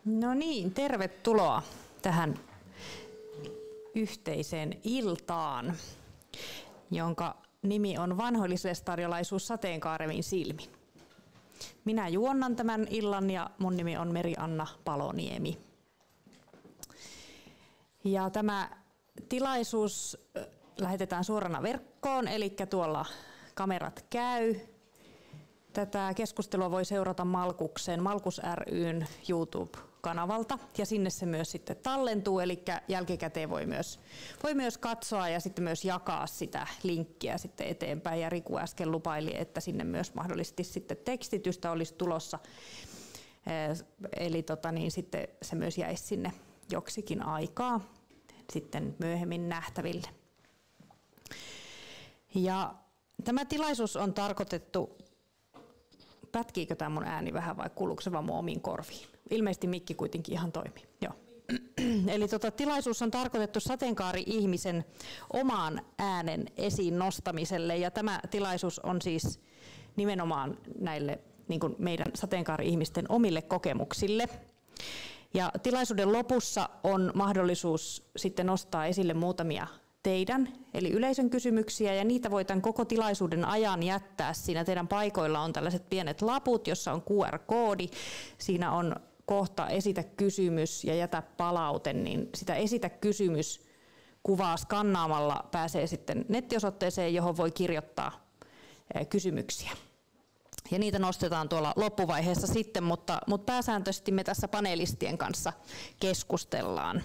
No niin, tervetuloa tähän yhteiseen iltaan, jonka nimi on Vanhoillisestadiolaisuus sateenkaarevin silmin. Minä juonnan tämän illan ja mun nimi on Meri-Anna Paloniemi. Ja tämä tilaisuus lähetetään suorana verkkoon, eli tuolla kamerat käy. Tätä keskustelua voi seurata Malkus ry:n YouTube-kanavalta ja sinne se myös sitten tallentuu, eli jälkikäteen voi myös katsoa ja sitten myös jakaa sitä linkkiä sitten eteenpäin. Ja Riku äsken lupaili, että sinne myös mahdollisesti sitten tekstitystä olisi tulossa, eli sitten se myös jäisi sinne joksikin aikaa sitten myöhemmin nähtäville. Ja tämä tilaisuus on tarkoitettu. Pätkiikö tämä mun ääni vähän vai kuuluuko se vaan mun omiin korviin? Ilmeisesti mikki kuitenkin ihan toimii. Joo. Eli tilaisuus on tarkoitettu sateenkaari-ihmisen oman äänen esiin nostamiselle ja tämä tilaisuus on siis nimenomaan näille niin kuin meidän sateenkaari-ihmisten omille kokemuksille. Ja tilaisuuden lopussa on mahdollisuus sitten nostaa esille muutamia teidän, eli yleisön kysymyksiä, ja niitä voi tämän koko tilaisuuden ajan jättää. Siinä teidän paikoilla on tällaiset pienet laput, jossa on QR-koodi. Siinä on kohta esitä kysymys ja jätä palaute, niin sitä esitä kysymys kuvaa skannaamalla pääsee sitten nettiosoitteeseen, johon voi kirjoittaa kysymyksiä. Ja niitä nostetaan tuolla loppuvaiheessa sitten, mutta pääsääntöisesti me tässä panelistien kanssa keskustellaan.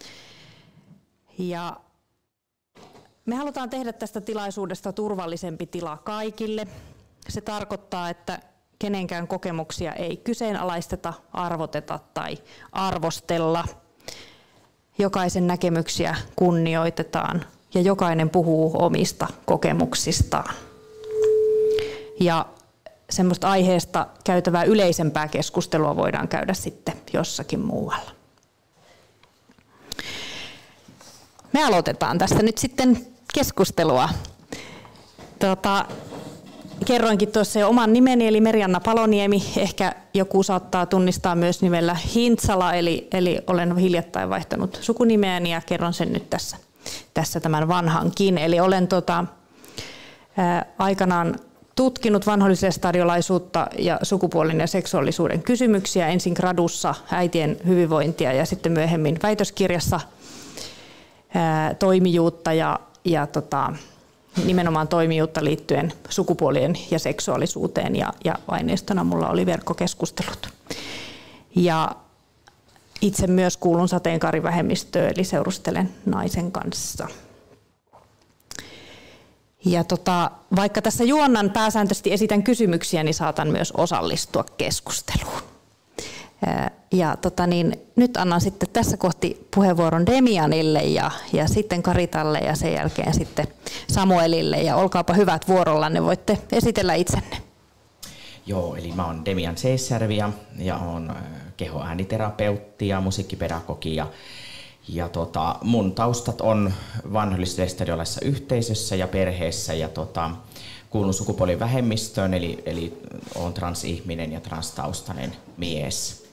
Ja me halutaan tehdä tästä tilaisuudesta turvallisempi tila kaikille. Se tarkoittaa, että kenenkään kokemuksia ei kyseenalaisteta, arvoteta tai arvostella. Jokaisen näkemyksiä kunnioitetaan ja jokainen puhuu omista kokemuksistaan. Ja semmoista aiheesta käytävää yleisempää keskustelua voidaan käydä sitten jossakin muualla. Me aloitetaan tästä nyt sitten keskustelua. Kerroinkin tuossa jo oman nimeni, eli Meri-Anna Paloniemi. Ehkä joku saattaa tunnistaa myös nimellä Hintsala, eli olen hiljattain vaihtanut sukunimeäni ja kerron sen nyt tässä tämän vanhankin. Eli olen aikanaan tutkinut vanhoillisestadiolaisuutta ja sukupuolen ja seksuaalisuuden kysymyksiä ensin gradussa äitien hyvinvointia ja sitten myöhemmin väitöskirjassa toimijuutta ja nimenomaan toimijuutta liittyen sukupuolien ja seksuaalisuuteen ja aineistona mulla oli verkkokeskustelut. Ja itse myös kuulun sateenkaarivähemmistöön, eli seurustelen naisen kanssa. Ja vaikka tässä juonnan pääsääntöisesti esitän kysymyksiä, niin saatan myös osallistua keskusteluun. Ja nyt annan sitten tässä kohti puheenvuoron Demianille ja sitten Karitalle ja sen jälkeen sitten Samuelille. Ja olkaapa hyvät vuorollanne, voitte esitellä itsenne. Joo, eli mä oon Demian Seissärvi ja oon kehoääniterapeutti ja musiikkipedagogi. Ja mun taustat on vanhoillisestadiolaisessa yhteisössä ja perheessä ja kuulun sukupuolivähemmistöön, eli oon transihminen ja transtaustainen mies.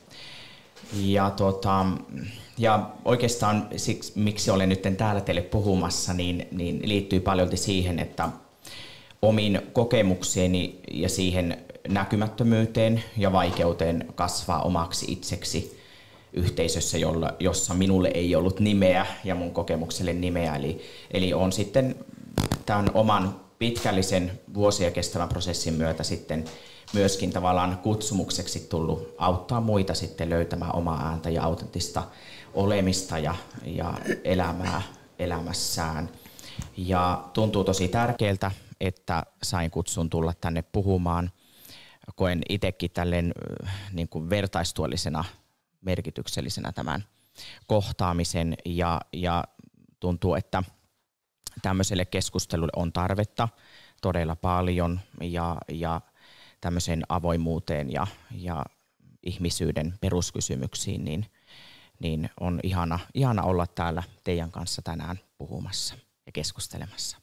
Ja oikeastaan siksi, miksi olen nyt täällä teille puhumassa, niin liittyy paljolti siihen, että omiin kokemuksiini ja siihen näkymättömyyteen ja vaikeuteen kasvaa omaksi itseksi yhteisössä, jossa minulle ei ollut nimeä ja mun kokemukselle nimeä. Eli on sitten tämän oman pitkällisen vuosia kestävän prosessin myötä sitten myöskin tavallaan kutsumukseksi tullut auttaa muita sitten löytämään omaa ääntä ja autenttista olemista ja elämää elämässään. Ja tuntuu tosi tärkeältä, että sain kutsun tulla tänne puhumaan. Koen itsekin tälleen niin kuin vertaistuollisena merkityksellisenä tämän kohtaamisen ja tuntuu, että tämmöiselle keskustelulle on tarvetta todella paljon ja tämmöiseen avoimuuteen ja ihmisyyden peruskysymyksiin, niin on ihana olla täällä teidän kanssa tänään puhumassa ja keskustelemassa.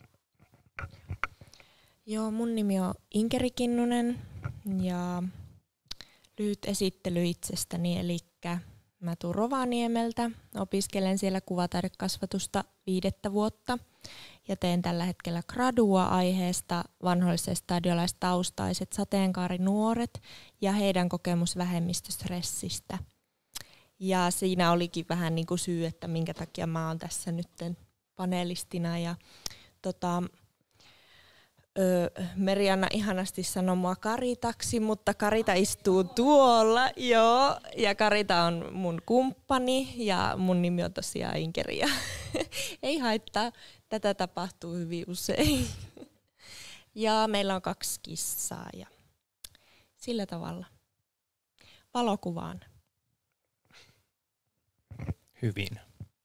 Joo, mun nimi on Inkeri Kinnunen ja lyhyt esittely itsestäni, eli mä tuun Rovaniemeltä, opiskelen siellä kuvataidekasvatusta 5. vuotta ja teen tällä hetkellä gradua aiheesta vanholliset stadiolaistaustaiset sateenkaarinuoret ja heidän kokemus vähemmistöstressistä. Ja siinä olikin vähän niin kuin syy, että minkä takia mä oon tässä nyt panelistina. Ja Merianna ihanasti sanoi mua Karitaksi, mutta Karita istuu tuolla, joo. Ja Karita on mun kumppani ja mun nimi on tosiaan Inkeri. Ei haittaa, tätä tapahtuu hyvin usein. Ja meillä on 2 kissaa ja sillä tavalla. Valokuvaan. Hyvin.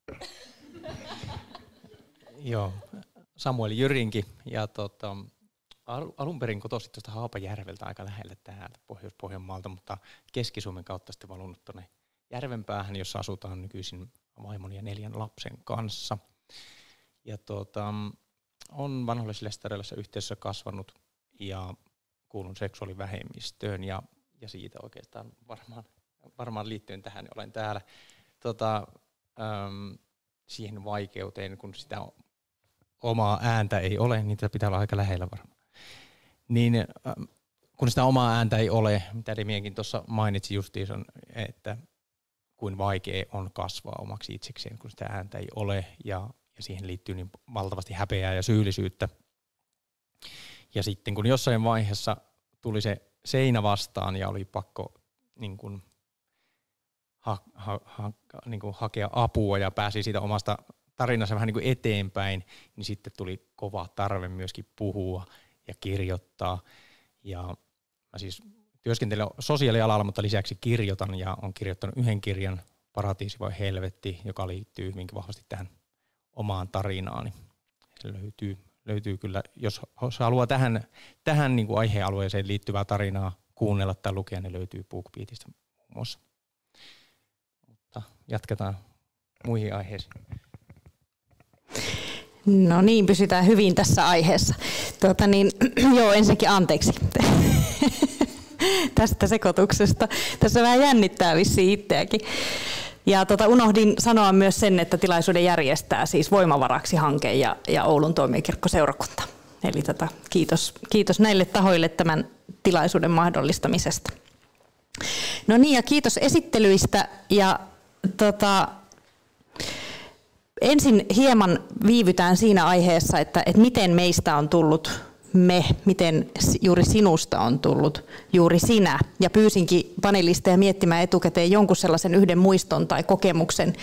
Joo, Samuel Jyrinki ja alun perin kotoisin tuosta Haapajärveltä aika lähellä täältä Pohjois-Pohjanmaalta, mutta Keski-Suomen kautta sitten valunut tuonne Järvenpäähän, jossa asutaan nykyisin vaimon ja 4 lapsen kanssa. Ja on vanhollisille stadiolaisessa yhteisössä kasvanut ja kuulun seksuaalivähemmistöön ja siitä oikeastaan varmaan liittyen tähän olen täällä. Siihen vaikeuteen, kun sitä omaa ääntä ei ole, niin tätä pitää olla aika lähellä varmaan. Niin kun sitä omaa ääntä ei ole, mitä Demienkin tuossa mainitsi justiinsa, että kuin vaikea on kasvaa omaksi itsekseen, kun sitä ääntä ei ole ja siihen liittyy niin valtavasti häpeää ja syyllisyyttä. Ja sitten kun jossain vaiheessa tuli se seinä vastaan ja oli pakko niin kuin hakea apua ja pääsi siitä omasta tarinansa vähän niin kuin eteenpäin, niin sitten tuli kova tarve myöskin puhua ja kirjoittaa. Ja mä siis työskentelen sosiaalialalla, mutta lisäksi kirjoitan ja olen kirjoittanut 1 kirjan, Paratiisi vai helvetti, joka liittyy hyvinkin vahvasti tähän omaan tarinaani. Se löytyy kyllä, jos haluaa tähän niin kuin aihealueeseen liittyvää tarinaa kuunnella tai lukea, niin löytyy BookBeatista muun muassa. Mutta jatketaan muihin aiheisiin. No niin, pysytään hyvin tässä aiheessa. Joo, ensinnäkin anteeksi tästä sekoituksesta. Tässä vähän jännittää vissiin itseäkin. Ja unohdin sanoa myös sen, että tilaisuuden järjestää siis Voimavaraksi hanke ja Oulun toimijakirkkoseurakunta. Eli kiitos näille tahoille tämän tilaisuuden mahdollistamisesta. No niin, ja kiitos esittelyistä. Ja ensin hieman viivytään siinä aiheessa, että miten meistä on tullut me, miten juuri sinusta on tullut juuri sinä. Ja pyysinkin panelisteja miettimään etukäteen jonkun sellaisen yhden muiston tai kokemuksen,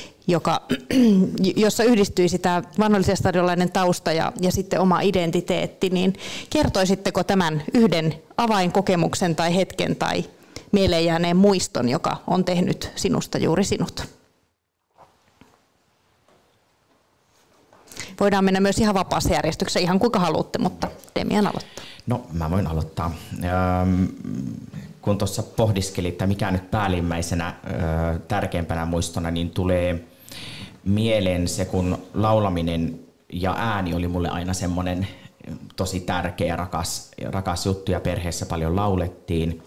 jossa yhdistyisi tämä vanhollisen stadiolainen tausta ja sitten oma identiteetti. Niin kertoisitteko tämän yhden avainkokemuksen tai hetken tai mieleen jääneen muiston, joka on tehnyt sinusta juuri sinut? Voidaan mennä myös ihan vapaassa järjestyksessä, ihan kuinka haluatte, mutta Demian aloittaa. No, mä voin aloittaa. Kun tuossa pohdiskelin, että mikä nyt päällimmäisenä tärkeimpänä muistona, niin tulee mieleen se, kun laulaminen ja ääni oli mulle aina semmoinen tosi tärkeä, rakas juttu, ja perheessä paljon laulettiin.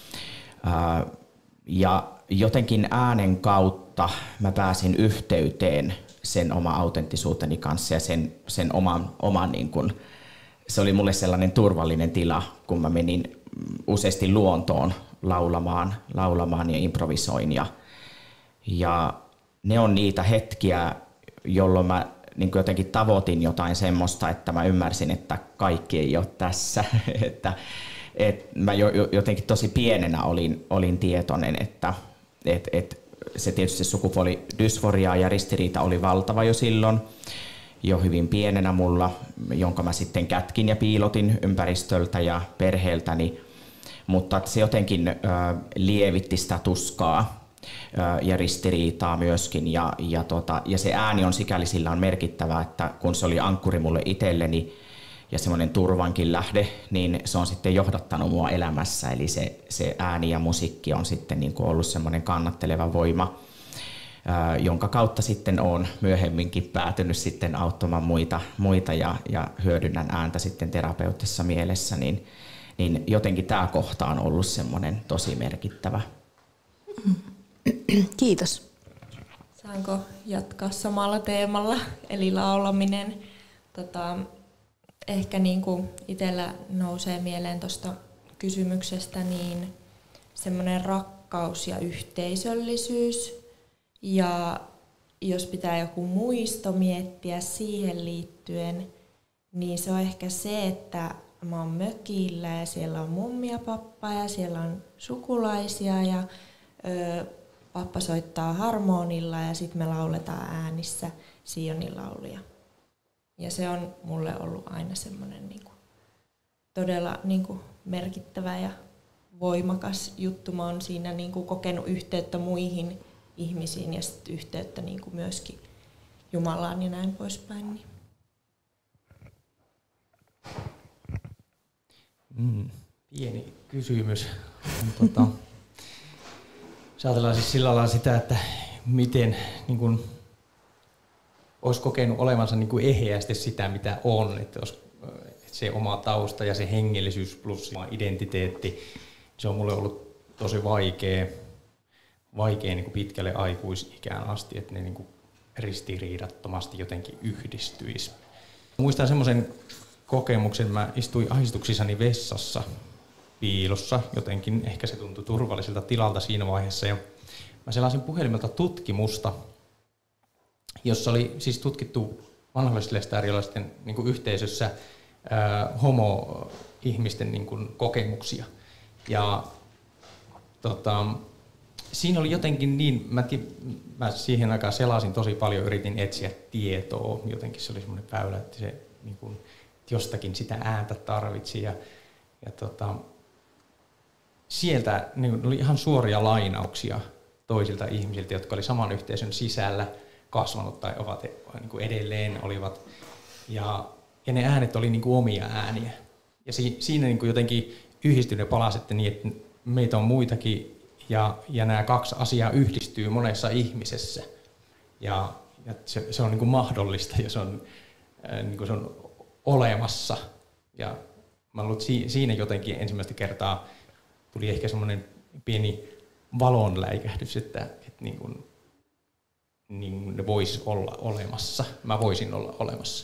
Ja jotenkin äänen kautta mä pääsin yhteyteen sen oma autenttisuuteni kanssa ja sen oman niin kuin, se oli mulle sellainen turvallinen tila, kun mä menin useasti luontoon laulamaan ja improvisoin. Ja ne on niitä hetkiä, jolloin mä niin kuin jotenkin tavoitin jotain semmoista, että mä ymmärsin, että kaikki ei ole tässä. että mä jotenkin tosi pienenä olin tietoinen, että se tietysti se sukupuolidysforia ja ristiriita oli valtava jo silloin, jo hyvin pienenä mulla, jonka mä sitten kätkin ja piilotin ympäristöltä ja perheeltäni, mutta se jotenkin lievitti sitä tuskaa ja ristiriitaa myöskin, ja se ääni on sikäli sillä on merkittävä, että kun se oli ankkuri mulle itselleni ja semmoinen turvankin lähde, niin se on sitten johdattanut mua elämässä, eli se ääni ja musiikki on sitten niin kuin ollut semmoinen kannatteleva voima, jonka kautta sitten olen myöhemminkin päätynyt sitten auttamaan muita ja hyödynnän ääntä sitten terapeuttisessa mielessä, niin niin jotenkin tämä kohta on ollut semmoinen tosi merkittävä. Kiitos. Saanko jatkaa samalla teemalla, eli laulaminen? Ehkä niin kuin itsellä nousee mieleen tuosta kysymyksestä, niin semmoinen rakkaus ja yhteisöllisyys. Ja jos pitää joku muisto miettiä siihen liittyen, niin se on ehkä se, että mä oon mökillä ja siellä on mummi ja pappa ja siellä on sukulaisia ja pappa soittaa harmonilla ja sitten me lauletaan äänissä Sionin lauluja. Ja se on mulle ollut aina semmoinen niinku todella niinku merkittävä ja voimakas juttu. Mä oon siinä niinku kokenut yhteyttä muihin ihmisiin ja sit yhteyttä niinku myöskin Jumalaan ja näin poispäin. Pieni kysymys. Jos ajatellaan siis sillä lailla sitä, että miten niin kun, olisi kokenut olevansa niin kuin eheästi sitä, mitä on. Että se oma tausta ja se hengellisyys plus identiteetti, se on mulle ollut tosi vaikea niin kuin pitkälle aikuisikään asti, että ne niin kuin ristiriidattomasti jotenkin yhdistyisi. Muistan semmoisen kokemuksen, mä istuin ahdistuksissani vessassa piilossa, jotenkin ehkä se tuntui turvalliselta tilalta siinä vaiheessa. Ja mä selasin puhelimelta tutkimusta, jossa oli siis tutkittu vanhollislestariolaisten niin kuin yhteisössä homo-ihmisten niin kuin kokemuksia. Ja siinä oli jotenkin niin, mä siihen aikaan selasin tosi paljon, yritin etsiä tietoa, jotenkin se oli semmoinen väylä, että se niin kuin, jostakin sitä ääntä tarvitsi. Ja sieltä niin oli ihan suoria lainauksia toisilta ihmisiltä, jotka oli saman yhteisön sisällä kasvanut tai ovat niin kuin edelleen olivat. Ja ne äänet oli niin kuin omia ääniä. Ja siinä niin kuin jotenkin yhdistyi ne palaset niin, että meitä on muitakin ja nämä kaksi asiaa yhdistyy monessa ihmisessä. Ja se on niin kuin mahdollista ja se on, niin kuin se on olemassa. Ja mä luulen, että siinä jotenkin ensimmäistä kertaa tuli ehkä semmoinen pieni valonläikähdys, että niin ne voisi olla olemassa. Mä voisin olla olemassa.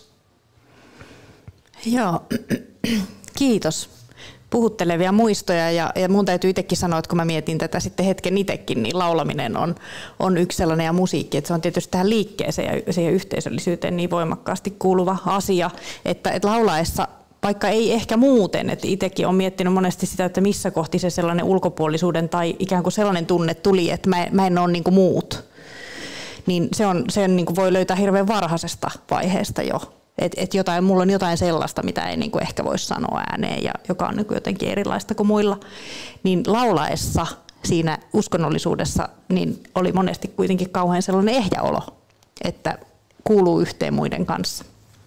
Joo, kiitos. Puhuttelevia muistoja ja mun täytyy itsekin sanoa, että kun mä mietin tätä sitten hetken itsekin, niin laulaminen on yksi sellainen ja musiikki, että se on tietysti tähän liikkeeseen ja siihen yhteisöllisyyteen niin voimakkaasti kuuluva asia, että laulaessa, vaikka ei ehkä muuten, että itsekin olen miettinyt monesti sitä, että missä kohti se sellainen ulkopuolisuuden tai ikään kuin sellainen tunne tuli, että mä en ole niin kuin muut, niin se niin kuin voi löytää hirveän varhaisesta vaiheesta jo. Että mulla on jotain sellaista, mitä ei niin kuin ehkä voi sanoa ääneen ja joka on niin kuin jotenkin erilaista kuin muilla. Niin laulaessa siinä uskonnollisuudessa niin oli monesti kuitenkin kauhean sellainen ehjä olo, että kuuluu yhteen muiden kanssa.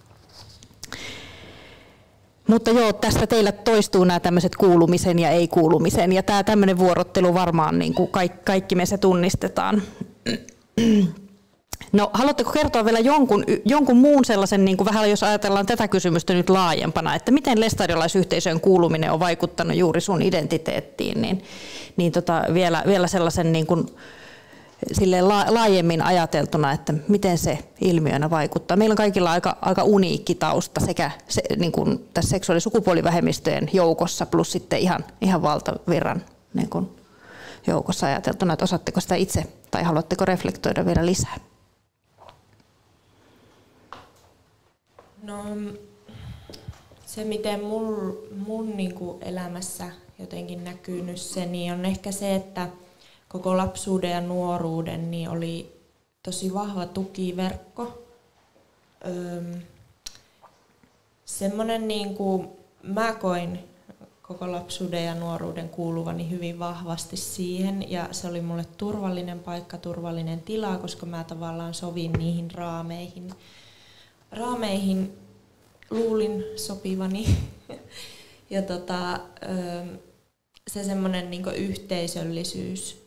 Mutta joo, tästä teillä toistuu nämä tämmöiset kuulumisen ja ei-kuulumisen ja tämä tämmöinen vuorottelu varmaan niin kuin kaikki me se tunnistetaan. No, haluatteko kertoa vielä jonkun muun sellaisen, niin kuin vähän jos ajatellaan tätä kysymystä nyt laajempana, että miten lestadiolaisyhteisöön kuuluminen on vaikuttanut juuri sun identiteettiin, niin vielä sellaisen niin kuin, silleen laajemmin ajateltuna, että miten se ilmiönä vaikuttaa. Meillä on kaikilla aika uniikki tausta sekä niin kuin tässä seksuaali- ja sukupuolivähemmistöjen joukossa plus sitten ihan valtavirran niin kuin joukossa ajateltuna, että osaatteko sitä itse tai haluatteko reflektoida vielä lisää? No, se miten mun niinku elämässä jotenkin näkynyt se, niin on ehkä se, että koko lapsuuden ja nuoruuden niin oli tosi vahva tukiverkko. Semmoinen niinku, mä koin koko lapsuuden ja nuoruuden kuuluvani hyvin vahvasti siihen ja se oli mulle turvallinen paikka, turvallinen tila, koska mä tavallaan sovin niihin raameihin luulin sopivani. Ja se semmoinen niinku yhteisöllisyys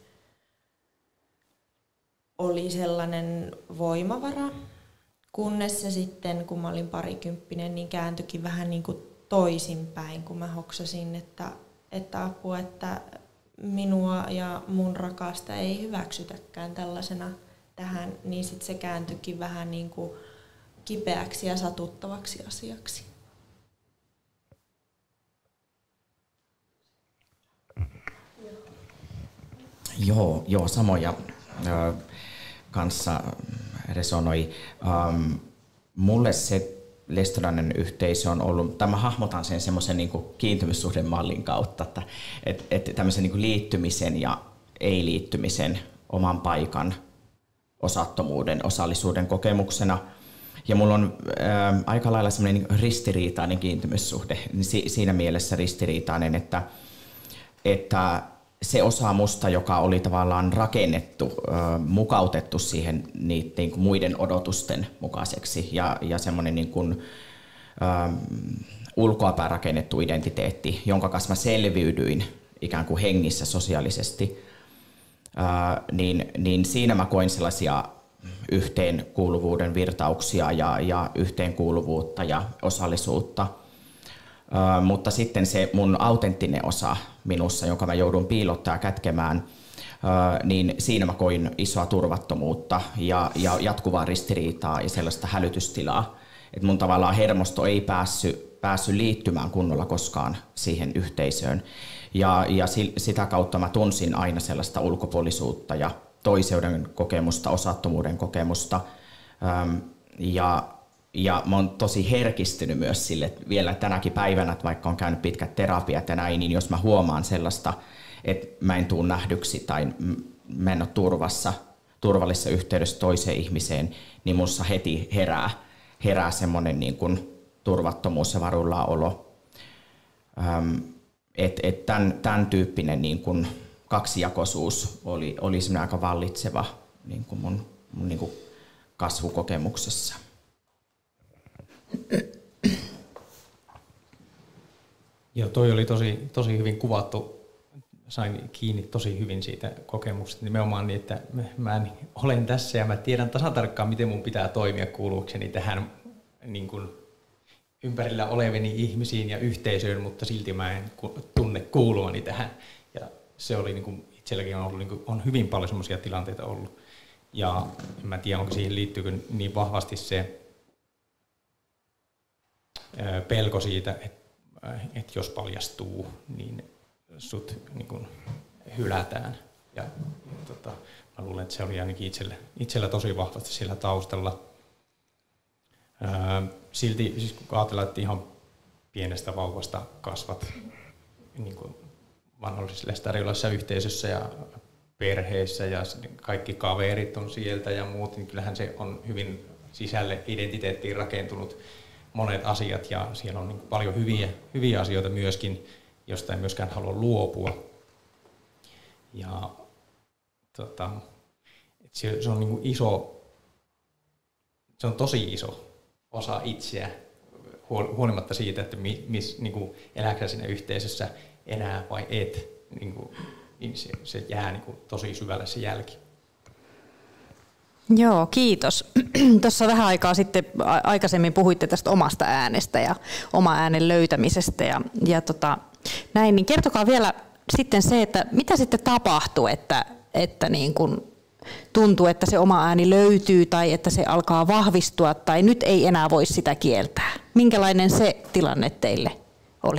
oli sellainen voimavara, kunnes se sitten, kun mä olin parikymppinen, niin kääntyikin vähän niinku toisinpäin, kun mä hoksasin, että apua, että minua ja mun rakasta ei hyväksytäkään tällaisena tähän, niin sitten se kääntyikin vähän niin kuin kipeäksi ja satuttavaksi asiaksi. Joo, samoja kanssa resonoi. Mulle se Lestadianin yhteisö on ollut, tai mä hahmotan sen semmoisen niin kuin kiintymyssuhdemallin kautta, että tämmöisen niin kuin liittymisen ja ei-liittymisen, oman paikan, osattomuuden, osallisuuden kokemuksena. Ja mulla on aika lailla semmoinen niin ristiriitainen kiintymyssuhde, siinä mielessä ristiriitainen, että se osa musta, joka oli tavallaan rakennettu, mukautettu siihen niiden niin kuin muiden odotusten mukaiseksi ja semmoinen niin kuin, ulkoapäin rakennettu identiteetti, jonka kanssa mä selviydyin ikään kuin hengissä sosiaalisesti, niin siinä mä koin sellaisia yhteenkuuluvuuden virtauksia ja yhteenkuuluvuutta ja osallisuutta. Mutta sitten se mun autenttinen osa minussa, jonka mä joudun piilottaa ja kätkemään, niin siinä mä koin isoa turvattomuutta ja jatkuvaa ristiriitaa ja sellaista hälytystilaa. Että mun tavallaan hermosto ei päässyt liittymään kunnolla koskaan siihen yhteisöön. Ja sitä kautta mä tunsin aina sellaista ulkopuolisuutta ja toiseuden kokemusta, osattomuuden kokemusta. Ja mä oon tosi herkistynyt myös sille, että vielä tänäkin päivänä, että vaikka on käynyt pitkät terapiat ja näin, niin jos mä huomaan sellaista, että mä en tule nähdyksi tai mä en ole turvallisessa yhteydessä toiseen ihmiseen, niin musta heti herää semmoinen niin kuin turvattomuus ja varuillaan olo. Tämän tyyppinen niin kuin kaksijakoisuus oli semmoinen aika vallitseva niin kuin mun niin kuin kasvukokemuksessa. Joo, toi oli tosi hyvin kuvattu. Sain kiinni tosi hyvin siitä kokemuksesta. Nimenomaan niin, että mä olen tässä ja mä tiedän tasan tarkkaan, miten mun pitää toimia kuuluukseni tähän niin kuin ympärillä olevini ihmisiin ja yhteisöön, mutta silti mä en tunne kuuluvani tähän. Ja se oli niin kuin, itselläkin on ollut, niin kuin, on hyvin paljon semmoisia tilanteita ollut. Ja en mä tiedä, onko siihen liittyykö niin vahvasti se pelko siitä, että jos paljastuu, niin sut niin kuin hylätään. Ja mä luulen, että se oli ainakin itsellä tosi vahvasti siellä taustalla. Silti, siis kun ajatellaan, että ihan pienestä vauvasta kasvat niin kuin vanhollisessa lestadiolaisessa yhteisössä ja perheissä ja kaikki kaverit on sieltä ja muut, niin kyllähän se on hyvin sisälle identiteettiin rakentunut monet asiat ja siellä on niin paljon hyviä asioita myöskin, josta ei myöskään halua luopua. Ja se on niin iso, se on tosi iso osa itseä, huolimatta siitä, että niin elääkö siinä yhteisössä enää vai et, niin se jää niin tosi syvälle se jälki. Joo, kiitos. Tuossa vähän aikaa sitten aikaisemmin puhuitte tästä omasta äänestä ja oma äänen löytämisestä ja näin, niin kertokaa vielä sitten se, että mitä sitten tapahtuu, että niin kuin tuntuu, että se oma ääni löytyy tai että se alkaa vahvistua tai nyt ei enää voi sitä kieltää. Minkälainen se tilanne teille oli?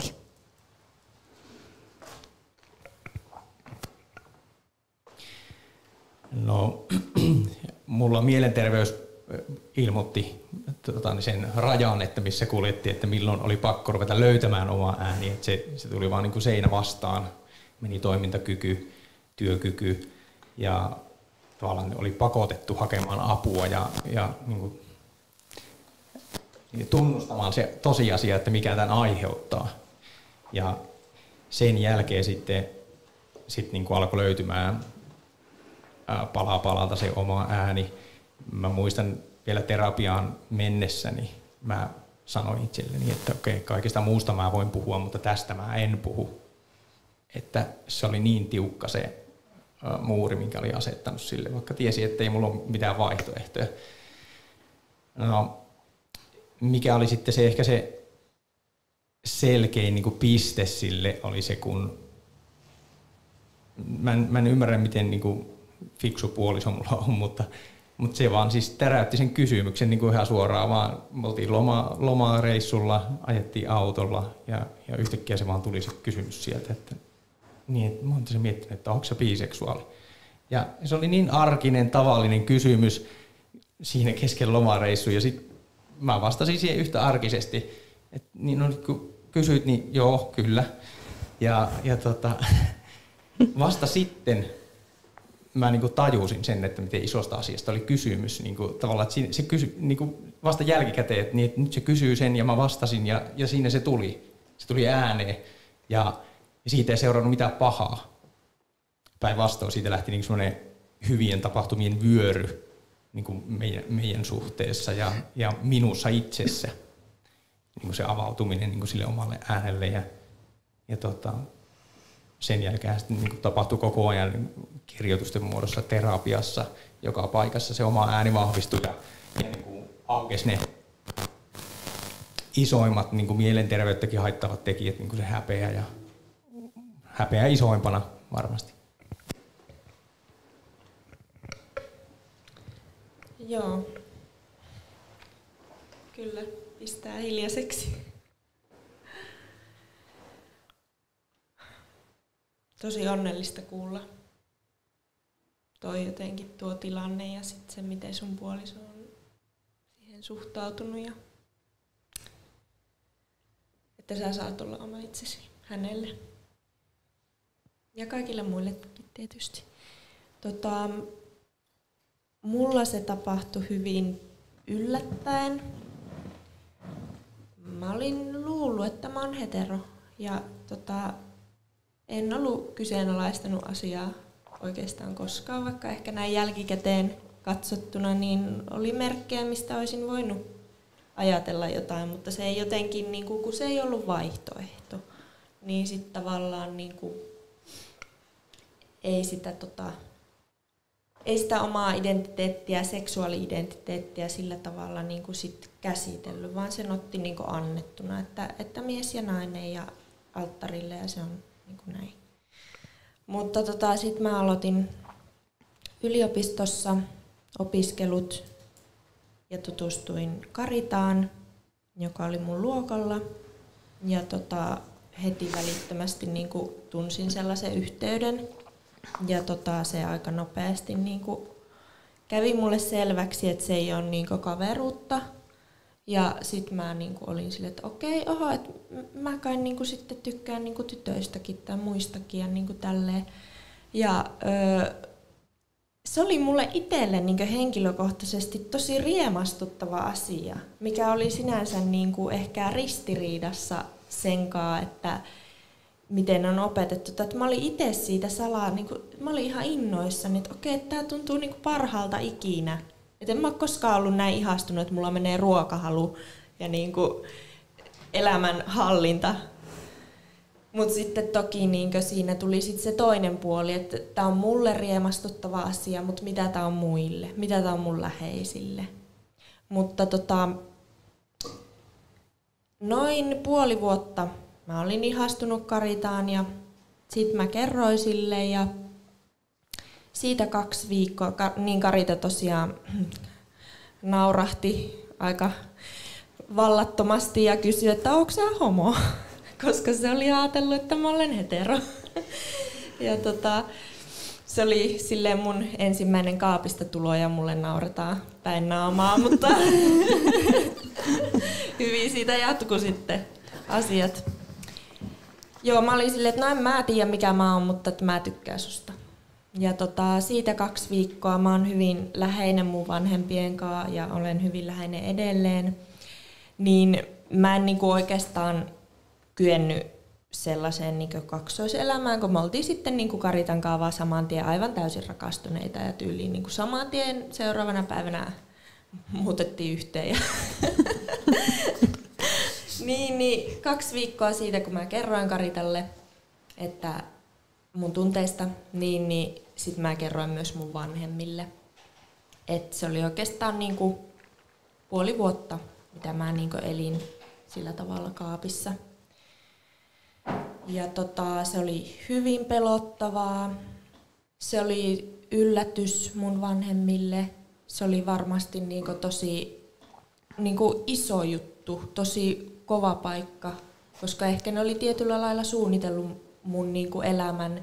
No, mulla mielenterveys ilmoitti sen rajan, että missä kuljettiin, että milloin oli pakko ruveta löytämään omaa ääniä. Se tuli vaan niin kuin seinä vastaan, meni toimintakyky, työkyky ja tavallaan oli pakotettu hakemaan apua ja niin kuin tunnustamaan se tosiasia, että mikä tämän aiheuttaa. Ja sen jälkeen sitten niin kuin alkoi löytymään pala palalta se oma ääni. Mä muistan vielä terapiaan mennessäni, mä sanoin itselleni, että okei, kaikesta muusta mä voin puhua, mutta tästä mä en puhu. Että se oli niin tiukka se muuri, minkä oli asettanut sille, vaikka tiesi, että ei mulla ole mitään vaihtoehtoja. No, mikä oli sitten se ehkä se selkein niin kuin piste sille oli se, kun mä en ymmärrä, miten niin kuin fiksu puoliso mulla on, mutta se vaan siis täräytti sen kysymyksen niin kuin ihan suoraan, vaan me oltiin lomareissulla, ajettiin autolla ja yhtäkkiä se vaan tuli se kysymys sieltä, että niin, että mä oon tässä miettinyt, että onko se biseksuaali. Ja se oli niin arkinen, tavallinen kysymys siinä kesken lomareissu ja sitten mä vastasin siihen yhtä arkisesti, että niin, no, kun kysyit, niin joo, kyllä. Ja vasta sitten mä niin kuin tajusin sen, että miten isosta asiasta oli kysymys. Niin kuin, tavallaan, että se niin kuin vasta jälkikäteen, että, niin, että nyt se kysyy sen ja mä vastasin ja siinä se tuli. Se tuli ääneen ja siitä ei seurannut mitään pahaa. Päinvastoin siitä lähti niin semmoinen hyvien tapahtumien vyöry niin kuin meidän suhteessa ja minussa itsessä. Niin kuin se avautuminen niin kuin sille omalle äänelle ja sen jälkeen sitten niin kuin tapahtui koko ajan kirjoitusten muodossa terapiassa, joka paikassa se oma ääni vahvistui ja niin kuin aukesi ne isoimmat niin kuin mielenterveyttäkin haittavat tekijät, niin kuin se häpeä isoimpana varmasti. Joo, kyllä pistää hiljaiseksi. Tosi onnellista kuulla toi jotenkin tuo tilanne ja sitten se, miten sun puoliso on siihen suhtautunut ja että sä saat olla oma itsesi hänelle ja kaikille muillekin tietysti. Mulla se tapahtui hyvin yllättäen. Mä olin luullut, että mä oon hetero ja en ollut kyseenalaistanut asiaa oikeastaan koskaan, vaikka ehkä näin jälkikäteen katsottuna niin oli merkkejä, mistä olisin voinut ajatella jotain, mutta se ei jotenkin, niin kun se ei ollut vaihtoehto, niin sitten tavallaan niin ei sitä omaa identiteettiä, seksuaali-identiteettiä sillä tavalla niin kuin sit käsitellyt, vaan sen otti niin kuin annettuna, että mies ja nainen ja alttarille ja se on niin kuin näin. Mutta sitten mä aloitin yliopistossa opiskelut ja tutustuin Karitaan, joka oli mun luokalla. Ja heti välittömästi niin kuin tunsin sellaisen yhteyden. Ja se aika nopeasti niin kuin kävi mulle selväksi, että se ei ole niin kuin kaveruutta. Ja sitten mä niin kuin olin silleen, että okei, että mä kai niin kuin sitten tykkään niin kuin tytöistäkin tai muistakin ja niin kuin tälleen. Ja se oli mulle itselle niin kuin henkilökohtaisesti tosi riemastuttava asia, mikä oli sinänsä niin kuin ehkä ristiriidassa senkaan, että miten on opetettu. Että mä olin itse siitä niin kuin, mä olin ihan innoissani, että okei, tää tuntuu niin kuin parhaalta ikinä. Et en mä ole koskaan ollut näin ihastunut, että mulla menee ruokahalu ja niin kuin elämänhallinta. Mutta sitten toki niin siinä tuli sit se toinen puoli, että tämä on mulle riemastuttava asia, mutta mitä tämä on muille, mitä tämä on mun läheisille. Mutta noin puoli vuotta mä olin ihastunut Karitaan ja sitten mä kerroin sille ja siitä 2 viikkoa, niin Karita tosiaan naurahti aika vallattomasti ja kysyi, että onko sä homo? Koska se oli ajatellut, että mä olen hetero. Ja se oli silleen mun ensimmäinen kaapista tulo ja mulle nauretaan päin naamaa, mutta hyvin siitä jatkui sitten asiat. Joo, mä olin silleen, että no en mä tiedä mikä mä oon, mutta että mä tykkään susta. Ja siitä 2 viikkoa mä oon hyvin läheinen mun vanhempien kanssa ja olen hyvin läheinen edelleen. Niin mä en niinku oikeastaan kyennyt sellaiseen niin kaksoiselämään, kun me oltiin sitten niin Karitan kanssa vaan saman tien aivan täysin rakastuneita ja tyyliin niin saman tien seuraavana päivänä muutettiin yhteen. Ja niin 2 viikkoa siitä, kun mä kerroin Karitalle, että mun tunteista, niin sit mä kerroin myös mun vanhemmille. Että se oli oikeastaan niin puoli vuotta, mitä mä niin elin sillä tavalla kaapissa. Ja se oli hyvin pelottavaa. Se oli yllätys mun vanhemmille. Se oli varmasti tosi iso juttu, tosi kova paikka, koska ehkä ne oli tietyllä lailla suunnitellut mun elämän.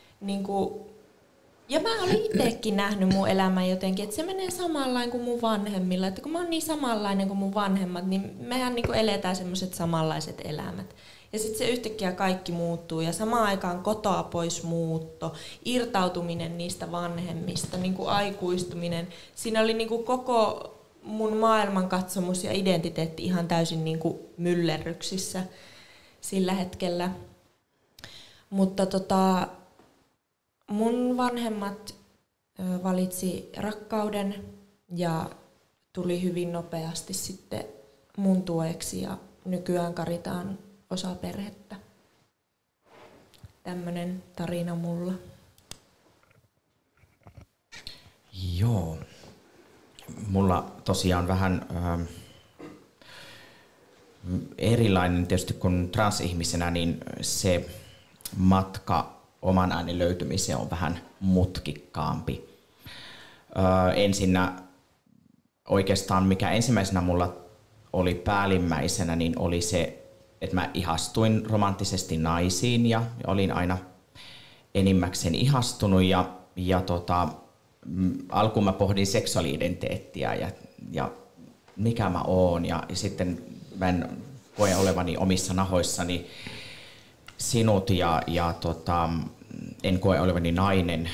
Ja mä olin itsekin nähnyt mun elämän jotenkin, että se menee samanlainen kuin mun vanhemmilla. Että kun mä oon niin samanlainen kuin mun vanhemmat, niin mehän eletään semmoiset samanlaiset elämät. Ja sitten se yhtäkkiä kaikki muuttuu ja samaan aikaan kotoa pois muutto, irtautuminen niistä vanhemmista, aikuistuminen. Siinä oli koko mun maailmankatsomus ja identiteetti ihan täysin myllerryksissä sillä hetkellä. Mutta mun vanhemmat valitsi rakkauden ja tuli hyvin nopeasti sitten mun tueksi ja nykyään Karita osa perhettä. Tämmönen tarina mulla. Joo. Mulla tosiaan vähän erilainen tietysti kuin transihmisenä, niin se matka oman äänen löytymiseen on vähän mutkikkaampi. Ensinnä oikeastaan mikä ensimmäisenä mulla oli päällimmäisenä, niin oli se, että mä ihastuin romanttisesti naisiin ja olin aina enimmäkseen ihastunut ja alkuun mä pohdin seksuaali-identiteettiä ja mikä mä oon ja sitten mä en koe olevani omissa nahoissani sinut ja en koe olevani nainen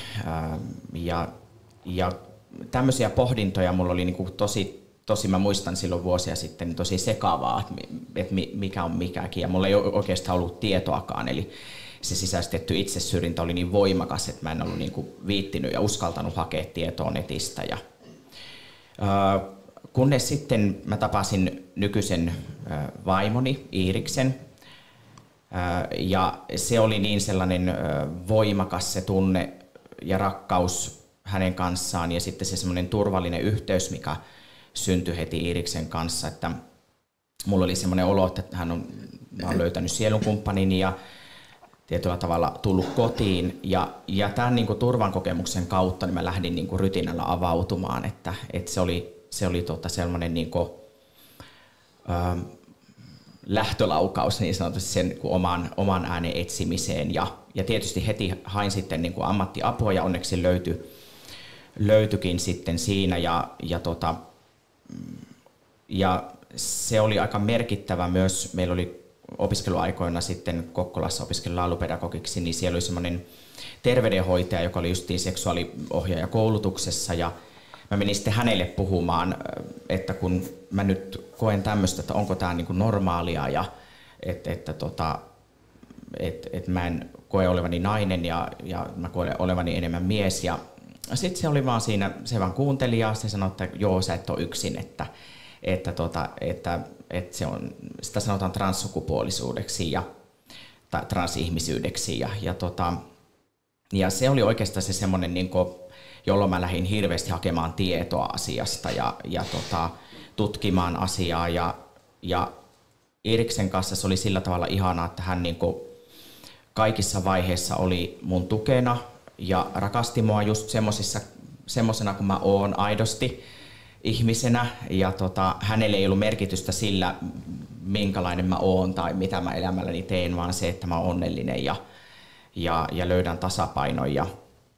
ja tämmöisiä pohdintoja mulla oli tosi mä muistan silloin vuosia sitten tosi sekavaa, että mikä on mikäkin ja mulla ei oikeastaan ollut tietoakaan, eli se sisäistetty itsesyrjintä oli niin voimakas, että mä en ollut viittinyt ja uskaltanut hakea tietoa netistä. Kunnes sitten mä tapasin nykyisen vaimoni Iiriksen ja se oli niin sellainen voimakas se tunne ja rakkaus hänen kanssaan ja sitten se semmoinen turvallinen yhteys, mikä syntyi heti Iiriksen kanssa, että mulla oli semmoinen olo, että mä oon löytänyt sielunkumppanin ja tietyllä tavalla tullut kotiin ja tämän turvan kokemuksen kautta niin mä lähdin rytinällä avautumaan, että se oli sellainen lähtölaukaus niin sanotusti sen oman äänen etsimiseen ja tietysti heti hain sitten ammattiapua ja onneksi löytyikin sitten siinä ja se oli aika merkittävä myös. Meillä oli opiskeluaikoina sitten Kokkolassa opiskelin laulupedagogiksi, niin siellä oli semmoinen terveydenhoitaja, joka oli justiin seksuaaliohjaaja koulutuksessa ja mä menin sitten hänelle puhumaan, että kun mä nyt koen tämmöistä, että onko tämä normaalia ja että mä en koe olevani nainen ja mä koen olevani enemmän mies ja sitten se oli vaan siinä, se vaan kuunteli ja se sanoi, että joo, sä et ole yksin, että se on, sitä sanotaan transsukupuolisuudeksi tai transihmisyydeksi ja se oli oikeastaan se semmoinen, jolloin mä lähdin hirveästi hakemaan tietoa asiasta ja tutkimaan asiaa ja Iiriksen kanssa se oli sillä tavalla ihanaa, että hän kaikissa vaiheissa oli mun tukena ja rakasti mua just semmosena kuin mä oon aidosti ihmisenä ja hänelle ei ollut merkitystä sillä, minkälainen mä oon tai mitä mä elämälläni teen, vaan se, että mä oon onnellinen ja löydän tasapainon ja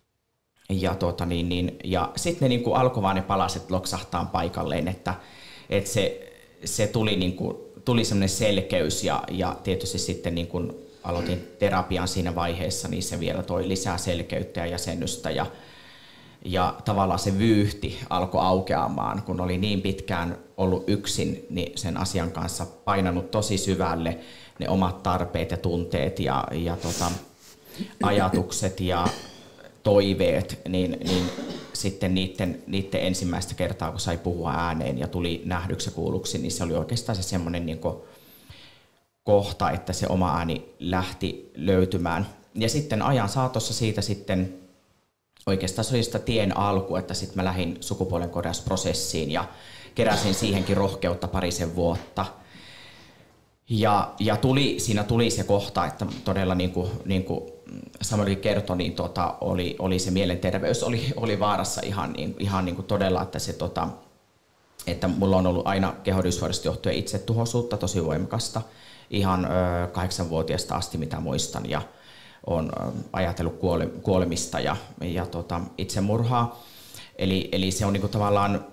sitten ne alkoi vaan ne palaset loksahtaa paikalleen, että se tuli semmoinen selkeys ja tietysti sitten aloitin terapian siinä vaiheessa, niin se vielä toi lisää selkeyttä ja jäsennystä ja tavallaan se vyyhti alkoi aukeamaan, kun oli niin pitkään ollut yksin, niin sen asian kanssa painanut tosi syvälle ne omat tarpeet ja tunteet ja ajatukset ja toiveet, niin sitten niiden ensimmäistä kertaa, kun sai puhua ääneen ja tuli nähdyksi ja kuulluksi, niin se oli oikeastaan se semmoinen kohta, että se oma ääni lähti löytymään. Ja sitten ajan saatossa siitä sitten oikeastaan se oli sitä tien alku, että sitten mä lähdin sukupuolenkorjausprosessiin ja keräsin siihenkin rohkeutta parisen vuotta. Siinä tuli se kohta, että todella niin kuin Samuelkin kertoi, niin oli se mielenterveys oli vaarassa ihan niin kuin todella, että että mulla on ollut aina kehondyysforiasta johtuen itsetuhoisuutta tosi voimakasta ihan 8-vuotiaasta asti, mitä muistan, ja olen ajatellut kuolemista ja itsemurhaa. Eli se on niin kuin tavallaan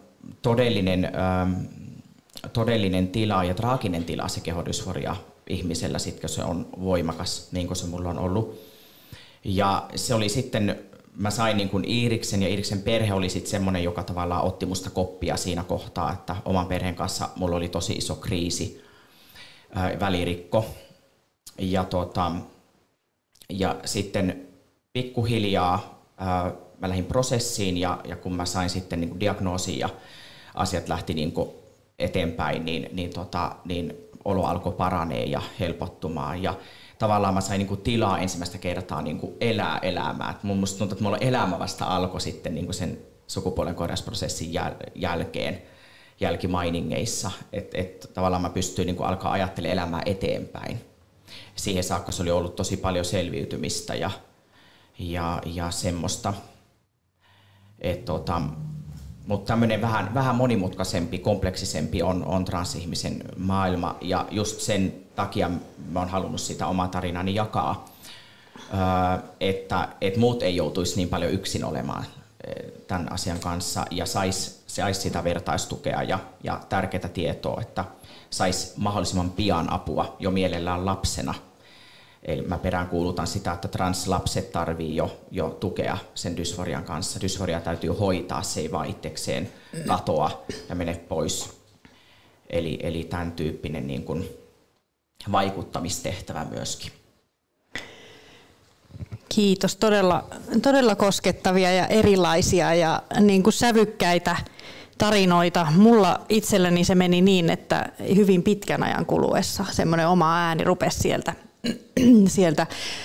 todellinen tila ja traaginen tila se kehondyysforia ihmisellä, kun se on voimakas, niin kuin se mulla on ollut. Ja se oli sitten, mä sain niin kuin Iiriksen, ja Iiriksen perhe oli sitten semmoinen, joka tavallaan otti musta koppia siinä kohtaa, että oman perheen kanssa mulla oli tosi iso kriisi, välirikko. Ja sitten pikkuhiljaa mä lähdin prosessiin, ja kun mä sain sitten niin kuin diagnoosin ja asiat lähti niin kuin eteenpäin, niin olo alkoi paranee ja helpottumaan. Ja tavallaan mä sain niin kuin tilaa ensimmäistä kertaa niin kuin elää elämää. Musta tuntuu, että mulla elämä vasta alkoi sitten niin kuin sen sukupuolen korjausprosessin jälkimainingeissa. Että tavallaan mä pystyin niin kuin alkaa ajattelemaan elämää eteenpäin. Siihen saakka se oli ollut tosi paljon selviytymistä ja semmoista. Mutta tämmöinen vähän monimutkaisempi, kompleksisempi on transihmisen maailma, ja just sen takia mä oon halunnut sitä omaa tarinani jakaa, että muut ei joutuisi niin paljon yksin olemaan tämän asian kanssa ja sais sitä vertaistukea ja tärkeää tietoa, että sais mahdollisimman pian apua jo mielellään lapsena. Eli mä peräänkuulutan sitä, että translapset tarvii jo tukea sen dysforian kanssa. Dysforia täytyy hoitaa, se ei vaan itsekseen katoa ja mene pois. Eli tämän tyyppinen niin kuin vaikuttamistehtävä myöskin. Kiitos. Todella koskettavia ja erilaisia ja niin kuin sävykkäitä tarinoita. Mulla itselleni se meni niin, että hyvin pitkän ajan kuluessa semmoinen oma ääni rupesi sieltä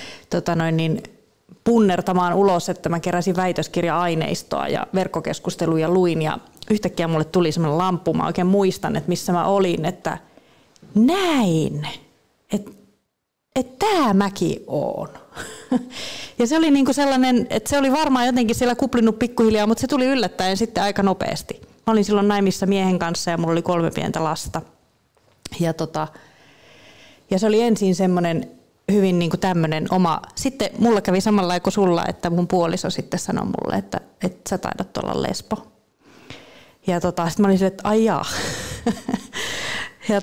punnertamaan ulos, että mä keräsin väitöskirja-aineistoa ja verkkokeskusteluja luin, ja yhtäkkiä mulle tuli semmoinen lampu. Mä oikein muistan, että missä mä olin, että näin, että tää mäkin oon. Ja se oli niinku sellainen, että se oli varmaan jotenkin siellä kuplinut pikkuhiljaa, mutta se tuli yllättäen sitten aika nopeasti. Mä olin silloin naimissa miehen kanssa ja mulla oli 3 pientä lasta. Ja se oli ensin semmoinen hyvin niin kuin tämmöinen oma. Sitten mulla kävi samalla lailla kuin sulla, että mun puoliso sitten sanoi mulle, että sä taidat olla lesbo. Ja sitten mä olin sille, että ai jaa. Ja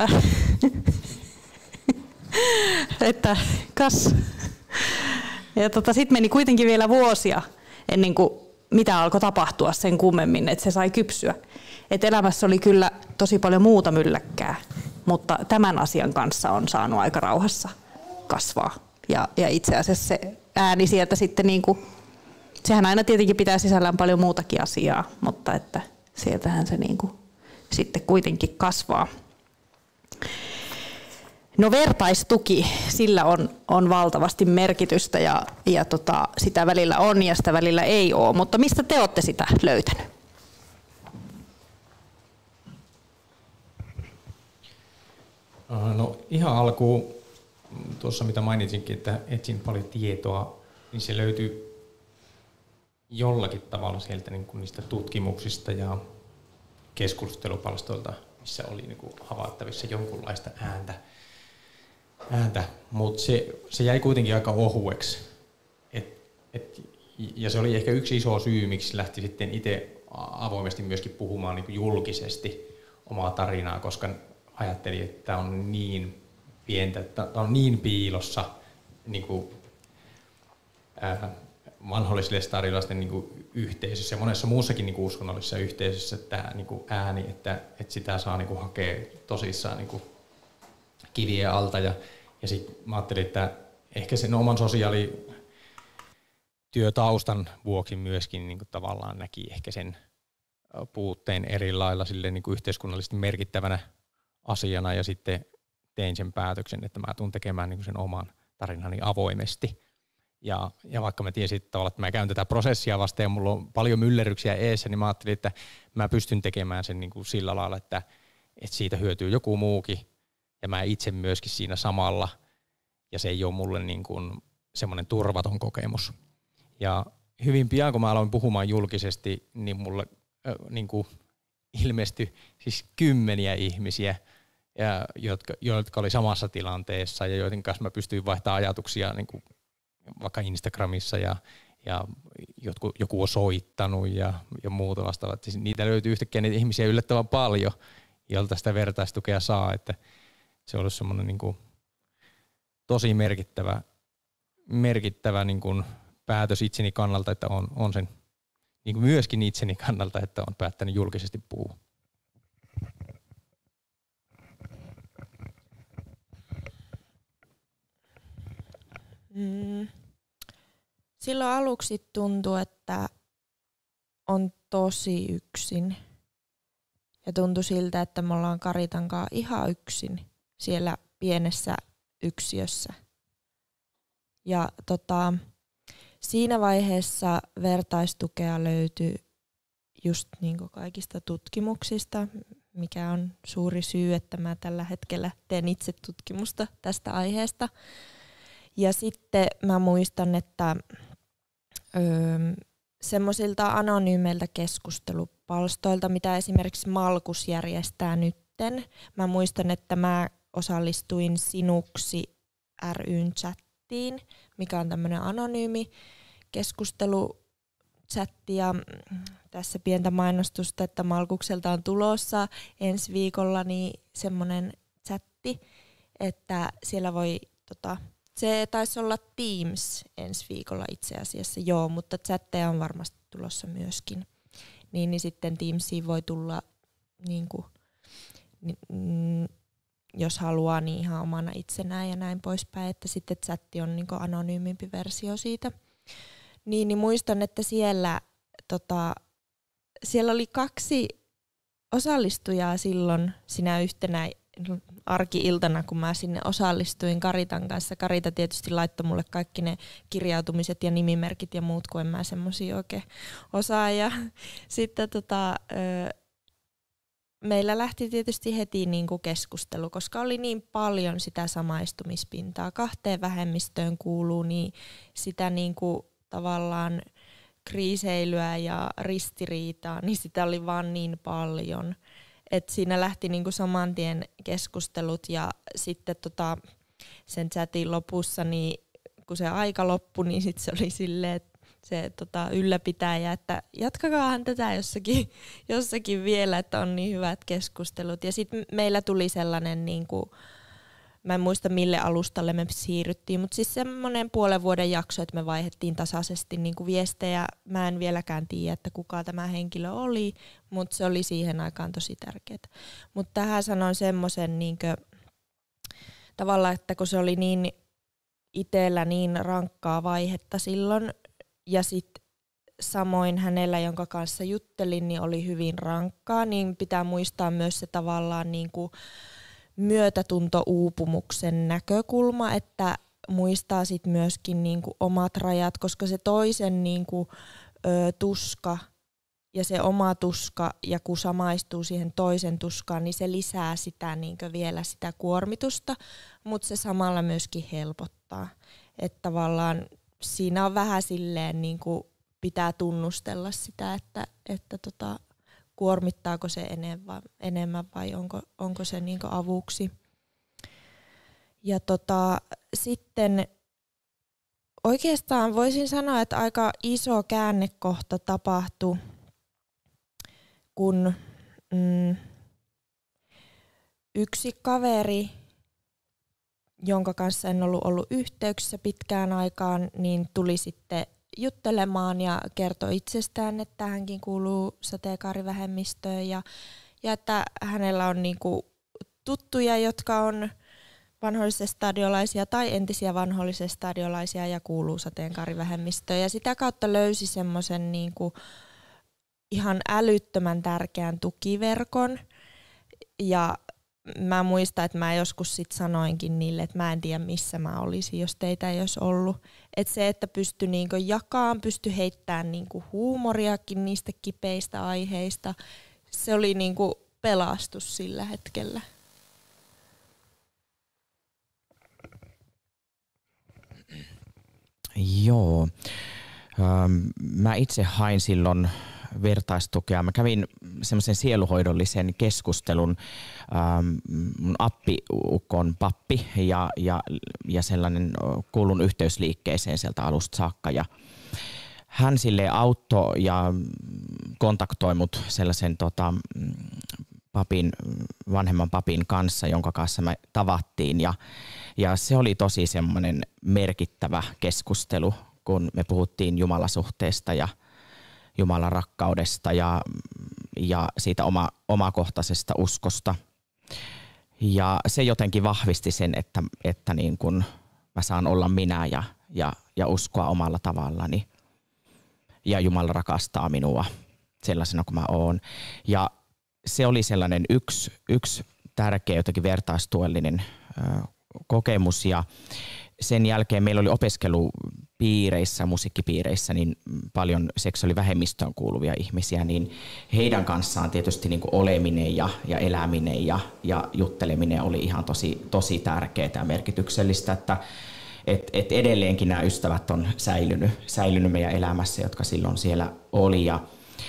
että kas. Ja sitten meni kuitenkin vielä vuosia ennen kuin mitä alkoi tapahtua sen kummemmin, että se sai kypsyä. Et elämässä oli kyllä tosi paljon muuta mylläkkää, mutta tämän asian kanssa on saanut aika rauhassa kasvaa. Ja itse asiassa se ääni sieltä sitten, niin kuin, sehän aina tietenkin pitää sisällään paljon muutakin asiaa, mutta että sieltähän se niin kuin sitten kuitenkin kasvaa. No vertaistuki, sillä on valtavasti merkitystä ja sitä välillä on ja sitä välillä ei ole, mutta mistä te olette sitä löytänyt? No ihan alkuun, tuossa mitä mainitsinkin, että etsin paljon tietoa, niin se löytyy jollakin tavalla sieltä niin kuin niistä tutkimuksista ja keskustelupalstoilta, missä oli niin kuin havaittavissa jonkunlaista ääntä, mutta se jäi kuitenkin aika ohueksi. Ja se oli ehkä yksi iso syy, miksi lähti sitten itse avoimesti myöskin puhumaan niin kuin julkisesti omaa tarinaa, koska ajattelin, että tämä on niin pientä, että tämä on niin piilossa niin kuin, vanhollisille starilaisten niin kuin yhteisössä ja monessa muussakin niin kuin uskonnollisessa yhteisössä tämä niin kuin ääni, että sitä saa niin kuin hakea tosissaan niin kuin kivien alta. Ja sitten mä ajattelin, että ehkä sen oman sosiaalityötaustan vuoksi myöskin niin kuin tavallaan näki ehkä sen puutteen eri lailla silleen, niin kuin yhteiskunnallisesti merkittävänä asiana, ja sitten tein sen päätöksen, että mä tulen tekemään niin kuin sen oman tarinani avoimesti. Ja vaikka mä tiesin tavallaan, että mä käyn tätä prosessia vasta ja mulla on paljon myllerryksiä eessä, niin mä ajattelin, että mä pystyn tekemään sen niin kuin sillä lailla, että siitä hyötyy joku muukin. ja mä itse myöskin siinä samalla, ja se ei ole mulle niin kuin semmoinen turvaton kokemus. Ja hyvin pian, kun mä aloin puhumaan julkisesti, niin mulle niin kuin ilmestyi siis kymmeniä ihmisiä, jotka oli samassa tilanteessa ja joiden kanssa mä pystyin vaihtamaan ajatuksia niin kuin vaikka Instagramissa ja joku on soittanut ja muuta vastaavat. Siis niitä löytyy yhtäkkiä niitä ihmisiä yllättävän paljon, jolta sitä vertaistukea saa, että se on ollut semmoinen niin kuin tosi merkittävä niin kuin päätös itseni kannalta, että on sen niin kuin myöskin itseni kannalta, että on päättänyt julkisesti puhua. Silloin aluksi tuntui, että on tosi yksin. Ja tuntui siltä, että me ollaan Karitankaan ihan yksin siellä pienessä yksiössä. Ja siinä vaiheessa vertaistukea löytyi just niin kuin kaikista tutkimuksista, mikä on suuri syy, että mä tällä hetkellä teen itse tutkimusta tästä aiheesta. Ja sitten mä muistan, että semmoisilta anonyymeiltä keskustelupalstoilta, mitä esimerkiksi Malkus järjestää nytten. Mä muistan, että mä osallistuin Sinuksi ry:n chattiin, mikä on tämmöinen anonyymi keskusteluchatti. Ja tässä pientä mainostusta, että Malkukselta on tulossa ensi viikolla niin semmoinen chatti, että siellä voi se taisi olla Teams ensi viikolla itse asiassa, joo, mutta chatteja on varmasti tulossa myöskin. Niin sitten Teamsiin voi tulla, niin kuin, jos haluaa, niin ihan omana itsenään ja näin poispäin, että sitten chatti on niin kuin anonyymimpi versio siitä. Niin muistan, että siellä oli 2 osallistujaa silloin sinä yhtenä arki-iltana, kun mä sinne osallistuin Karitan kanssa. Karita tietysti laittoi mulle kaikki ne kirjautumiset ja nimimerkit ja muut, kun en mä semmosia oikein osaa. Ja sitten meillä lähti tietysti heti niinku keskustelu, koska oli niin paljon sitä samaistumispintaa. 2 vähemmistöön kuuluu niin sitä niinku tavallaan kriiseilyä ja ristiriitaa, niin sitä oli vaan niin paljon. Et siinä lähti niinku saman tien keskustelut ja sitten sen chatin lopussa, niin kun se aika loppui, niin sitten se oli silleen, että se ylläpitäjä, että jatkakaahan tätä jossakin vielä, että on niin hyvät keskustelut. Ja sitten meillä tuli sellainen, niinku, mä en muista mille alustalle me siirryttiin, mutta siis semmoinen puolen vuoden jakso, että me vaihdettiin tasaisesti niinku viestejä. Mä en vieläkään tiedä, että kuka tämä henkilö oli, mutta se oli siihen aikaan tosi tärkeää. Mutta tähän sanon semmoisen niinku, tavallaan, että kun se oli niin itsellä niin rankkaa vaihetta silloin, ja sitten samoin hänellä, jonka kanssa juttelin, niin oli hyvin rankkaa, niin pitää muistaa myös se tavallaan niinku myötätuntouupumuksen näkökulma, että muistaa sit myöskin niinku omat rajat, koska se toisen niinku, tuska ja se oma tuska, ja kun samaistuu siihen toisen tuskaan, niin se lisää sitä niinku vielä sitä kuormitusta, mutta se samalla myöskin helpottaa. Että tavallaan siinä on vähän silleen niinku pitää tunnustella sitä, että kuormittaako se enemmän vai onko se niinku avuksi. Ja sitten oikeastaan voisin sanoa, että aika iso käännekohta tapahtui, kun yksi kaveri, jonka kanssa en ollut yhteyksissä pitkään aikaan, niin tuli sitten juttelemaan ja kertoi itsestään, että hänkin kuuluu sateenkaarivähemmistöön ja että hänellä on niinku tuttuja, jotka on vanhollisestadiolaisia tai entisiä vanhollisestadiolaisia ja kuuluu sateenkaarivähemmistöön. Ja sitä kautta löysi semmoisen niinku ihan älyttömän tärkeän tukiverkon. Ja mä muistan, että mä joskus sit sanoinkin niille, että mä en tiedä missä mä olisin, jos teitä ei olisi ollut. Että se, että pystyi niinku jakamaan, pystyi heittämään niinku huumoriakin niistä kipeistä aiheista, se oli niinku pelastus sillä hetkellä. Joo. Mä itse hain silloin vertaistukea. Mä kävin semmoisen sieluhoidollisen keskustelun. Mun appiukon pappi ja sellainen kuulun yhteysliikkeeseen sieltä alusta saakka. Ja hän silleen auttoi ja kontaktoi mut sellaisen vanhemman papin kanssa, jonka kanssa me tavattiin. Ja se oli tosi semmoinen merkittävä keskustelu, kun me puhuttiin Jumalasuhteesta ja Jumalan rakkaudesta ja siitä omakohtaisesta uskosta. Ja se jotenkin vahvisti sen, että niin kun mä saan olla minä ja uskoa omalla tavallani. Ja Jumala rakastaa minua sellaisena kuin mä oon. Ja se oli sellainen yksi tärkeä jotenkin vertaistuellinen kokemus. Ja sen jälkeen meillä oli opiskelupiireissä, musiikkipiireissä niin paljon seksuaalivähemmistöön kuuluvia ihmisiä, niin heidän kanssaan tietysti niin kuin oleminen ja eläminen ja jutteleminen oli ihan tosi tärkeää ja merkityksellistä, että edelleenkin nämä ystävät on säilynyt meidän elämässä, jotka silloin siellä oli. Ja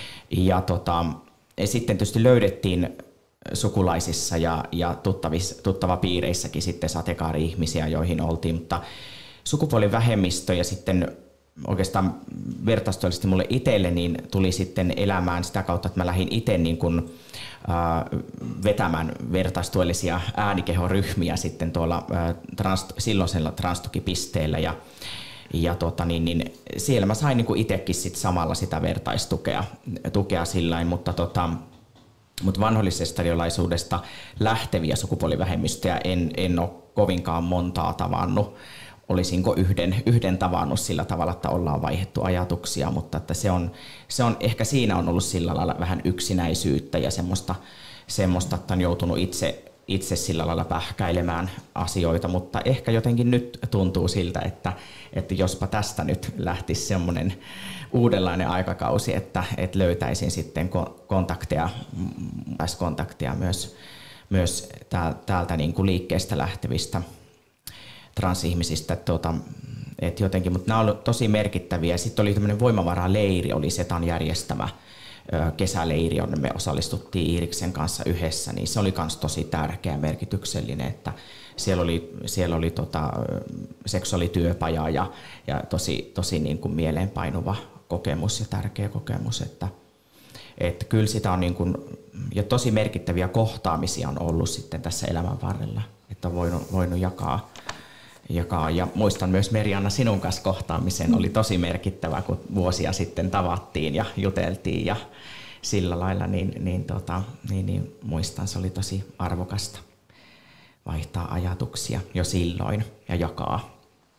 sitten tietysti löydettiin sukulaisissa ja tuttavapiireissäkin sitten sateenkaari-ihmisiä, joihin oltiin, mutta sukupuolivähemmistö ja sitten oikeastaan vertaistuellisesti mulle itselle niin tuli sitten elämään sitä kautta, että mä lähdin itse niin kuin, vetämään vertaistuellisia äänikehoryhmiä sitten tuolla silloisella transtukipisteellä ja siellä mä sain niin kuin itsekin sit samalla sitä vertaistukea sillain, mutta vanhollisesta erilaisuudesta lähteviä sukupuolivähemmistöjä en ole kovinkaan montaa tavannut. Olisinko yhden tavannut sillä tavalla, että ollaan vaihdettu ajatuksia, mutta että se on ehkä siinä on ollut sillä lailla vähän yksinäisyyttä ja semmoista että on joutunut itse sillä lailla pähkäilemään asioita, mutta ehkä jotenkin nyt tuntuu siltä, että jospa tästä nyt lähtisi semmoinen uudenlainen aikakausi, että löytäisin sitten kontakteja myös täältä niin kuin liikkeestä lähtevistä transihmisistä, että jotenkin, mutta nämä olivat tosi merkittäviä. Sitten oli tämmöinen voimavaraleiri, oli Setan järjestämä kesäleiri, jonne me osallistuttiin Iiriksen kanssa yhdessä, niin se oli myös tosi tärkeä ja merkityksellinen, että siellä oli seksuaalityöpaja ja tosi niin kuin mieleenpainuva kokemus ja tärkeä kokemus, että kyllä sitä on niin kuin, ja tosi merkittäviä kohtaamisia on ollut sitten tässä elämän varrella, että on voinut jakaa. Ja muistan myös Merianna sinun kanssa kohtaamisen, oli tosi merkittävä, kun vuosia sitten tavattiin ja juteltiin ja sillä lailla, niin muistan, se oli tosi arvokasta vaihtaa ajatuksia jo silloin ja jakaa.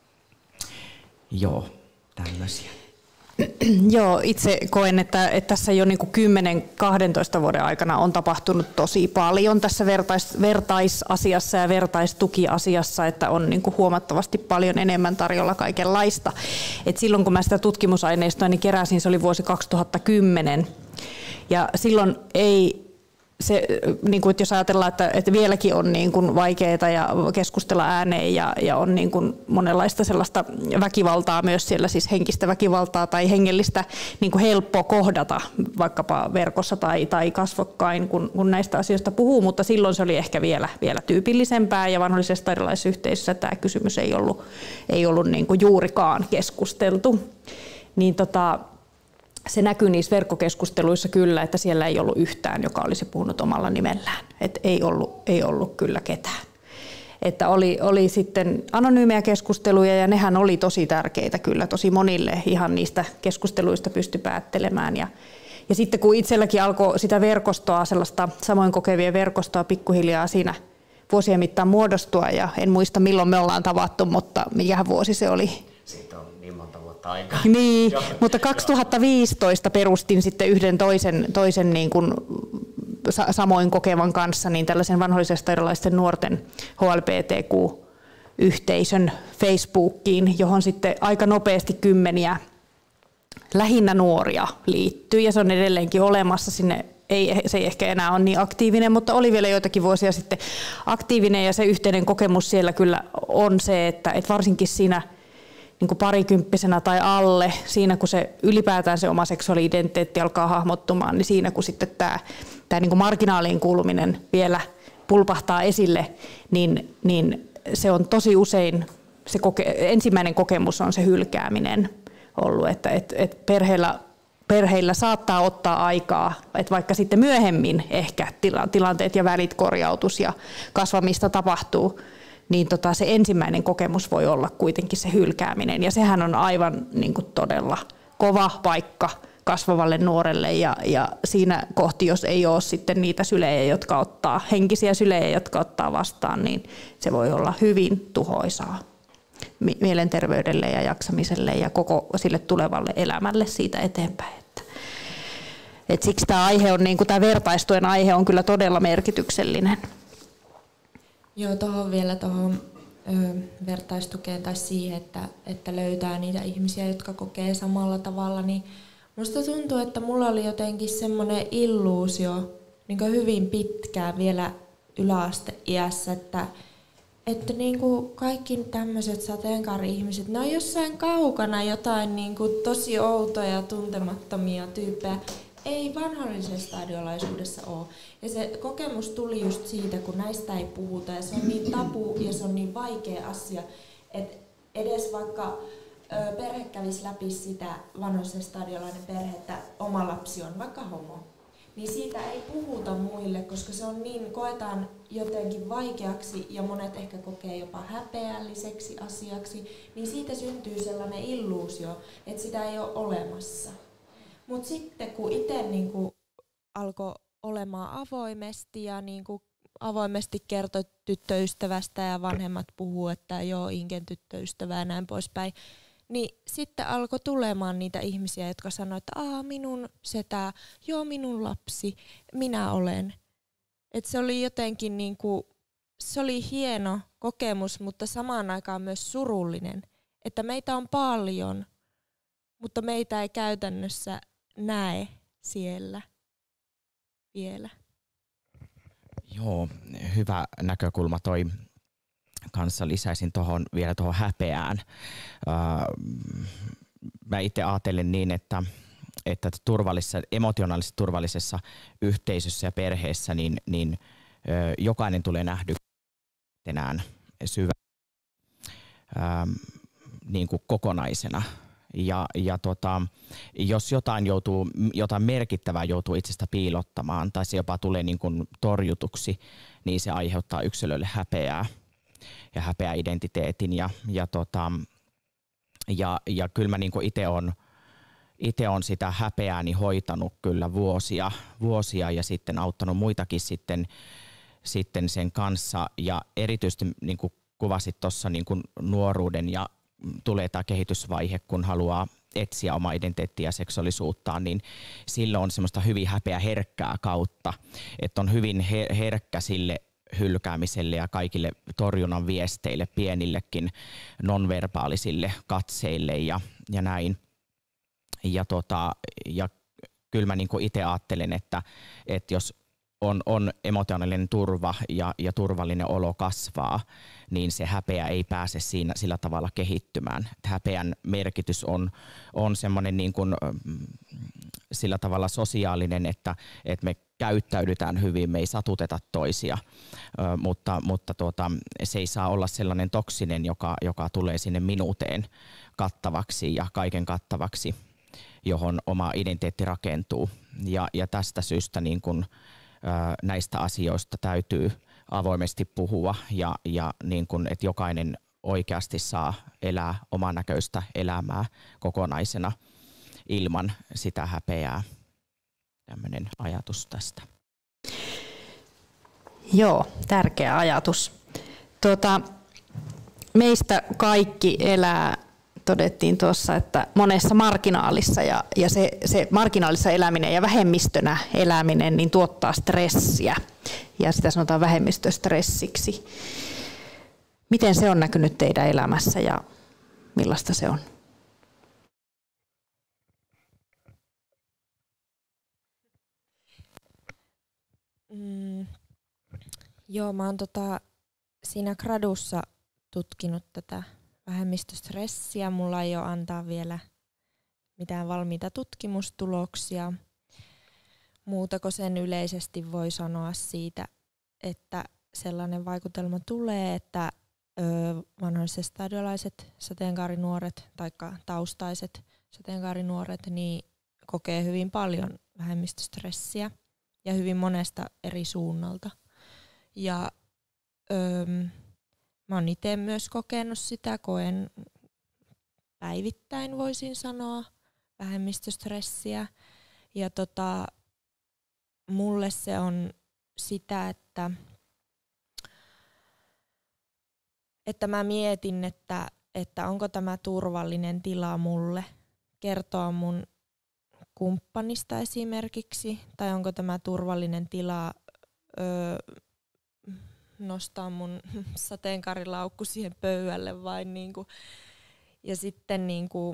Joo, tämmöisiä. Joo, itse koen, että tässä jo niin 10-12 vuoden aikana on tapahtunut tosi paljon tässä vertaisasiassa ja vertaistukiasiassa, että on niin huomattavasti paljon enemmän tarjolla kaikenlaista. Et silloin kun mä sitä tutkimusaineistoa niin keräsin, se oli vuosi 2010 ja silloin ei se, niin kuin, että jos ajatellaan, että vieläkin on niin kuin vaikeaa ja keskustella ääneen ja on niin kuin monenlaista sellaista väkivaltaa myös siellä, siis henkistä väkivaltaa tai hengellistä niin kuin helppo kohdata vaikkapa verkossa tai kasvokkain, kun näistä asioista puhuu, mutta silloin se oli ehkä vielä tyypillisempää ja vanhollisessa erilaisessa yhteisössä tämä kysymys ei ollut niin kuin juurikaan keskusteltu. Niin se näkyy niissä verkkokeskusteluissa kyllä, että siellä ei ollut yhtään, joka olisi puhunut omalla nimellään. Että ei ollut kyllä ketään. Että oli sitten anonyymejä keskusteluja ja nehän oli tosi tärkeitä kyllä tosi monille. Ihan niistä keskusteluista pystyi päättelemään. Ja sitten kun itselläkin alkoi sitä verkostoa, sellaista samoin kokevien verkostoa pikkuhiljaa siinä vuosien mittaan muodostua. Ja en muista milloin me ollaan tavattu, mutta mikähän vuosi se oli. Siitä on niin monta vuotta aikaa. Niin, mutta 2015 perustin sitten yhden toisen niin kuin samoin kokevan kanssa niin tällaisen vanhollisesta erilaisten nuorten HLBTQ-yhteisön Facebookiin, johon sitten aika nopeasti kymmeniä lähinnä nuoria liittyy ja se on edelleenkin olemassa sinne. Se ei ehkä enää ole niin aktiivinen, mutta oli vielä joitakin vuosia sitten aktiivinen ja se yhteinen kokemus siellä kyllä on se, että varsinkin siinä niin kuin parikymppisenä tai alle, siinä kun se ylipäätään se oma seksuaali-identiteetti alkaa hahmottumaan, niin siinä kun sitten tämä niin kuin marginaaliin kuuluminen vielä pulpahtaa esille, niin se on tosi usein, ensimmäinen kokemus on se hylkääminen ollut, että perheillä saattaa ottaa aikaa, että vaikka sitten myöhemmin ehkä tilanteet ja välit korjautus ja kasvamista tapahtuu, niin se ensimmäinen kokemus voi olla kuitenkin se hylkääminen. Ja sehän on aivan niin kuin todella kova paikka kasvavalle nuorelle. Ja siinä kohti, jos ei ole sitten niitä sylejä, jotka ottaa, henkisiä sylejä, jotka ottaa vastaan, niin se voi olla hyvin tuhoisaa mielenterveydelle ja jaksamiselle ja koko sille tulevalle elämälle siitä eteenpäin. Et siksi tämä aihe on, niin kuin tämä vertaistuen aihe on kyllä todella merkityksellinen. Joo, tuohon vertaistukeen tai siihen, että löytää niitä ihmisiä, jotka kokee samalla tavalla, niin musta tuntuu, että mulla oli jotenkin semmoinen illuusio niin hyvin pitkään vielä yläasteiässä, että niin kuin kaikki tämmöiset sateenkaari-ihmiset, ne on jossain kaukana jotain niin kuin tosi outoja, tuntemattomia tyyppejä. Ei vanhollisessa stadiolaisuudessa ole. Ja se kokemus tuli just siitä, kun näistä ei puhuta. Ja se on niin tabu ja se on niin vaikea asia, että edes vaikka perhe kävisi läpi sitä vanhollisen stadiolainen perhe, että oma lapsi on vaikka homo, niin siitä ei puhuta muille, koska se on niin, koetaan jotenkin vaikeaksi ja monet ehkä kokee jopa häpeälliseksi asiaksi, niin siitä syntyy sellainen illuusio, että sitä ei ole olemassa. Mutta sitten kun itse niinku alkoi olemaan avoimesti ja niinku avoimesti kertoi tyttöystävästä ja vanhemmat puhuu, että joo, Inken tyttöystävä ja näin poispäin, niin sitten alkoi tulemaan niitä ihmisiä, jotka sanoivat, että minun setä, joo minun lapsi, minä olen. Et se oli jotenkin niinku, se oli hieno kokemus, mutta samaan aikaan myös surullinen, että meitä on paljon, mutta meitä ei käytännössä näe siellä vielä. Joo, hyvä näkökulma toi. Kanssa lisäisin vielä tuohon häpeään. Mä itse ajattelen niin, että emotionaalisesti turvallisessa yhteisössä ja perheessä niin jokainen tulee nähdyksi enää syvä niin kuin kokonaisena. Ja jos jotain merkittävää joutuu itsestä piilottamaan tai se jopa tulee niin kuin torjutuksi, niin se aiheuttaa yksilölle häpeää ja häpeää identiteetin. Ja kyllä mä niin kuin itse on sitä häpeääni hoitanut kyllä vuosia ja sitten auttanut muitakin sitten sen kanssa. Ja erityisesti niin kuin kuvasit tuossa niin kuin nuoruuden ja tulee tämä kehitysvaihe, kun haluaa etsiä omaa identiteettiä ja seksuaalisuuttaan, niin silloin on semmoista hyvin häpeäherkkää kautta, että on hyvin herkkä sille hylkäämiselle ja kaikille torjunnan viesteille, pienillekin nonverbaalisille katseille ja näin. Ja kyllä mä niinku itse ajattelen, että jos on emotionaalinen turva ja turvallinen olo kasvaa, niin se häpeä ei pääse sillä tavalla kehittymään. Häpeän merkitys on semmoinen niin kuin sillä tavalla sosiaalinen, että me käyttäydytään hyvin, me ei satuteta toisia, mutta se ei saa olla sellainen toksinen, joka tulee sinne minuuteen kattavaksi ja kaiken kattavaksi, johon oma identiteetti rakentuu. Ja tästä syystä niin kun, näistä asioista täytyy avoimesti puhua ja niin kun, että jokainen oikeasti saa elää oman näköistä elämää kokonaisena ilman sitä häpeää. Tämmöinen ajatus tästä. Joo, tärkeä ajatus. Meistä kaikki elää, todettiin tuossa, että monessa marginaalissa ja se marginaalissa eläminen ja vähemmistönä eläminen niin tuottaa stressiä ja sitä sanotaan vähemmistöstressiksi. Miten se on näkynyt teidän elämässä ja millaista se on? Joo, mä oon siinä gradussa tutkinut tätä vähemmistöstressiä. Mulla ei ole antaa vielä mitään valmiita tutkimustuloksia. Muuta kuin sen yleisesti voi sanoa siitä, että sellainen vaikutelma tulee, että vanhoilliset stadiolaiset sateenkaarinuoret tai taustaiset sateenkaarinuoret niin kokee hyvin paljon vähemmistöstressiä ja hyvin monesta eri suunnalta. Ja mä oon itse myös kokenut sitä, koen päivittäin voisin sanoa vähemmistöstressiä. Ja mulle se on sitä, että mä mietin, että onko tämä turvallinen tila mulle kertoa mun kumppanista esimerkiksi, tai onko tämä turvallinen tila nostaa mun sateenkaarilaukku siihen pöydälle vai niinku. Ja sitten niinku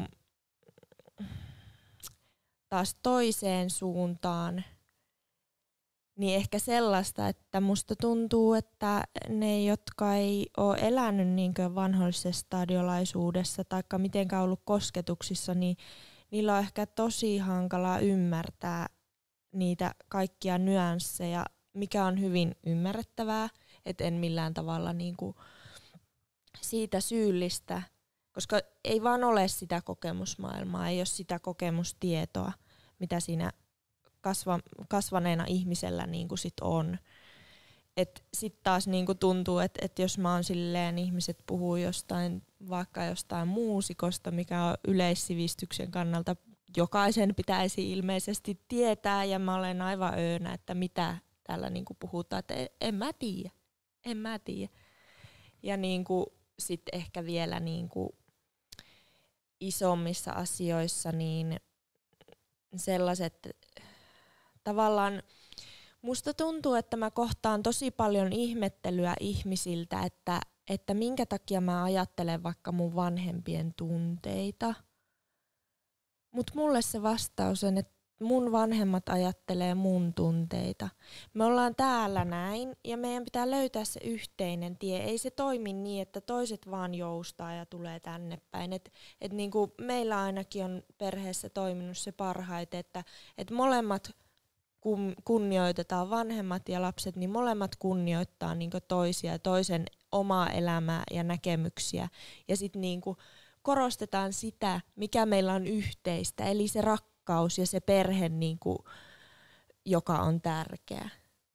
taas toiseen suuntaan, niin ehkä sellaista, että musta tuntuu, että ne, jotka ei ole elänyt niinkö vanhoillisessa stadiolaisuudessa taikka mitenkään ollut kosketuksissa, niin niillä on ehkä tosi hankalaa ymmärtää niitä kaikkia nyansseja, mikä on hyvin ymmärrettävää, et en millään tavalla niinku siitä syyllistä, koska ei vaan ole sitä kokemusmaailmaa, ei ole sitä kokemustietoa, mitä siinä kasvaneena ihmisellä niinku sit on. Et sit taas niinku tuntuu, että jos mä oon silleen, ihmiset puhuu vaikka jostain muusikosta, mikä on yleissivistyksen kannalta jokaisen pitäisi ilmeisesti tietää, ja mä olen aivan öönä, että mitä täällä niinku puhutaan, että en mä tiedä. Ja niinku sit ehkä vielä niinku isommissa asioissa niin sellaiset tavallaan musta tuntuu, että mä kohtaan tosi paljon ihmettelyä ihmisiltä, että minkä takia mä ajattelen vaikka mun vanhempien tunteita. Mut mulle se vastaus on, että mun vanhemmat ajattelee mun tunteita. Me ollaan täällä näin ja meidän pitää löytää se yhteinen tie. Ei se toimi niin, että toiset vaan joustaa ja tulee tänne päin. Et niinku meillä ainakin on perheessä toiminut se parhaiten, että molemmat kunnioitetaan, vanhemmat ja lapset, niin molemmat kunnioittaa niinku toisia ja toisen omaa elämää ja näkemyksiä. Ja sitten niinku korostetaan sitä, mikä meillä on yhteistä, eli se rakkaus ja se perhe, niinku, joka on tärkeä.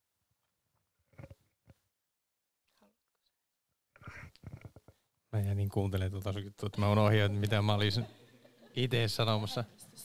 Mä jäin kuuntelemaan tuota juttua, että mä unohdin, että mitä mä olisin itse sanomassa.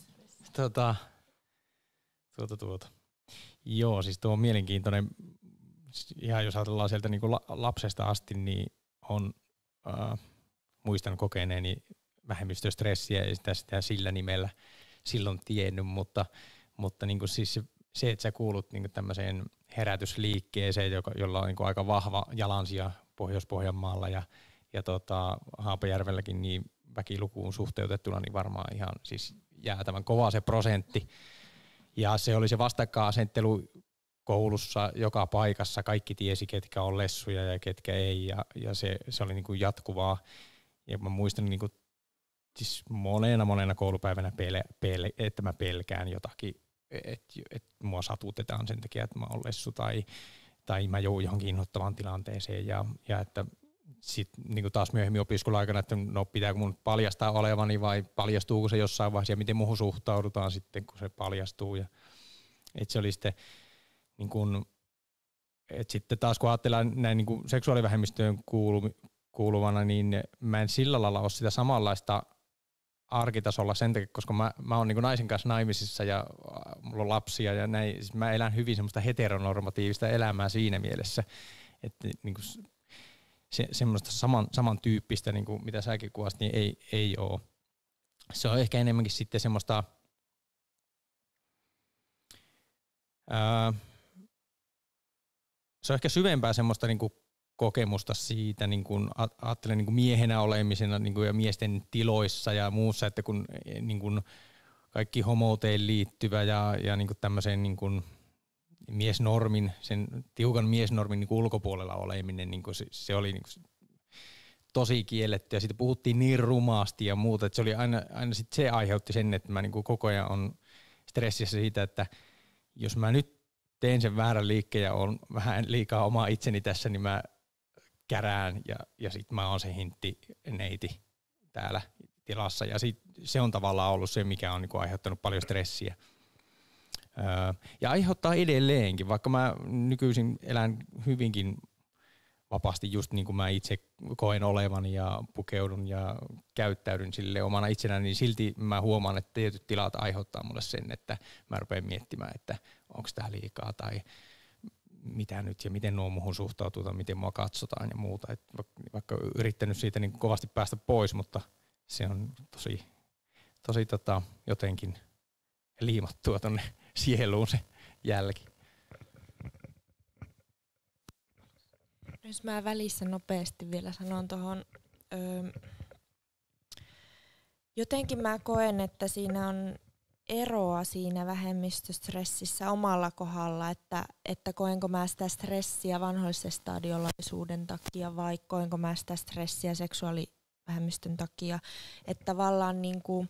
Joo, siis tuo on mielenkiintoinen. Ihan jos ajatellaan sieltä niin kuin lapsesta asti, niin on muistan kokeneeni vähemmistöstressiä ja sitä sillä nimellä silloin tiennyt, mutta niin kuin siis se, että sä kuulut niin kuin tämmöiseen herätysliikkeeseen, jolla on niin kuin aika vahva jalansija Pohjois-Pohjanmaalla ja Haapajärvelläkin niin väkilukuun suhteutettuna, niin varmaan ihan siis jäätävän kova se prosentti. Ja se oli se vastakkainasettelu koulussa joka paikassa. Kaikki tiesi, ketkä on lessuja ja ketkä ei. Ja se oli niin kuin jatkuvaa. Ja mä muistan niin kuin, siis monena koulupäivänä, että mä pelkään jotakin. Että mua satutetaan sen takia, että mä oon lessu tai mä joudun johonkin inhottavaan tilanteeseen. Ja että sitten niin taas myöhemmin opiskeluaikana, että no pitääkö mun paljastaa olevani vai paljastuuko se jossain vaiheessa ja miten muuhun suhtaudutaan sitten, kun se paljastuu. Ja, että se oli sitten, niin kun, että sitten taas kun ajatellaan näin niin kuin seksuaalivähemmistöön kuuluvana, niin mä en sillä lailla ole sitä samanlaista arkitasolla sen takia, koska mä oon niin kuin naisen kanssa naimisissa ja mulla on lapsia ja näin. Siis mä elän hyvin semmoista heteronormatiivista elämää siinä mielessä, että niin kuin semmoista samantyyppistä, niin kuin mitä säkin kuvasit, niin ei ole. Se on ehkä enemmänkin sitten semmoista se on ehkä syvempää semmoista niin kuin kokemusta siitä, niin kuin ajattelen niin kuin miehenä olemisena niin kuin ja miesten tiloissa ja muussa, että kun niin kuin kaikki homouteen liittyvä ja niin kuin tämmöiseen niin kuin miesnormin, sen tiukan miesnormin niin kuin ulkopuolella oleminen, niin kuin se oli niin kuin tosi kielletty ja siitä puhuttiin niin rumaasti ja muuta, että se oli aina sit se aiheutti sen, että mä niinku koko ajan on stressissä siitä, että jos mä nyt teen sen väärän liikkeen ja on vähän liikaa omaa itseni tässä, niin mä kärään ja sit mä oon se neiti täällä tilassa ja se on tavallaan ollut se, mikä on niinku aiheuttanut paljon stressiä. Ja aiheuttaa edelleenkin, vaikka mä nykyisin elän hyvinkin vapaasti just niin kuin mä itse koen olevani ja pukeudun ja käyttäydyn sille omana itsenäni, niin silti mä huomaan, että tietyt tilat aiheuttaa mulle sen, että mä rupean miettimään, että onko tää liikaa tai mitä nyt ja miten nuo muuhun suhtautuu tai miten mua katsotaan ja muuta. Et vaikka yrittänyt siitä niin kovasti päästä pois, mutta se on tosi jotenkin liimattua tonne sieluun se jälki. Jos mä välissä nopeasti vielä sanon tuohon, jotenkin mä koen, että siinä on eroa siinä vähemmistöstressissä omalla kohdalla, että koenko mä sitä stressiä vanhoillisen stadiolaisuuden takia vai koenko mä sitä stressiä seksuaalivähemmistön takia, että tavallaan niinku,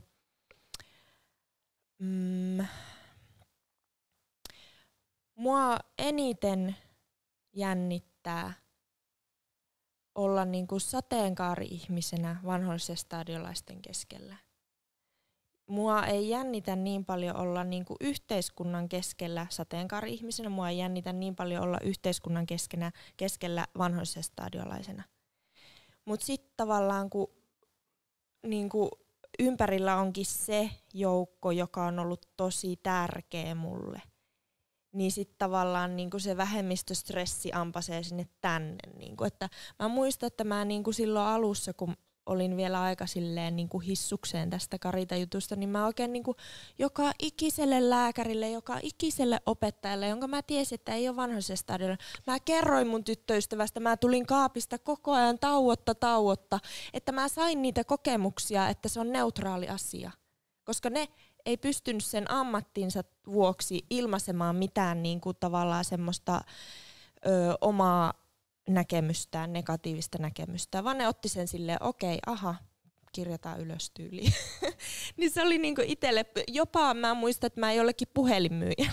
mua eniten jännittää olla niinku sateenkaari-ihmisenä vanhoillisen stadiolaisten keskellä. Mua ei jännitä niin paljon olla niinku yhteiskunnan keskellä sateenkaari-ihmisenä, mua ei jännitä niin paljon olla yhteiskunnan keskellä vanhoillisen stadiolaisena. Mut sit tavallaan kun niinku ympärillä onkin se joukko, joka on ollut tosi tärkeä mulle, niin sitten tavallaan niinku se vähemmistöstressi ampasee sinne tänne. Niinku, että mä muistan, että mä niinku silloin alussa, kun olin vielä aika silleen niinku hissukseen tästä Karita-jutusta, niin mä oikein niinku joka ikiselle lääkärille, joka ikiselle opettajalle, jonka mä tiesin, että ei ole vanhoisessa stadionilla, mä kerroin mun tyttöystävästä, mä tulin kaapista koko ajan tauotta, että mä sain niitä kokemuksia, että se on neutraali asia. Koska ne ei pystynyt sen ammattinsa vuoksi ilmaisemaan mitään niinku tavallaan semmoista omaa näkemystään, negatiivista näkemystään, vaan ne otti sen silleen, okei, kirjataan ylös tyyliin. Niin se oli niinku itselle, jopa mä muistan, että mä jollekin puhelinmyyjälle.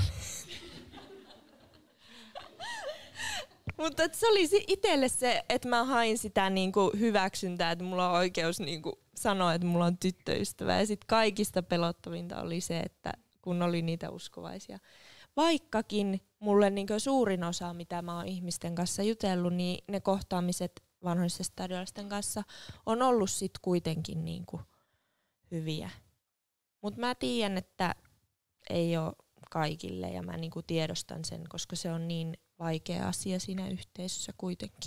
Mutta se oli itselle se, että mä hain sitä niinku hyväksyntää, että mulla on oikeus niinku sanoa, että mulla on tyttöystävä. Ja sitten kaikista pelottavinta oli se, että kun oli niitä uskovaisia. Vaikkakin mulle niinku suurin osa, mitä mä oon ihmisten kanssa jutellut, niin ne kohtaamiset vanhoillisten stadiolaisten kanssa on ollut sit kuitenkin niinku hyviä. Mutta mä tiedän, että ei ole kaikille ja mä niinku tiedostan sen, koska se on niin vaikea asia siinä yhteisössä kuitenkin.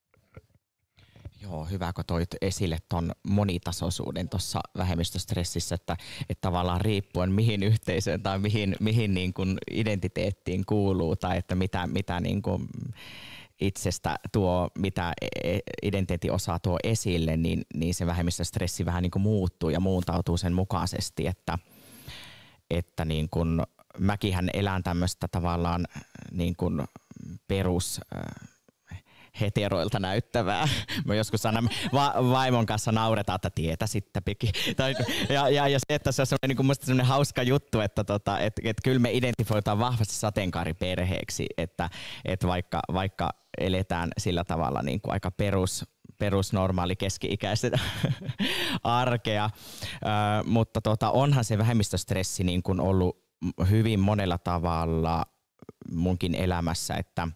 Joo, hyvä kun toit esille tuon monitasoisuuden tuossa vähemmistöstressissä, että tavallaan riippuen mihin yhteisöön tai mihin niin kuin identiteettiin kuuluu tai että mitä niin kuin itsestä tuo, mitä identiteetin osaa tuo esille, niin se vähemmistöstressi vähän niin kuin muuttuu ja muuntautuu sen mukaisesti, että niin kuin mäkinhän elän tämmöistä tavallaan niin kuin perus heteroilta näyttävää. Mä joskus sanon, vaimon kanssa nauretaan, että tietä sitten piki. Ja se, että se on semmoinen, niin musta semmoinen hauska juttu, että kyllä me identifioitaan vahvasti sateenkaariperheeksi, että vaikka eletään sillä tavalla niin kuin aika perusnormaali keski-ikäisen arkea, mutta onhan se vähemmistöstressi niin kuin ollut hyvin monella tavalla munkin elämässä, että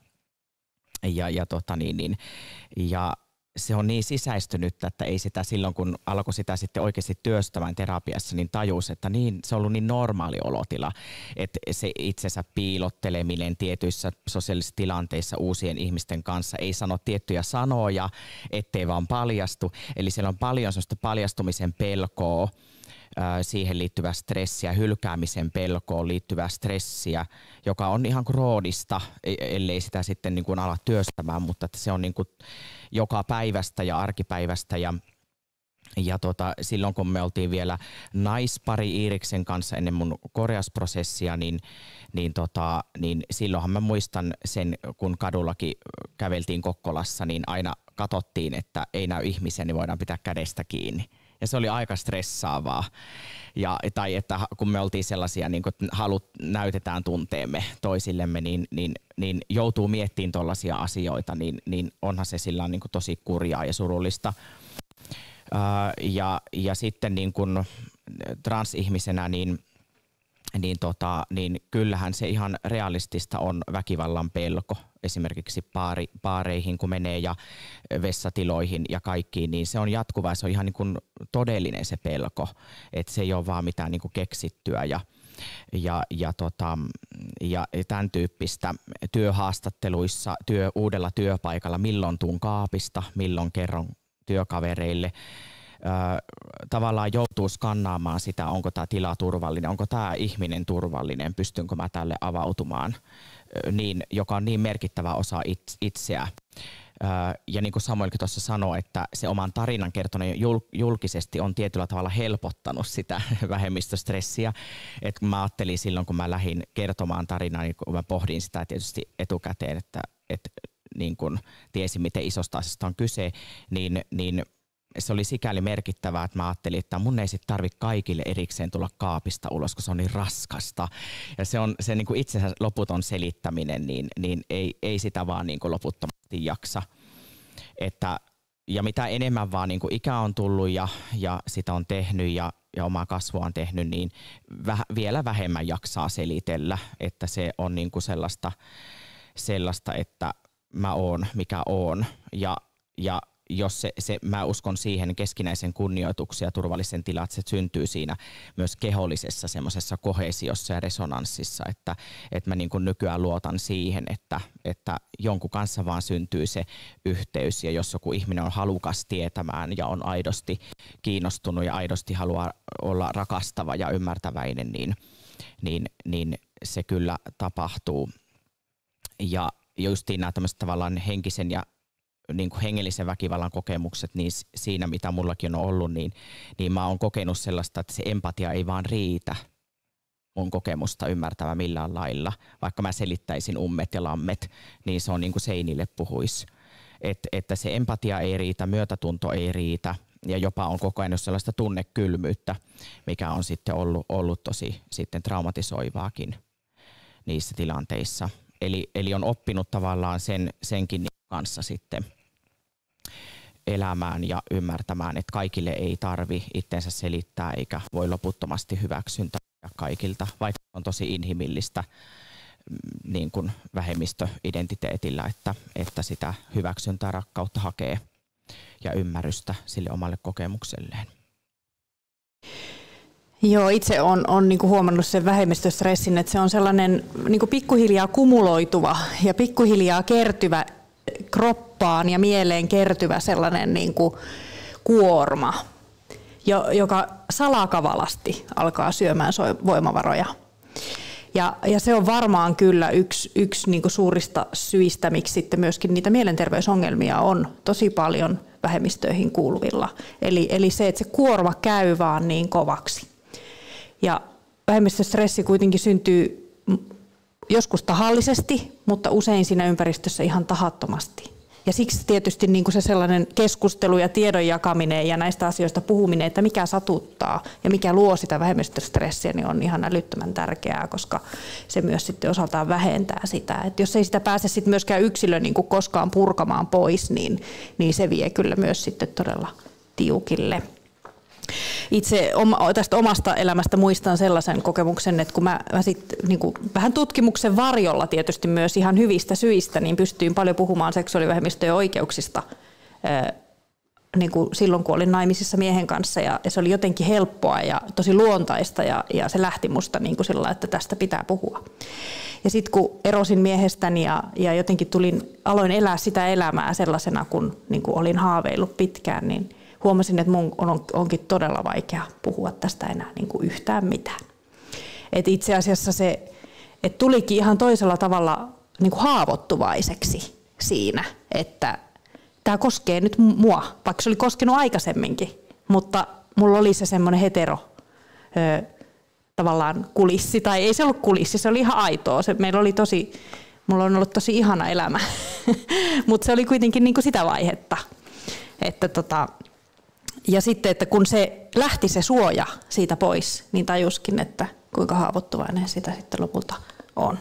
ja se on niin sisäistynyt, että ei sitä silloin, kun alkoi sitä sitten oikeasti työstämään terapiassa, niin tajusi, että se on ollut niin normaali olotila, että se itsensä piilotteleminen tietyissä sosiaalisissa tilanteissa uusien ihmisten kanssa, ei sano tiettyjä sanoja, ettei vaan paljastu. Eli siellä on paljon sellaista paljastumisen pelkoa, siihen liittyvää stressiä, hylkäämisen pelkoon liittyvää stressiä, joka on ihan kroonista, ellei sitä sitten niin kuin ala työstämään, mutta että se on niin kuin joka päivästä ja arkipäivästä ja silloin kun me oltiin vielä naispari Iiriksen kanssa ennen mun korjausprosessia, niin silloinhan mä muistan sen, kun kadullakin käveltiin Kokkolassa, niin aina katsottiin, että ei näy ihmisiä, niin voidaan pitää kädestä kiinni. Ja se oli aika stressaavaa. Tai että kun me oltiin sellaisia, niin kun näytetään tunteemme toisillemme, niin joutuu miettimään tuollaisia asioita, niin onhan se sillä niin tosi kurjaa ja surullista. Ja sitten niin kun transihmisenä, niin kyllähän se ihan realistista on väkivallan pelko. Esimerkiksi baareihin kun menee ja vessatiloihin ja kaikkiin, niin se on jatkuvaa, se on ihan niin kuin todellinen se pelko, että se ei ole vaan mitään niin kuin keksittyä ja tämän tyyppistä työhaastatteluissa, uudella työpaikalla, milloin tuun kaapista, milloin kerron työkavereille. Tavallaan joutuu skannaamaan sitä, onko tämä tila turvallinen, onko tämä ihminen turvallinen, pystynkö mä tälle avautumaan, joka on niin merkittävä osa itseä. Ja niin kuin Samuelkin tuossa sanoi, että se oman tarinan kertoneen julkisesti on tietyllä tavalla helpottanut sitä vähemmistöstressiä. Että mä ajattelin silloin, kun mä lähdin kertomaan tarinaa, niin kun mä pohdin sitä tietysti etukäteen, että niin kun tiesin, miten isosta asiasta on kyse, niin se oli sikäli merkittävää, että mä ajattelin, että mun ei sitten tarvitse kaikille erikseen tulla kaapista ulos, kun se on niin raskasta. Ja se niin kuin itsensä loputon selittäminen, niin ei sitä vaan niin kuin loputtomasti jaksa. Ja mitä enemmän vaan niin kuin ikä on tullut ja sitä on tehnyt ja omaa kasvua on tehnyt, niin vielä vähemmän jaksaa selitellä. Että se on niin kuin sellaista, että mä oon mikä oon. Ja jos mä uskon siihen keskinäisen kunnioituksen ja turvallisen tilan, että se syntyy siinä myös kehollisessa semmoisessa koheesiossa ja resonanssissa, että mä niin kuin nykyään luotan siihen, että jonkun kanssa vaan syntyy se yhteys ja jos joku ihminen on halukas tietämään ja on aidosti kiinnostunut ja aidosti haluaa olla rakastava ja ymmärtäväinen, niin se kyllä tapahtuu. Ja justiin nämä tämmöiset tavallaan henkisen ja niin kuin hengellisen väkivallan kokemukset, niin siinä mitä mullakin on ollut, niin mä oon kokenut sellaista, että se empatia ei vaan riitä mun kokemusta ymmärtävä millään lailla. Vaikka mä selittäisin ummet ja lammet, niin se on niin kuin seinille puhuisi. Että se empatia ei riitä, myötätunto ei riitä ja jopa on kokenut sellaista tunnekylmyyttä, mikä on sitten ollut tosi sitten traumatisoivaakin niissä tilanteissa. Eli on oppinut tavallaan senkin kanssa sitten elämään ja ymmärtämään, että kaikille ei tarvi itsensä selittää eikä voi loputtomasti hyväksyntä kaikilta, vaikka on tosi inhimillistä niin kuin vähemmistöidentiteetillä, että sitä hyväksyntää ja rakkautta hakee ja ymmärrystä sille omalle kokemukselleen. Joo, itse olen niinku huomannut sen vähemmistöstressin, että se on sellainen niinku pikkuhiljaa kumuloituva ja pikkuhiljaa kertyvä kroppaan ja mieleen kertyvä sellainen niinku kuorma, joka salakavalasti alkaa syömään voimavaroja. Ja se on varmaan kyllä yksi niinku suurista syistä, miksi sitten myöskin niitä mielenterveysongelmia on tosi paljon vähemmistöihin kuuluvilla. Eli se, että se kuorma käy vaan niin kovaksi. Ja vähemmistöstressi kuitenkin syntyy joskus tahallisesti, mutta usein siinä ympäristössä ihan tahattomasti. Ja siksi tietysti niin kuin se sellainen keskustelu ja tiedon jakaminen ja näistä asioista puhuminen, että mikä satuttaa ja mikä luo sitä vähemmistöstressiä, niin on ihan älyttömän tärkeää, koska se myös sitten osaltaan vähentää sitä. Että jos ei sitä pääse sitten myöskään yksilö niin kuin koskaan purkamaan pois, niin se vie kyllä myös sitten todella tiukille. Itse tästä omasta elämästä muistan sellaisen kokemuksen, että kun mä sit, niin kuin vähän tutkimuksen varjolla tietysti myös ihan hyvistä syistä, niin pystyin paljon puhumaan seksuaalivähemmistöjen oikeuksista niin kuin silloin, kun olin naimisissa miehen kanssa. Ja se oli jotenkin helppoa ja tosi luontaista ja se lähti musta niin kuin sillä, että tästä pitää puhua. Ja sitten kun erosin miehestäni ja jotenkin aloin elää sitä elämää sellaisena, kun niin kuin olin haaveillut pitkään, niin huomasin, että mun onkin todella vaikea puhua tästä enää niin kuin yhtään mitään. Et itse asiassa se tulikin ihan toisella tavalla niin kuin haavoittuvaiseksi siinä, että tämä koskee nyt mua, vaikka se oli koskenut aikaisemminkin, mutta mulla oli se semmoinen tavallaan kulissi, tai ei se ollut kulissi, se oli ihan aitoa. Meillä oli tosi mulla on ollut tosi ihana elämä, mutta se oli kuitenkin niin kuin sitä vaihetta. Että ja sitten, että kun se lähti se suoja siitä pois, niin tajuskin, että kuinka haavoittuvainen sitä sitten lopulta on.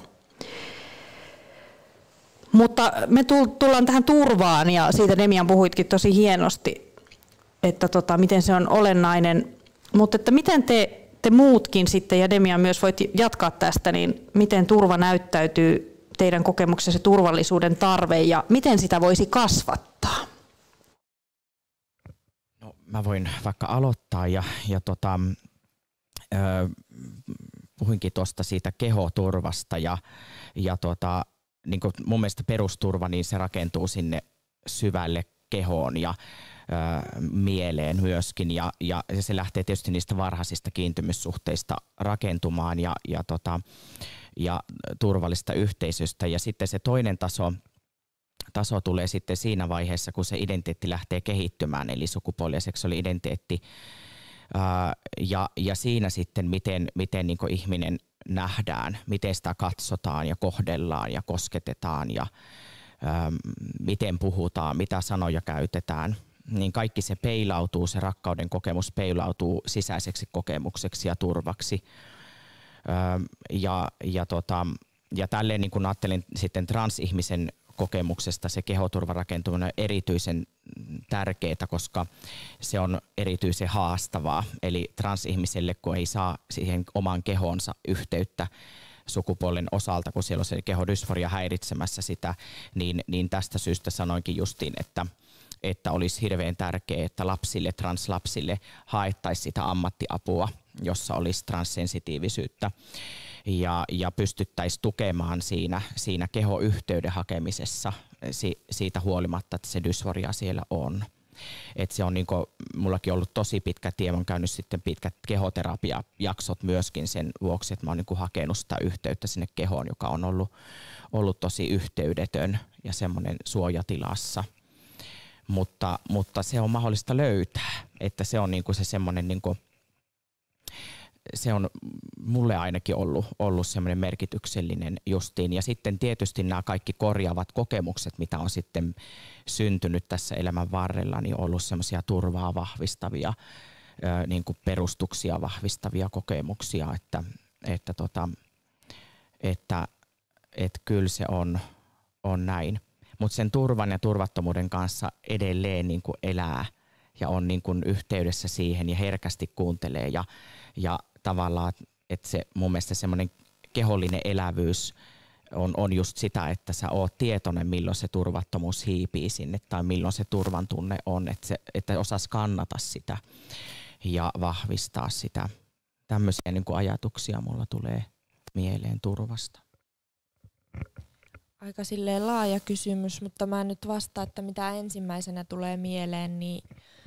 Mutta me tullaan tähän turvaan, ja siitä Demian puhuitkin tosi hienosti, että miten se on olennainen. Mutta että miten te muutkin sitten, ja Demian myös voit jatkaa tästä, niin miten turva näyttäytyy teidän kokemuksessa, turvallisuuden tarve, ja miten sitä voisi kasvattaa? No, mä voin vaikka aloittaa, ja puhuinkin tuosta siitä kehoturvasta, ja niin kuin mun mielestä perusturva, niin se rakentuu sinne syvälle kehoon ja mieleen myöskin, ja se lähtee tietysti niistä varhaisista kiintymyssuhteista rakentumaan ja turvallista yhteisöstä. Ja sitten se toinen taso tulee sitten siinä vaiheessa, kun se identiteetti lähtee kehittymään, eli sukupuoli- ja seksuaali-identiteetti. Ja siinä sitten, miten niin kuin ihminen nähdään, miten sitä katsotaan ja kohdellaan ja kosketetaan ja miten puhutaan, mitä sanoja käytetään, niin kaikki se peilautuu, se rakkauden kokemus peilautuu sisäiseksi kokemukseksi ja turvaksi. Ja tälleen niin kun ajattelin sitten transihmisen kokemuksesta, se kehoturvan rakentuminen on erityisen tärkeää, koska se on erityisen haastavaa. Eli transihmiselle, kun ei saa siihen oman kehonsa yhteyttä sukupuolen osalta, kun siellä on se kehodysforia häiritsemässä sitä, niin tästä syystä sanoinkin justiin, että olisi hirveän tärkeää, että translapsille haettaisiin sitä ammattiapua, jossa olisi transsensitiivisyyttä. Ja pystyttäisiin tukemaan siinä kehoyhteyden hakemisessa siitä huolimatta, että se dysforia siellä on. Et se on niinku, mullakin ollut tosi pitkä tie, mä oon käynyt sitten pitkät kehoterapiajaksot myöskin sen vuoksi, että mä oon niinku hakenut sitä yhteyttä sinne kehoon, joka on ollut tosi yhteydetön ja semmoinen suojatilassa. Mutta se on mahdollista löytää, että se on niinku se semmoinen niinku, se on mulle ainakin ollut semmoinen merkityksellinen justiin. Ja sitten tietysti nämä kaikki korjaavat kokemukset, mitä on sitten syntynyt tässä elämän varrella, niin on ollut semmoisia turvaa vahvistavia, niin kuin perustuksia vahvistavia kokemuksia, että kyllä se on näin. Mutta sen turvan ja turvattomuuden kanssa edelleen niin kuin elää ja on niin kuin yhteydessä siihen ja herkästi kuuntelee ja tavallaan, että se mun mielestä semmoinen kehollinen elävyys on just sitä, että sä oot tietoinen, milloin se turvattomuus hiipii sinne tai milloin se turvan tunne on, että osas kannata sitä ja vahvistaa sitä. Tämmöisiä niin kuin ajatuksia mulla tulee mieleen turvasta. Aika silleen laaja kysymys, mutta mä nyt vastaan, että mitä ensimmäisenä tulee mieleen, niin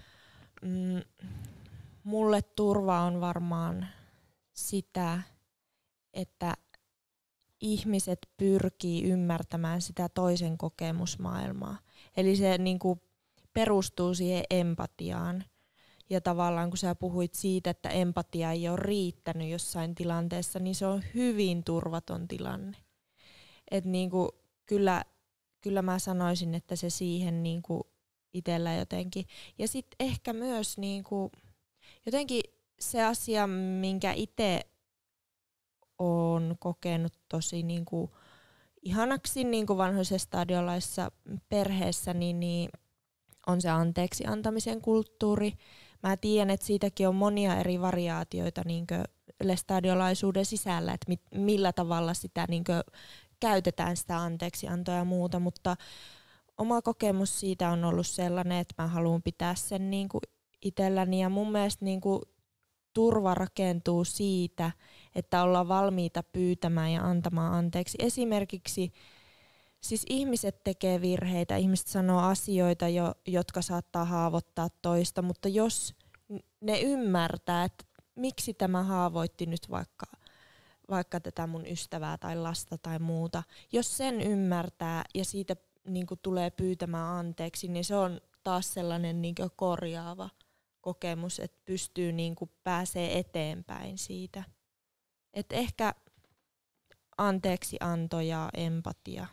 mulle turva on varmaan sitä, että ihmiset pyrkii ymmärtämään sitä toisen kokemusmaailmaa. Eli se niinku perustuu siihen empatiaan. Ja tavallaan kun sä puhuit siitä, että empatia ei ole riittänyt jossain tilanteessa, niin se on hyvin turvaton tilanne. Et niinku, kyllä mä sanoisin, että se siihen niinku itsellä jotenkin. Ja sitten ehkä myös niinku, jotenkin se asia, minkä itse olen kokenut tosi niinku ihanaksi niinku vanhoissa stadiolaisessa perheessä, niin on se anteeksi antamisen kulttuuri. Mä tiedän, että siitäkin on monia eri variaatioita niinku lestadiolaisuuden sisällä, että millä tavalla sitä niinku käytetään sitä anteeksiantoa ja muuta, mutta oma kokemus siitä on ollut sellainen, että mä haluan pitää sen niinku itselläni ja mun mielestä niinku turva rakentuu siitä, että ollaan valmiita pyytämään ja antamaan anteeksi. Esimerkiksi siis ihmiset tekee virheitä, ihmiset sanoo asioita, jotka saattaa haavoittaa toista, mutta jos ne ymmärtää, että miksi tämä haavoitti nyt vaikka tätä mun ystävää tai lasta tai muuta, jos sen ymmärtää ja siitä niin kuin tulee pyytämään anteeksi, niin se on taas sellainen niin kuin korjaava kokemus, että pystyy niin kuin pääsee eteenpäin siitä. Et ehkä anteeksianto ja empatia.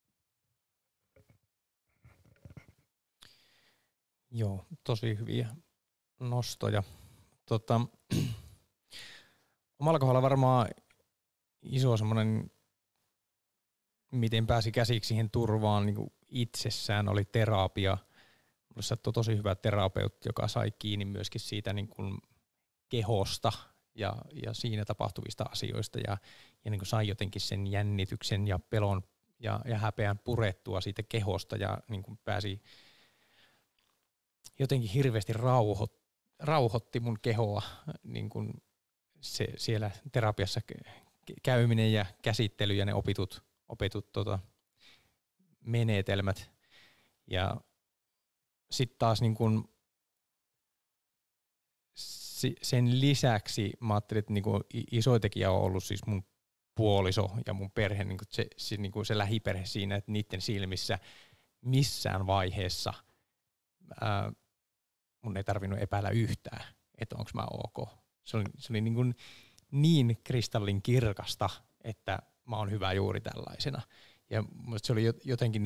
Joo, tosi hyviä nostoja. Omalla kohdalla varmaan iso semmoinen, miten pääsi käsiksi siihen turvaan niin kuin itsessään, oli terapia. Mulle sattui tosi hyvä terapeutti, joka sai kiinni myöskin siitä niin kuin kehosta ja siinä tapahtuvista asioista ja niin kuin sai jotenkin sen jännityksen ja pelon ja häpeän purettua siitä kehosta ja niin kuin pääsi jotenkin hirveästi rauhoitti mun kehoa niin kuin siellä terapiassa käyminen ja käsittely ja ne opitut menetelmät. Ja sitten taas niin kun sen lisäksi mä ajattelin, että niin kun iso tekijä on ollut siis mun puoliso ja mun perhe, niin kun se lähiperhe siinä, että niiden silmissä missään vaiheessa mun ei tarvinnut epäillä yhtään, että onko mä ok. Se oli niin kristallin kirkasta, että mä oon hyvä juuri tällaisena. Ja se oli jotenkin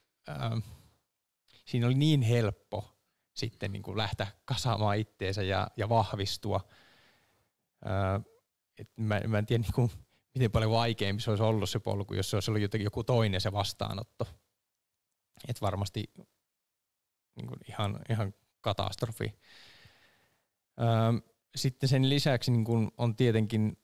siinä oli niin helppo sitten lähteä kasaamaan itteensä ja vahvistua. Mä en tiedä miten paljon vaikeampi se olisi ollut se polku, jos se olisi ollut joku toinen se vastaanotto. Et varmasti ihan katastrofi. Sitten sen lisäksi on tietenkin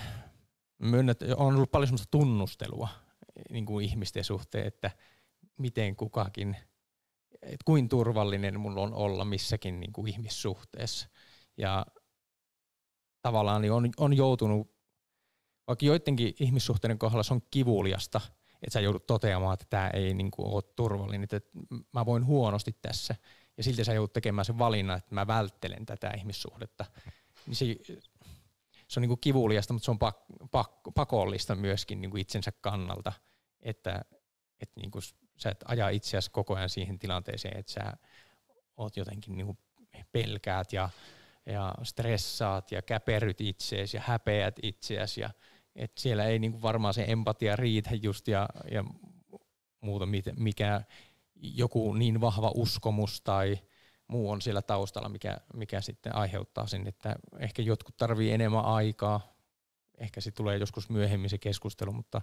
on ollut paljon semmoista tunnustelua ihmisten suhteen, että miten kukakin, että kuin turvallinen mulla on olla missäkin ihmissuhteessa. Ja tavallaan on joutunut, vaikka joidenkin ihmissuhteiden kohdalla se on kivuliasta, että sä joudut toteamaan, että tämä ei ole turvallinen, että mä voin huonosti tässä. Ja silti sä joudut tekemään sen valinnan, että mä välttelen tätä ihmissuhdetta. Niin se on kivuliasta, mutta se on pakollista myöskin itsensä kannalta, että sä et aja itseäsi koko ajan siihen tilanteeseen, että sä oot jotenkin pelkäät ja stressaat ja käperryt itseäsi ja häpeät itseäsi. Ja, et siellä ei varmaan se empatia riitä just ja muuta, mikä joku niin vahva uskomus tai muu on siellä taustalla, mikä sitten aiheuttaa sen, että ehkä jotkut tarvii enemmän aikaa, ehkä se tulee joskus myöhemmin se keskustelu, mutta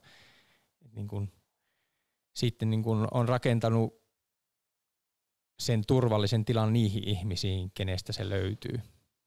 sitten on rakentanut sen turvallisen tilan niihin ihmisiin, kenestä se löytyy.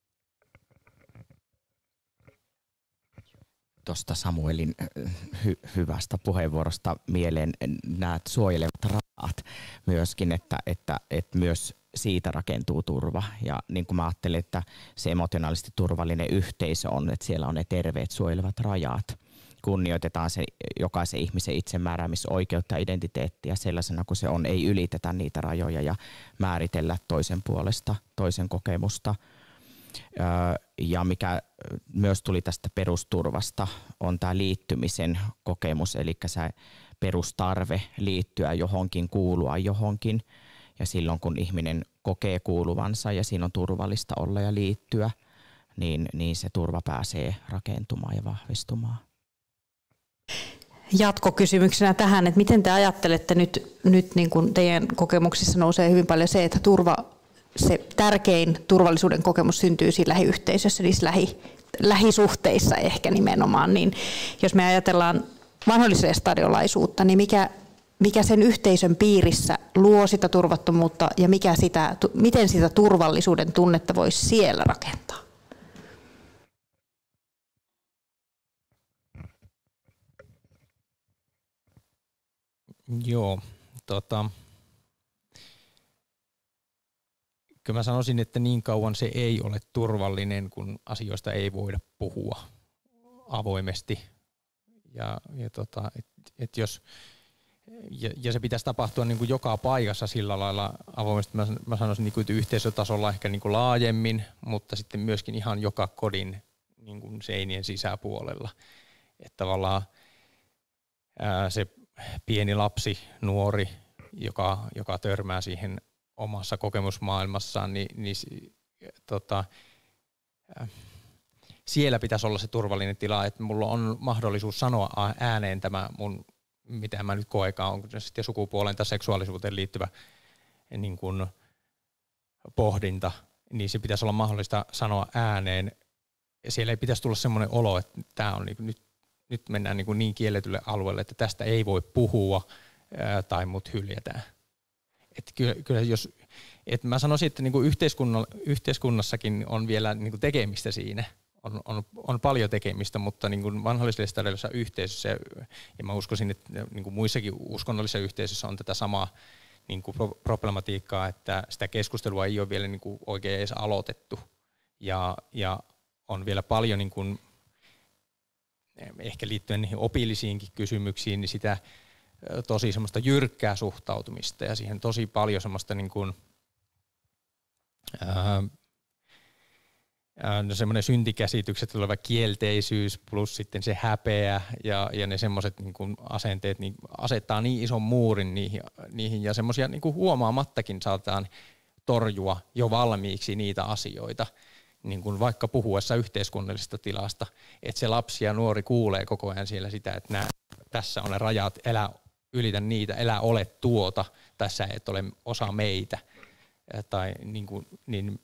Tuosta Samuelin hyvästä puheenvuorosta mieleen nämä suojelevat rajat myöskin, että myös siitä rakentuu turva. Ja niin kuin mä ajattelin, että se emotionaalisesti turvallinen yhteisö on, että siellä on ne terveet suojelevat rajat. Kunnioitetaan se jokaisen ihmisen itsemääräämisoikeutta ja identiteettiä sellaisena kuin se on. Ei ylitetä niitä rajoja ja määritellä toisen puolesta, toisen kokemusta. Ja mikä myös tuli tästä perusturvasta on tämä liittymisen kokemus, eli se perustarve liittyä johonkin, kuulua johonkin. Ja silloin kun ihminen kokee kuuluvansa ja siinä on turvallista olla ja liittyä, niin se turva pääsee rakentumaan ja vahvistumaan. Jatkokysymyksenä tähän, että miten te ajattelette nyt niin kuin teidän kokemuksissa nousee hyvin paljon se, että se tärkein turvallisuuden kokemus syntyy siinä lähiyhteisössä, niissä lähisuhteissa ehkä nimenomaan, niin jos me ajatellaan vanhollisestadiolaisuutta, niin mikä sen yhteisön piirissä luo sitä turvattomuutta ja miten sitä turvallisuuden tunnetta voisi siellä rakentaa? Joo, kyllä mä sanoisin, että niin kauan se ei ole turvallinen, kun asioista ei voida puhua avoimesti. Ja se pitäisi tapahtua niin kuin joka paikassa sillä lailla avoimesti. Mä sanoisin niin kuin yhteisötasolla ehkä niin kuin laajemmin, mutta sitten myöskin ihan joka kodin niin kuin seinien sisäpuolella. Että tavallaan se pieni lapsi, nuori, joka törmää siihen omassa kokemusmaailmassaan, siellä pitäisi olla se turvallinen tila, että mulla on mahdollisuus sanoa ääneen tämä mun, mitä mä nyt koekaan, onko se sitten sukupuoleen tai seksuaalisuuteen liittyvä niin kuin pohdinta, niin se pitäisi olla mahdollista sanoa ääneen. Ja siellä ei pitäisi tulla semmoinen olo, että tämä on nyt mennään niin kielletylle alueelle, että tästä ei voi puhua tai mut hyljätään. Että kyllä jos, että mä sanoisin, että niin kuin yhteiskunnassakin on vielä niin kuin tekemistä siinä. On paljon tekemistä, mutta niin kuin vanhollis-lestadiolaisessa yhteisössä, ja mä uskoisin, että niin kuin muissakin uskonnollisissa yhteisöissä on tätä samaa niin kuin problematiikkaa, että sitä keskustelua ei ole vielä niin kuin oikein edes aloitettu. Ja on vielä paljon, niin kuin, ehkä liittyen niihin opillisiinkin kysymyksiin, niin sitä tosi semmoista jyrkkää suhtautumista ja siihen tosi paljon semmoista niin kuin, semmoinen syntikäsitykset oleva kielteisyys plus sitten se häpeä ja ne semmoiset niin kuin asenteet niin asettaa niin ison muurin niihin ja semmoisia niin kuin huomaamattakin saatetaan torjua jo valmiiksi niitä asioita, niin kuin vaikka puhuessa yhteiskunnallisesta tilasta, että se lapsi ja nuori kuulee koko ajan siellä sitä, että tässä on ne rajat, älä ylitä niitä, älä ole tuota, tässä et ole osa meitä. Tai niin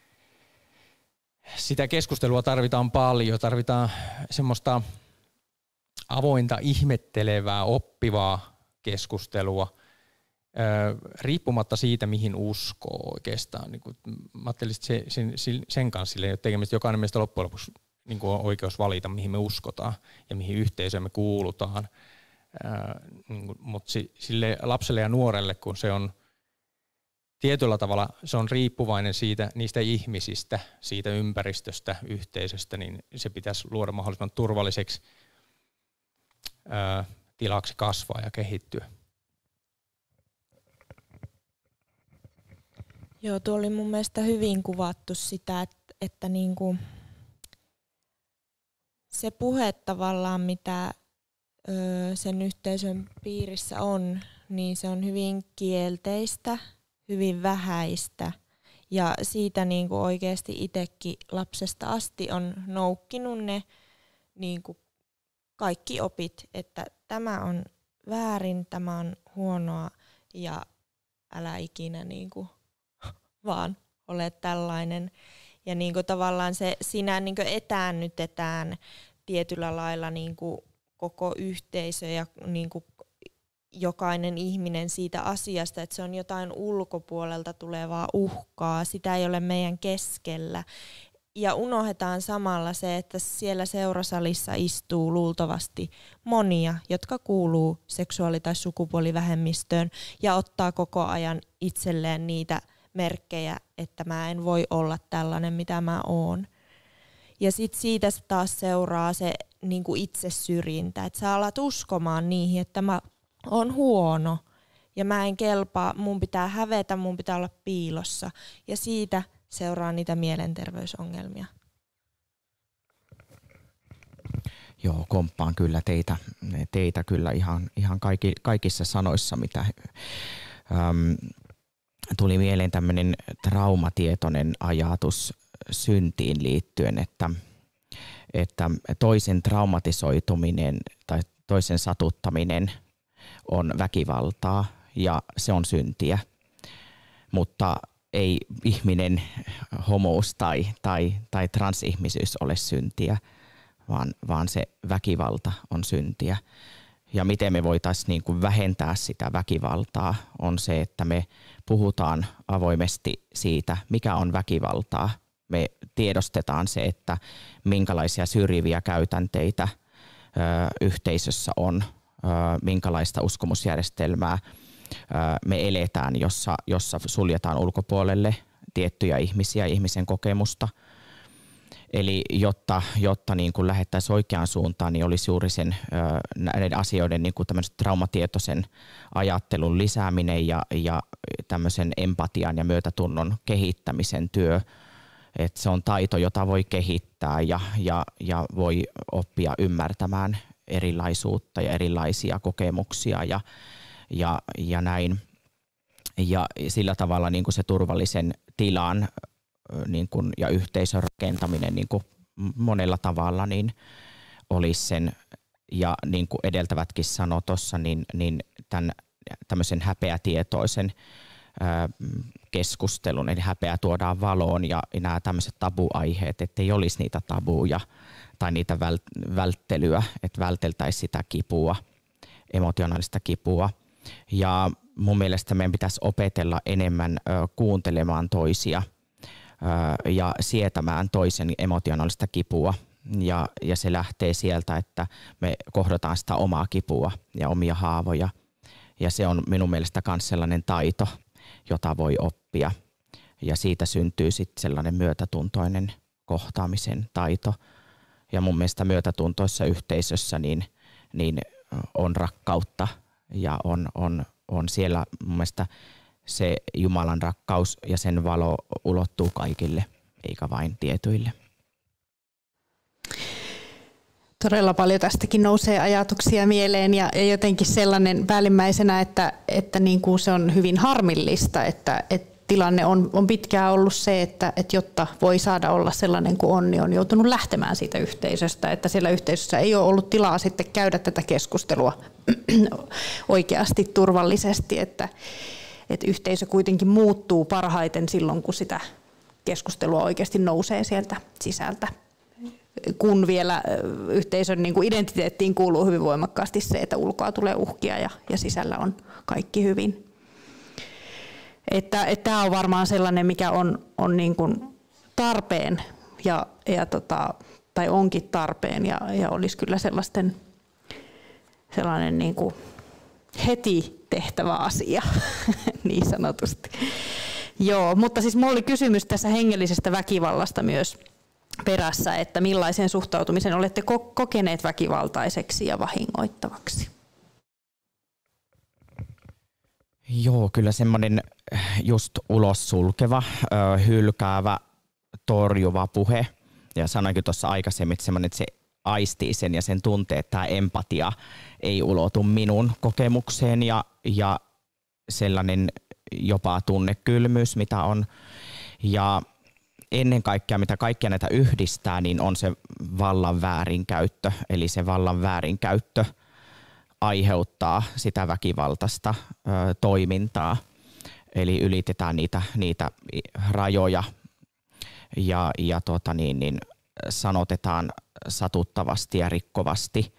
sitä keskustelua tarvitaan paljon, tarvitaan semmoista avointa, ihmettelevää, oppivaa keskustelua, riippumatta siitä, mihin uskoo oikeastaan. Mä ajattelin, että sen kanssa sille ei ole tekemistä. Jokainen meistä loppujen lopuksi niin on oikeus valita, mihin me uskotaan ja mihin yhteisöön me kuulutaan. Mutta sille lapselle ja nuorelle, kun se on tietyllä tavalla se on riippuvainen niistä ihmisistä, siitä ympäristöstä, yhteisöstä, niin se pitäisi luoda mahdollisimman turvalliseksi tilaksi kasvaa ja kehittyä. Joo, tuo oli mun mielestä hyvin kuvattu sitä, että niinku se puhe tavallaan, mitä sen yhteisön piirissä on, niin se on hyvin kielteistä, hyvin vähäistä. Ja siitä niinku oikeasti itsekin lapsesta asti on noukkinut ne niinku kaikki opit, että tämä on väärin, tämä on huonoa ja älä ikinä niinku vaan ole tällainen. Ja niinku tavallaan siinä niinku etäännytetään tietyllä lailla niinku koko yhteisö ja niinku jokainen ihminen siitä asiasta, että se on jotain ulkopuolelta tulevaa uhkaa, sitä ei ole meidän keskellä. Ja unohdetaan samalla se, että siellä seurasalissa istuu luultavasti monia, jotka kuuluu seksuaali- tai sukupuolivähemmistöön ja ottaa koko ajan itselleen niitä merkkejä, että mä en voi olla tällainen, mitä mä oon. Ja sitten siitä taas seuraa se niin kuin itsesyrjintä, että sä alat uskomaan niihin, että mä oon huono ja mä en kelpaa, mun pitää hävetä, mun pitää olla piilossa. Ja siitä seuraa niitä mielenterveysongelmia. Joo, komppaan kyllä teitä kyllä ihan kaikissa sanoissa, mitä tuli mieleen tämmöinen traumatietoinen ajatus syntiin liittyen, että toisen traumatisoituminen tai toisen satuttaminen on väkivaltaa ja se on syntiä, mutta ei ihminen, homous tai transihmisyys ole syntiä, vaan se väkivalta on syntiä. Ja miten me voitaisiin niin kuin vähentää sitä väkivaltaa on se, että me puhutaan avoimesti siitä, mikä on väkivaltaa. Me tiedostetaan se, että minkälaisia syrjiviä käytänteitä yhteisössä on, minkälaista uskomusjärjestelmää me eletään, jossa suljetaan ulkopuolelle tiettyjä ihmisiä, ihmisen kokemusta. Eli jotta niin kuin lähdettäisiin oikeaan suuntaan, niin olisi juuri näiden asioiden niin kuin tämmöisen traumatietoisen ajattelun lisääminen ja tämmöisen empatian ja myötätunnon kehittämisen työ. Että se on taito, jota voi kehittää ja voi oppia ymmärtämään erilaisuutta ja erilaisia kokemuksia ja näin. Ja sillä tavalla niin kuin se turvallisen tilan niin kuin, ja yhteisön rakentaminen niin kuin monella tavalla niin olisi sen, ja niin kuin edeltävätkin sanoi tuossa, niin tämän tämmöisen häpeätietoisen keskustelun, eli häpeä tuodaan valoon ja nämä tämmöiset tabuaiheet, ettei olisi niitä tabuja tai niitä välttelyä, että välteltäisiin sitä kipua, emotionaalista kipua. Ja mun mielestä meidän pitäisi opetella enemmän kuuntelemaan toisia ja sietämään toisen emotionaalista kipua. Ja se lähtee sieltä, että me kohdataan sitä omaa kipua ja omia haavoja. Ja se on minun mielestä myös sellainen taito, jota voi oppia. Ja siitä syntyy sitten sellainen myötätuntoinen kohtaamisen taito. Ja mun mielestä myötätuntoissa yhteisössä niin on rakkautta ja on siellä mun mielestä se Jumalan rakkaus ja sen valo ulottuu kaikille, eikä vain tietyille. Todella paljon tästäkin nousee ajatuksia mieleen ja jotenkin sellainen päällimmäisenä, että niin kuin se on hyvin harmillista, että tilanne on pitkään ollut se, että jotta voi saada olla sellainen kuin on, niin on joutunut lähtemään siitä yhteisöstä, että siellä yhteisössä ei ole ollut tilaa sitten käydä tätä keskustelua oikeasti turvallisesti, että yhteisö kuitenkin muuttuu parhaiten silloin, kun sitä keskustelua oikeasti nousee sieltä sisältä. Kun vielä yhteisön niin kuin identiteettiin kuuluu hyvin voimakkaasti se, että ulkoa tulee uhkia ja sisällä on kaikki hyvin. Että tämä on varmaan sellainen, mikä on niin kuin tarpeen tai onkin tarpeen ja olisi kyllä sellainen niin kuin heti tehtävä asia niin sanotusti. Joo, mutta siis minulla oli kysymys tässä hengellisestä väkivallasta myös perässä, että millaisen suhtautumisen olette kokeneet väkivaltaiseksi ja vahingoittavaksi? Joo, kyllä semmoinen just ulos sulkeva, hylkäävä, torjuva puhe. Ja sanoinkin tuossa aikaisemmin, että semmoinen, että se aistii sen ja sen tuntee, että tämä empatia ei ulotu minun kokemukseen ja sellainen jopa tunnekylmyys, mitä on. Ja ennen kaikkea, mitä kaikkia näitä yhdistää, niin on se vallan väärinkäyttö. Eli se vallan väärinkäyttö aiheuttaa sitä väkivaltaista toimintaa. Eli ylitetään niitä rajoja ja sanotetaan satuttavasti ja rikkovasti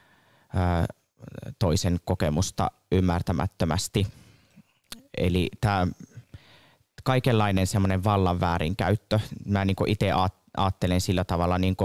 toisen kokemusta ymmärtämättömästi. Eli tämä kaikenlainen semmoinen vallan väärinkäyttö, mä niin itse ajattelen sillä tavalla niin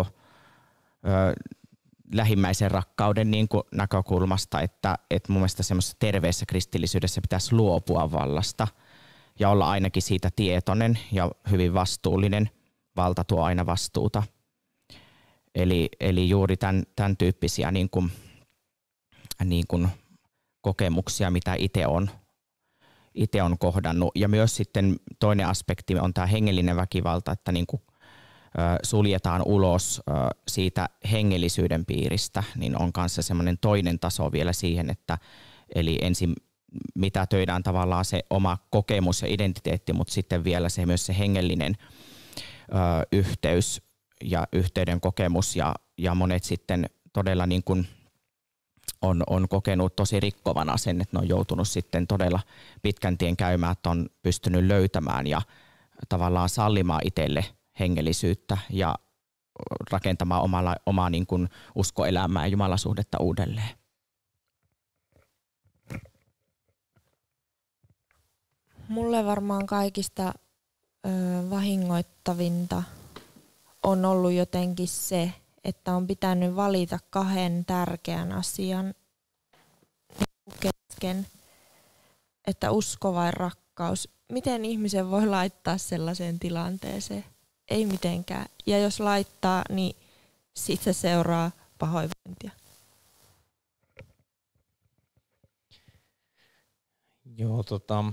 lähimmäisen rakkauden niin näkökulmasta, että mun mielestä semmoisessa terveessä kristillisyydessä pitäisi luopua vallasta ja olla ainakin siitä tietoinen ja hyvin vastuullinen. Valta tuo aina vastuuta. Eli juuri tämän tyyppisiä niin kuin kokemuksia, mitä itse on kohdannut. Ja myös sitten toinen aspekti on tämä hengellinen väkivalta, että niin kuin suljetaan ulos siitä hengellisyyden piiristä, niin on kanssa semmoinen toinen taso vielä siihen, että eli ensin mitätöidään tavallaan se oma kokemus ja identiteetti, mutta sitten vielä myös se hengellinen yhteys ja yhteyden kokemus ja monet sitten todella niin kuin on kokenut tosi rikkovana sen, että ne on joutunut sitten todella pitkän tien käymään, että on pystynyt löytämään ja tavallaan sallimaan itselle hengellisyyttä ja rakentamaan omaa niin kuin uskoelämää ja jumalasuhdetta uudelleen. Mulle varmaan kaikista vahingoittavinta on ollut jotenkin se, että on pitänyt valita kahden tärkeän asian kesken, että usko vai rakkaus. Miten ihmisen voi laittaa sellaiseen tilanteeseen? Ei mitenkään. Ja jos laittaa, niin sitten se seuraa pahoinvointia. Joo,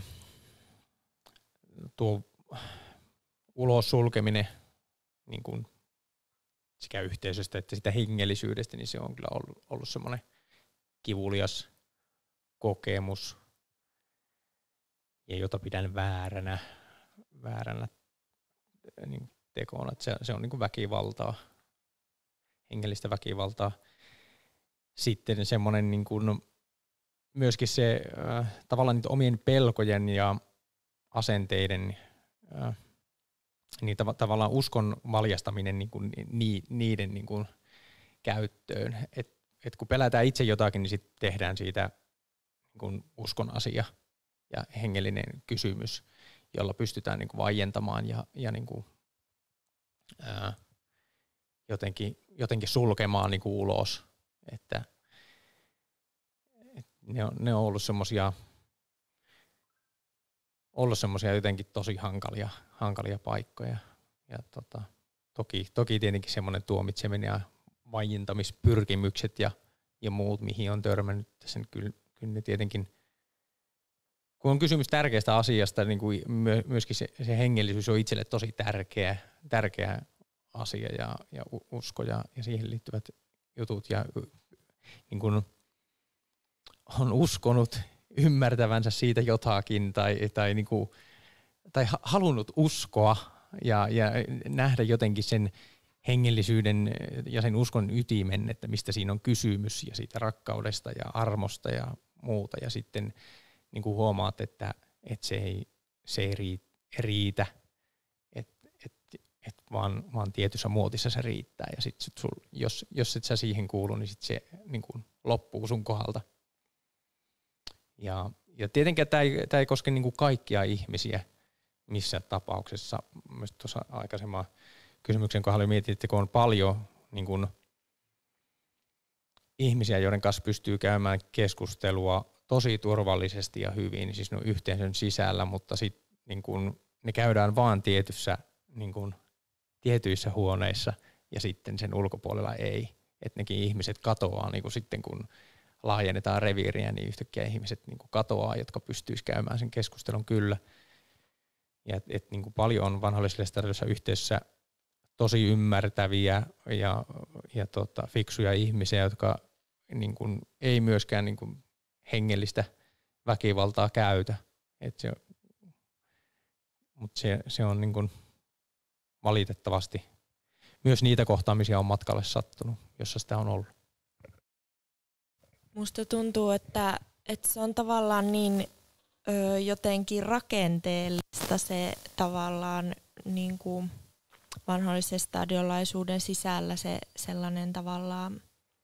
tuo ulos sulkeminen niin kuin sekä yhteisöstä että sitä hengellisyydestä, niin se on kyllä ollut semmoinen kivulias kokemus, ja jota pidän vääränä niin tekona. Että se on niin kuin väkivaltaa hengellistä väkivaltaa. Sitten semmoinen niin kuin myöskin se tavallaan niitä omien pelkojen ja asenteiden, niin tavallaan uskon valjastaminen niin kuin niiden niin kuin käyttöön. Et kun pelätään itse jotakin, niin sitten tehdään siitä niin kuin uskon asia ja hengellinen kysymys, jolla pystytään niin kuin vaientamaan ja niin kuin, jotenkin sulkemaan niin kuin ulos. Että ne on ollut semmoisia jotenkin tosi hankalia paikkoja. Ja toki tietenkin semmoinen tuomitseminen ja vaientamispyrkimykset ja muut, mihin on törmännyt tässä, kyllä ne tietenkin, kun on kysymys tärkeästä asiasta, niin kuin myöskin se hengellisyys on itselle tosi tärkeä asia ja usko ja siihen liittyvät jutut ja niin kuin on uskonut ymmärtävänsä siitä jotakin tai halunnut uskoa ja nähdä jotenkin sen hengellisyyden ja sen uskon ytimen, että mistä siinä on kysymys ja siitä rakkaudesta ja armosta ja muuta. Ja sitten niin kuin huomaat, että se ei riitä, vaan tietyssä muotissa se riittää. Ja sit jos et sä siihen kuulu, niin sit se niin kuin loppuu sun kohdalta. Ja tietenkään tämä ei koske niin kuin kaikkia ihmisiä missä tapauksessa. Myös tuossa aikaisemman kysymyksen kohdalla mietin, että kun on paljon niin kuin ihmisiä, joiden kanssa pystyy käymään keskustelua tosi turvallisesti ja hyvin, siis ne on yhteisön sisällä, mutta sitten niin kuin ne käydään vaan tietyissä huoneissa ja sitten sen ulkopuolella ei. Että nekin ihmiset katoaa niin kuin sitten, kun laajennetaan reviiriä, niin yhtäkkiä ihmiset niin kuin katoaa, jotka pystyisi käymään sen keskustelun kyllä. Ja niin kuin paljon on vanhollisessa yhteisössä tosi ymmärtäviä ja fiksuja ihmisiä, jotka niin kuin ei myöskään niin kuin hengellistä väkivaltaa käytä. Mutta se on niin kuin valitettavasti myös niitä kohtaamisia on matkalle sattunut, jossa sitä on ollut. Musta tuntuu, että se on tavallaan niin jotenkin rakenteellista se tavallaan niin kuin vanhollisen stadiolaisuuden sisällä se sellainen tavallaan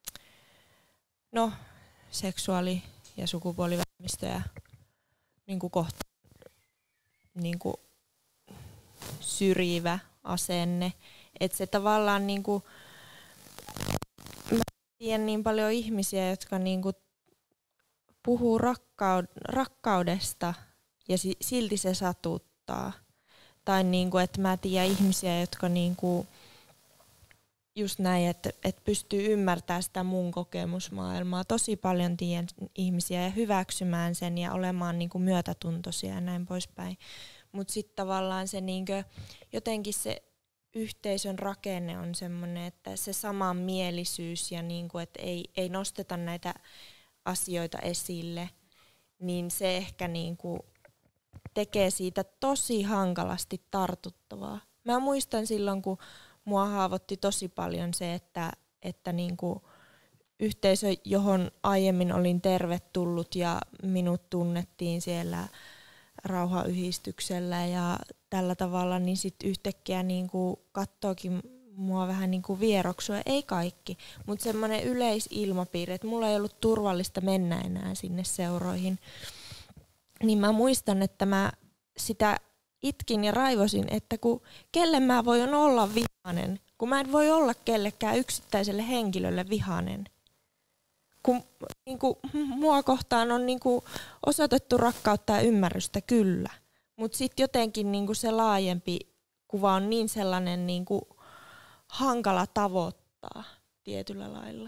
seksuaali- ja sukupuolivähemmistöjä niin kuin niin kuin syrjivä asenne. Että se tavallaan niin kuin, mä tiedän niin paljon ihmisiä, jotka niin kuin puhuu rakkaudesta ja silti se satuttaa. Tai niin kuin, että mä tiedän ihmisiä, jotka niin kuin just näin, että pystyy ymmärtämään sitä mun kokemusmaailmaa. Tosi paljon tiedän ihmisiä ja hyväksymään sen ja olemaan niin kuin myötätuntoisia ja näin poispäin. Mutta sitten tavallaan se niin kuin, jotenkin se yhteisön rakenne on semmoinen, että se samanmielisyys ja niin kuin, että ei nosteta näitä asioita esille, niin se ehkä niin kuin tekee siitä tosi hankalasti tartuttavaa. Mä muistan silloin, kun mua haavoitti tosi paljon se, että niin kuin yhteisö, johon aiemmin olin tervetullut ja minut tunnettiin siellä rauhayhdistyksellä ja tällä tavalla, niin sitten yhtäkkiä niin kuin kattookin mua vähän niin kuin vieroksua. Ei kaikki, mutta semmoinen yleisilmapiiri, että mulla ei ollut turvallista mennä enää sinne seuroihin. Niin mä muistan, että mä sitä itkin ja raivosin, että kelle mä voin olla vihainen, kun mä en voi olla kellekään yksittäiselle henkilölle vihainen. Kun niin kuin, mua kohtaan on niin kuin osoitettu rakkautta ja ymmärrystä kyllä, mutta sitten jotenkin niin kuin se laajempi kuva on niin sellainen niin kuin hankala tavoittaa tietyllä lailla.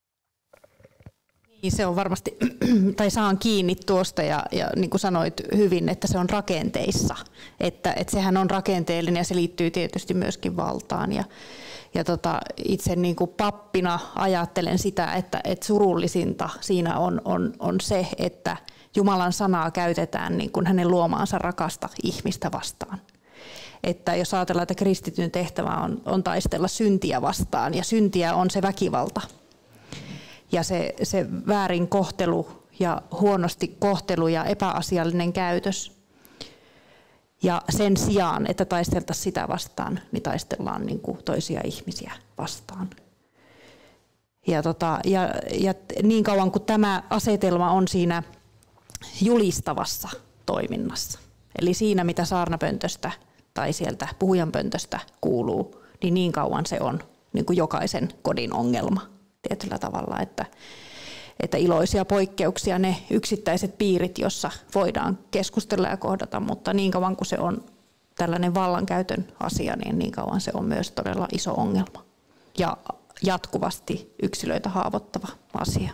Se on varmasti, tai saan kiinni tuosta ja niin kuin sanoit hyvin, että se on rakenteissa. Että sehän on rakenteellinen ja se liittyy tietysti myöskin valtaan. Ja itse niin kuin pappina ajattelen sitä, että surullisinta siinä on se, että Jumalan sanaa käytetään niin kuin hänen luomaansa rakasta ihmistä vastaan. että jos ajatellaan, että kristityn tehtävä on taistella syntiä vastaan, ja syntiä on se väkivalta. Ja se väärin kohtelu ja huonosti kohtelu ja epäasiallinen käytös. Ja sen sijaan, että taisteltaisiin sitä vastaan, niin taistellaan niin kuin toisia ihmisiä vastaan. Ja niin kauan kuin tämä asetelma on siinä julistavassa toiminnassa, eli siinä mitä saarnapöntöstä tai sieltä puhujanpöntöstä kuuluu, niin kauan se on niin kuin jokaisen kodin ongelma tietyllä tavalla, että iloisia poikkeuksia ne yksittäiset piirit, jossa voidaan keskustella ja kohdata, mutta niin kauan kuin se on tällainen vallankäytön asia, niin kauan se on myös todella iso ongelma ja jatkuvasti yksilöitä haavoittava asia.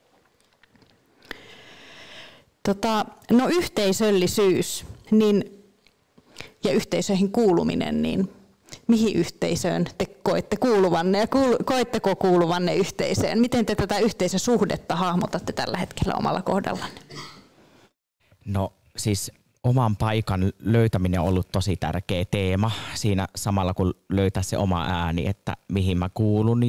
No yhteisöllisyys ja yhteisöihin kuuluminen, niin mihin yhteisöön te koette kuuluvanne ja koetteko kuuluvanne yhteisöön? Miten te tätä yhteisösuhdetta hahmotatte tällä hetkellä omalla kohdallanne? No siis oman paikan löytäminen on ollut tosi tärkeä teema siinä samalla kun löytää se oma ääni, että mihin mä kuulun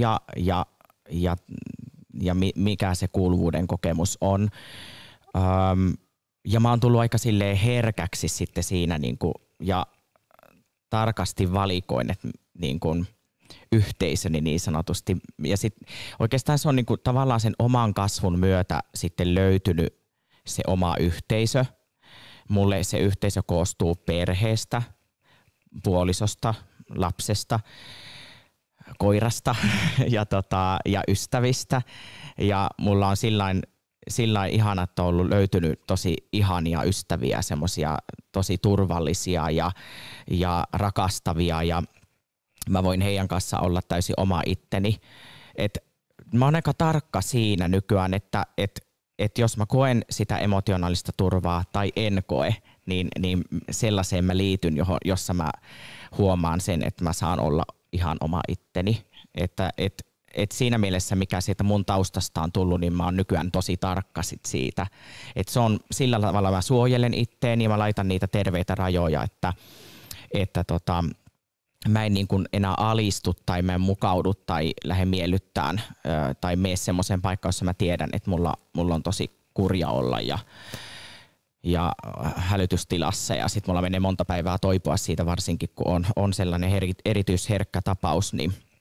ja mikä se kuuluvuuden kokemus on. Ja mä oon tullut aika silleen herkäksi sitten siinä ja tarkasti valikoin, että yhteisöni niin sanotusti. Ja sitten oikeastaan se on tavallaan sen oman kasvun myötä sitten löytynyt se oma yhteisö. Mulle se yhteisö koostuu perheestä, puolisosta, lapsesta, koirasta ja ystävistä. Ja mulla on sillain ihana, että on ollut löytynyt tosi ihania ystäviä, semmoisia tosi turvallisia ja rakastavia, ja mä voin heidän kanssa olla täysin oma itteni. Mä oon aika tarkka siinä nykyään, että jos mä koen sitä emotionaalista turvaa tai en koe, niin sellaiseen mä liityn, jossa mä huomaan sen, että mä saan olla ihan oma itteni. Et siinä mielessä, mikä siitä mun taustasta on tullut, niin mä oon nykyään tosi tarkka siitä. Että se on sillä tavalla, mä suojelen itteeni ja mä laitan niitä terveitä rajoja, että mä en niin kuin enää alistu tai mä en mukaudu tai lähde miellyttään tai mene semmoiseen paikkaan, jossa mä tiedän, että mulla on tosi kurja olla ja hälytystilassa, ja sitten mulla menee monta päivää toipua siitä, varsinkin kun on sellainen erityisherkkä tapaus,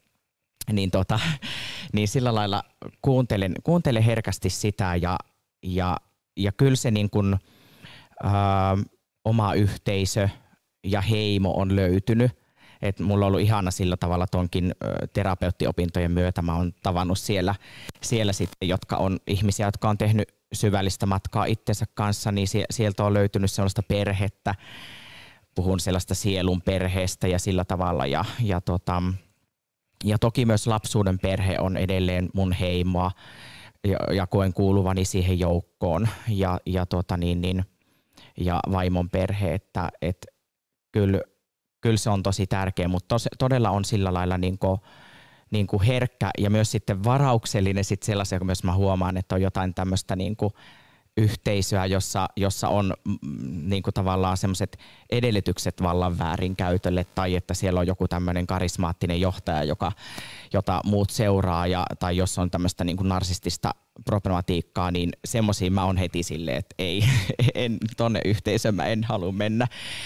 niin sillä lailla kuuntelen herkästi sitä ja kyllä se niin kuin, oma yhteisö ja heimo on löytynyt. Et mulla on ollut ihana sillä tavalla tuonkin terapeuttiopintojen myötä. Mä oon tavannut siellä sitten, jotka on ihmisiä, jotka on tehnyt syvällistä matkaa itsensä kanssa, niin sieltä on löytynyt sellaista perhettä. Puhun sellaista sielun perheestä ja sillä tavalla. Ja toki myös lapsuuden perhe on edelleen mun heimoa ja koen kuuluvani siihen joukkoon ja vaimon perhe, että kyllä se on tosi tärkeä, mutta todella on sillä lailla niin kuin herkkä ja myös sitten varauksellinen sitten sellaisia, kun myös mä huomaan, että on jotain tämmöistä niin kuin yhteisöä, jossa on niin kuin tavallaan semmoiset edellytykset vallan väärinkäytölle tai että siellä on joku tämmöinen karismaattinen johtaja, jota muut seuraa tai jos on tämmöistä niin kuin narsistista problematiikkaa, niin semmoisiin mä oon heti silleen, että ei, tonne yhteisöön mä en halua mennä.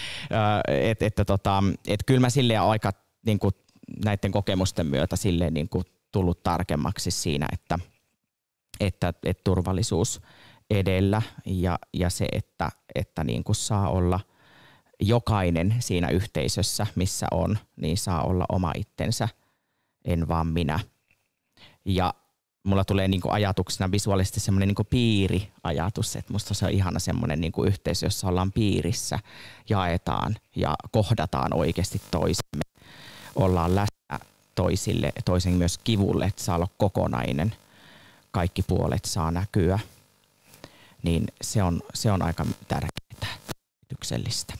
Että kyllä mä silleen aika niin kuin näiden kokemusten myötä silleen niin kuin tullut tarkemmaksi siinä, että turvallisuus edellä ja se, että niin kuin saa olla jokainen siinä yhteisössä, missä on, niin saa olla oma itsensä, en vaan minä. Ja mulla tulee niin kuin ajatuksena visuaalisesti semmoinen niin kuin piiriajatus, että musta se on ihana semmoinen niin kuin yhteisö, jossa ollaan piirissä, jaetaan ja kohdataan oikeasti toisemme, ollaan läsnä toisen myös kivulle, että saa olla kokonainen, kaikki puolet saa näkyä. Niin se on aika tärkeää, merkityksellistä.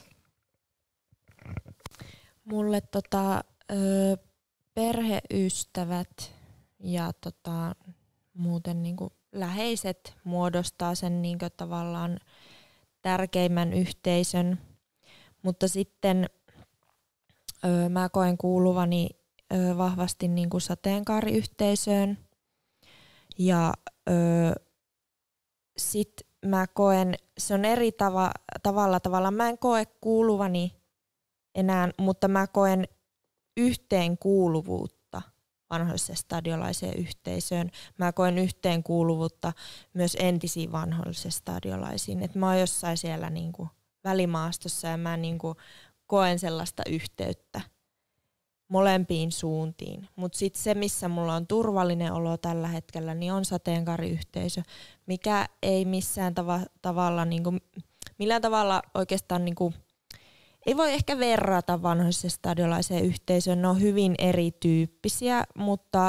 Mulle perheystävät ja muuten niinku läheiset muodostaa sen niinku tavallaan tärkeimmän yhteisön, mutta sitten mä koen kuuluvani vahvasti niin kuin sateenkaariyhteisöön. Ja sit mä koen, se on eri tavalla. Mä en koe kuuluvani enää, mutta mä koen yhteenkuuluvuutta vanhoillisestadiolaiseen yhteisöön. Mä koen yhteenkuuluvuutta myös entisiin vanhoillisestadiolaisiin. Et mä oon jossain siellä niinku välimaastossa ja mä niinku koen sellaista yhteyttä molempiin suuntiin. Mutta sitten se, missä mulla on turvallinen olo tällä hetkellä, niin on sateenkaariyhteisö, mikä ei tavalla, niinku, millään tavalla oikeastaan niinku, ei voi ehkä verrata vanhoillisestadiolaiseen yhteisöön. Ne on hyvin erityyppisiä, mutta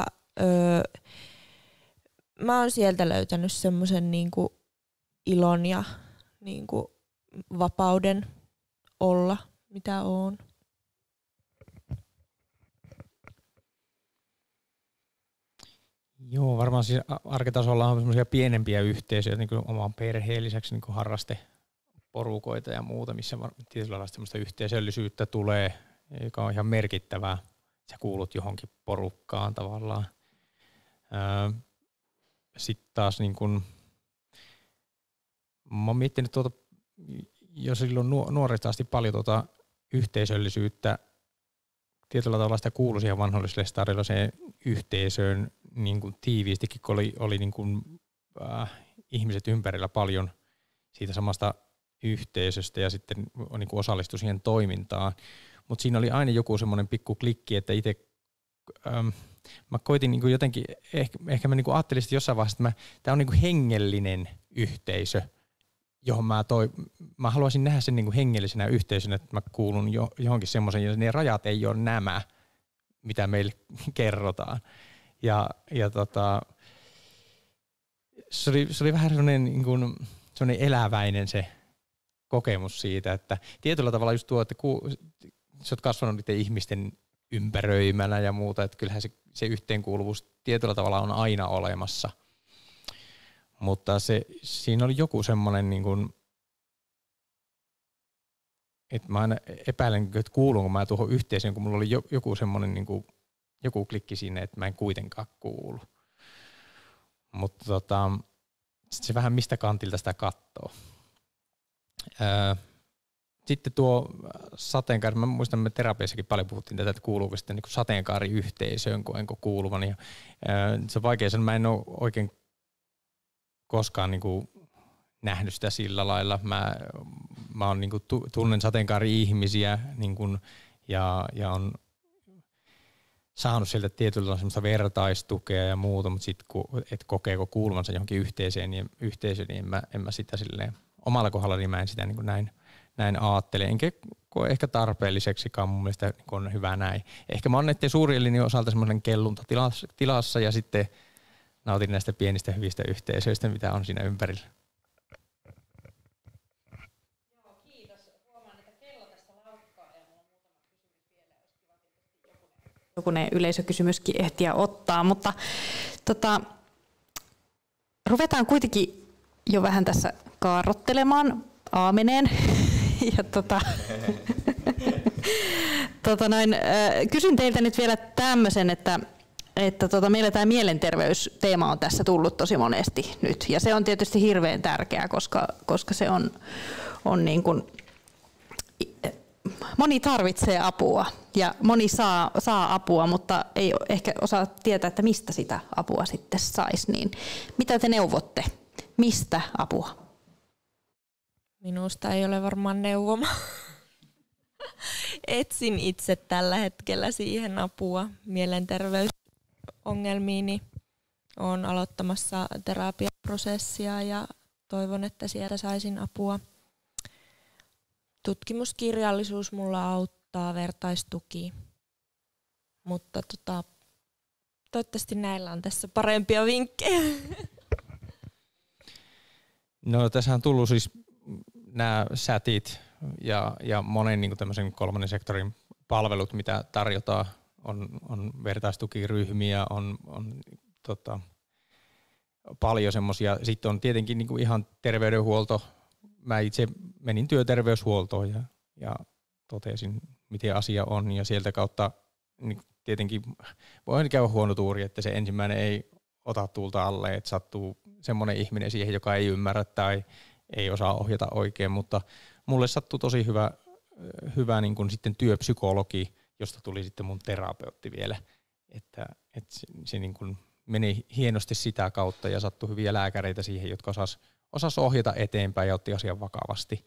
mä oon sieltä löytänyt semmoisen niinku ilon ja niinku vapauden olla, mitä oon. Joo, varmaan siis arkitasolla on semmoisia pienempiä yhteisöjä, niin kuin oman perheen lisäksi niin kuin harrasteporukoita ja muuta, missä tietyllä lailla semmoista yhteisöllisyyttä tulee, joka on ihan merkittävää. Sä kuulut johonkin porukkaan tavallaan. Sitten taas niin kuin, mä oon miettinyt jo silloin nuoresta asti paljon yhteisöllisyyttä. Tietyllä tavalla sitä kuului siihen vanholliselle stadiolaiseen yhteisöön niin kuin tiiviistikin, kun oli niin kuin, ihmiset ympärillä paljon siitä samasta yhteisöstä ja sitten niin kuin osallistui siihen toimintaan. Mutta siinä oli aina joku semmoinen pikku klikki, että itse mä koitin niin kuin jotenkin, ehkä mä niin kuin ajattelin jossain vaiheessa, että tämä on niin kuin hengellinen yhteisö, johon mä haluaisin nähdä sen niin kuin hengellisenä yhteisönä, että mä kuulun johonkin semmoisen, ja ne rajat ei ole nämä, mitä meille kerrotaan. Ja se oli vähän semmoinen, niin kuin, semmoinen eläväinen se kokemus siitä, että tietyllä tavalla just tuo, että sä oot kasvanut niiden ihmisten ympäröimänä ja muuta, että kyllähän se yhteenkuuluvuus tietyllä tavalla on aina olemassa. Mutta siinä oli joku semmoinen, niin kuin, että mä aina epäilen, että kuulunko mä tuohon yhteisöön, kun mulla oli joku semmoinen, niin kuin, joku klikki siinä, että mä en kuitenkaan kuulu. Mutta se vähän mistä kantilta sitä katsoo. Sitten tuo sateenkaari, mä muistan, että me terapiassakin paljon puhuttiin tätä, että kuuluuko sitten niin sateenkaariyhteisöön, koenko kuuluvan. Ja, se on vaikea sanoa, mä en ole oikein koskaan niin kuin nähnyt sitä sillä lailla. Mä on, niin kuin, tunnen sateenkaari-ihmisiä niin kuin, ja on saanut sieltä tietyllä semmoista vertaistukea ja muuta, mutta sitten et kokeeko kuuluvansa johonkin yhteisöön, niin en mä sitä silleen omalla kohdalla, niin mä en sitä niin kuin näin ajattele. Enkä koe ehkä tarpeelliseksikaan, mun mielestä niin on hyvä näin. Ehkä mä oon näiden suurien linjojen osalta semmoinen kelluntatilassa ja sitten nautin näistä pienistä hyvistä yhteisöistä, mitä on siinä ympärillä. Joo, kiitos. Huomaan, että kello tästä laukkaa ja mulla on muutama kysymys vielä. Olisi kiva tietysti jokunen yleisökysymyskin ehtiä ottaa, mutta ruvetaan kuitenkin jo vähän tässä kaarrottelemaan aameneen. Ja kysyn teiltä nyt vielä tämmöisen, että meillä tämä mielenterveysteema on tässä tullut tosi monesti nyt. Ja se on tietysti hirveän tärkeää, koska se on niin kuin, moni tarvitsee apua ja moni saa apua, mutta ei ehkä osaa tietää, että mistä sitä apua sitten saisi. Niin mitä te neuvotte? Mistä apua? Minusta ei ole varmaan neuvoma. Etsin itse tällä hetkellä siihen apua mielenterveysongelmiini. Olen aloittamassa terapiaprosessia ja toivon, että sieltä saisin apua. Tutkimuskirjallisuus mulla auttaa, vertaistuki. Mutta toivottavasti näillä on tässä parempia vinkkejä. No tässä on tullut siis nämä sätit ja monen niin kuin tämmöisen kolmannen sektorin palvelut, mitä tarjotaan, on vertaistukiryhmiä, on paljon semmoisia. Sitten on tietenkin niin kuin ihan terveydenhuolto. Mä itse menin työterveyshuoltoon ja totesin, miten asia on, ja sieltä kautta niin tietenkin voi käydä huono tuuri, että se ensimmäinen ei ota tuulta alle, että sattuu semmoinen ihminen siihen, joka ei ymmärrä tai ei osaa ohjata oikein, mutta mulle sattui tosi hyvä niin kuin sitten työpsykologi, josta tuli sitten mun terapeutti vielä, että se niin kuin meni hienosti sitä kautta ja sattui hyviä lääkäreitä siihen, jotka osas ohjata eteenpäin ja otti asian vakavasti.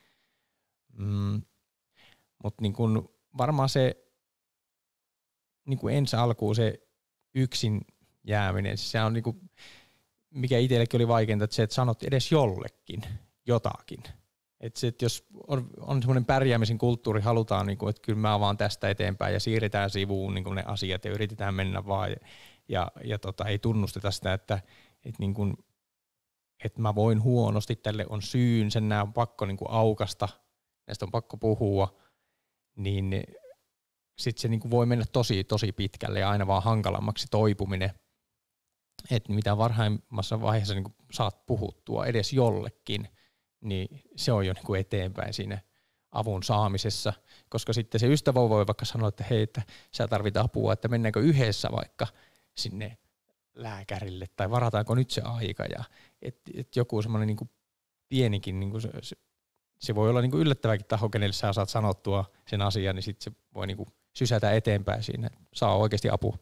Mutta niin kuin varmaan se niin kuin ensi alkuun se yksin jääminen, se on niin kuin, mikä itsellekin oli vaikeinta, että se, että sanot edes jollekin jotakin. Että jos on semmoinen pärjäämisen kulttuuri, halutaan, niin kuin, että kyllä mä vaan tästä eteenpäin ja siirretään sivuun niin kuin ne asiat ja yritetään mennä vaan ja ei tunnusteta sitä, että niin kuin, että mä voin huonosti, tälle on syyn, sen on pakko niin kuin aukasta, näistä on pakko puhua, niin sitten se niin kuin voi mennä tosi pitkälle ja aina vaan hankalammaksi toipuminen. Että mitä varhaimmassa vaiheessa niin kuin saat puhuttua edes jollekin, niin se on jo niin kuin eteenpäin siinä avun saamisessa, koska sitten se ystävä voi vaikka sanoa, että hei, että sä tarvit apua, että mennäänkö yhdessä vaikka sinne lääkärille tai varataanko nyt se aika ja et joku semmoinen niin kuin pienikin, niin kuin se voi olla niin kuin yllättäväkin taho, kenelle sä saat sanottua sen asian, niin sitten se voi niin kuin sysätä eteenpäin siinä, saa oikeasti apua.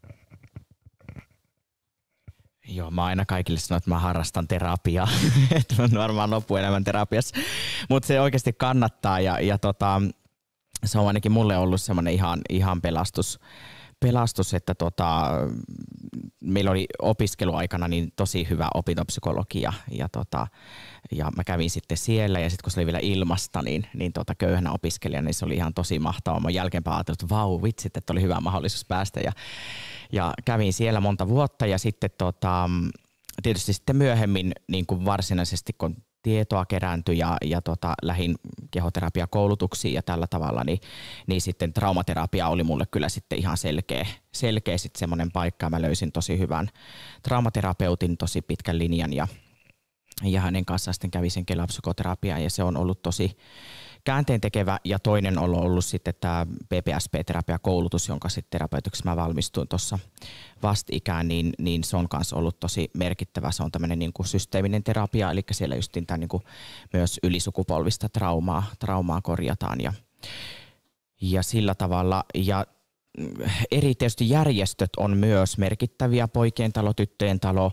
Joo, mä aina kaikille sanon, että mä harrastan terapiaa, että on varmaan loppuelämän terapiassa, mutta se oikeasti kannattaa ja se on ainakin mulle ollut semmoinen ihan pelastus, että meillä oli opiskeluaikana niin tosi hyvä opintopsykologia ja mä kävin sitten siellä ja sitten kun se oli vielä ilmasta, niin köyhänä opiskelijana, niin se oli ihan tosi mahtavaa. Mä jälkeenpäin ajattelin, että vau, vitsit, että oli hyvä mahdollisuus päästä ja kävin siellä monta vuotta ja sitten tietysti sitten myöhemmin niin kuin varsinaisesti kun tietoa kerääntyi ja lähdin kehoterapiakoulutuksiin ja tällä tavalla, niin sitten traumaterapia oli mulle kyllä sitten ihan selkeä sitten semmoinen paikka. Mä löysin tosi hyvän traumaterapeutin, tosi pitkän linjan ja hänen kanssaan sitten kävi sen Kela-psykoterapiaa ja se on ollut tosi käänteentekevä ja toinen on ollut sitten tämä PPSP-terapiakoulutus, jonka sitten terapeutiksi mä valmistuin tuossa vastikään, niin se on kanssa ollut tosi merkittävä. Se on tämmöinen niin kuin systeeminen terapia, eli siellä justiin tämä niin kuin myös ylisukupolvista traumaa korjataan ja sillä tavalla. Ja eri tietysti järjestöt on myös merkittäviä, Poikien talo, Tyttöjen talo,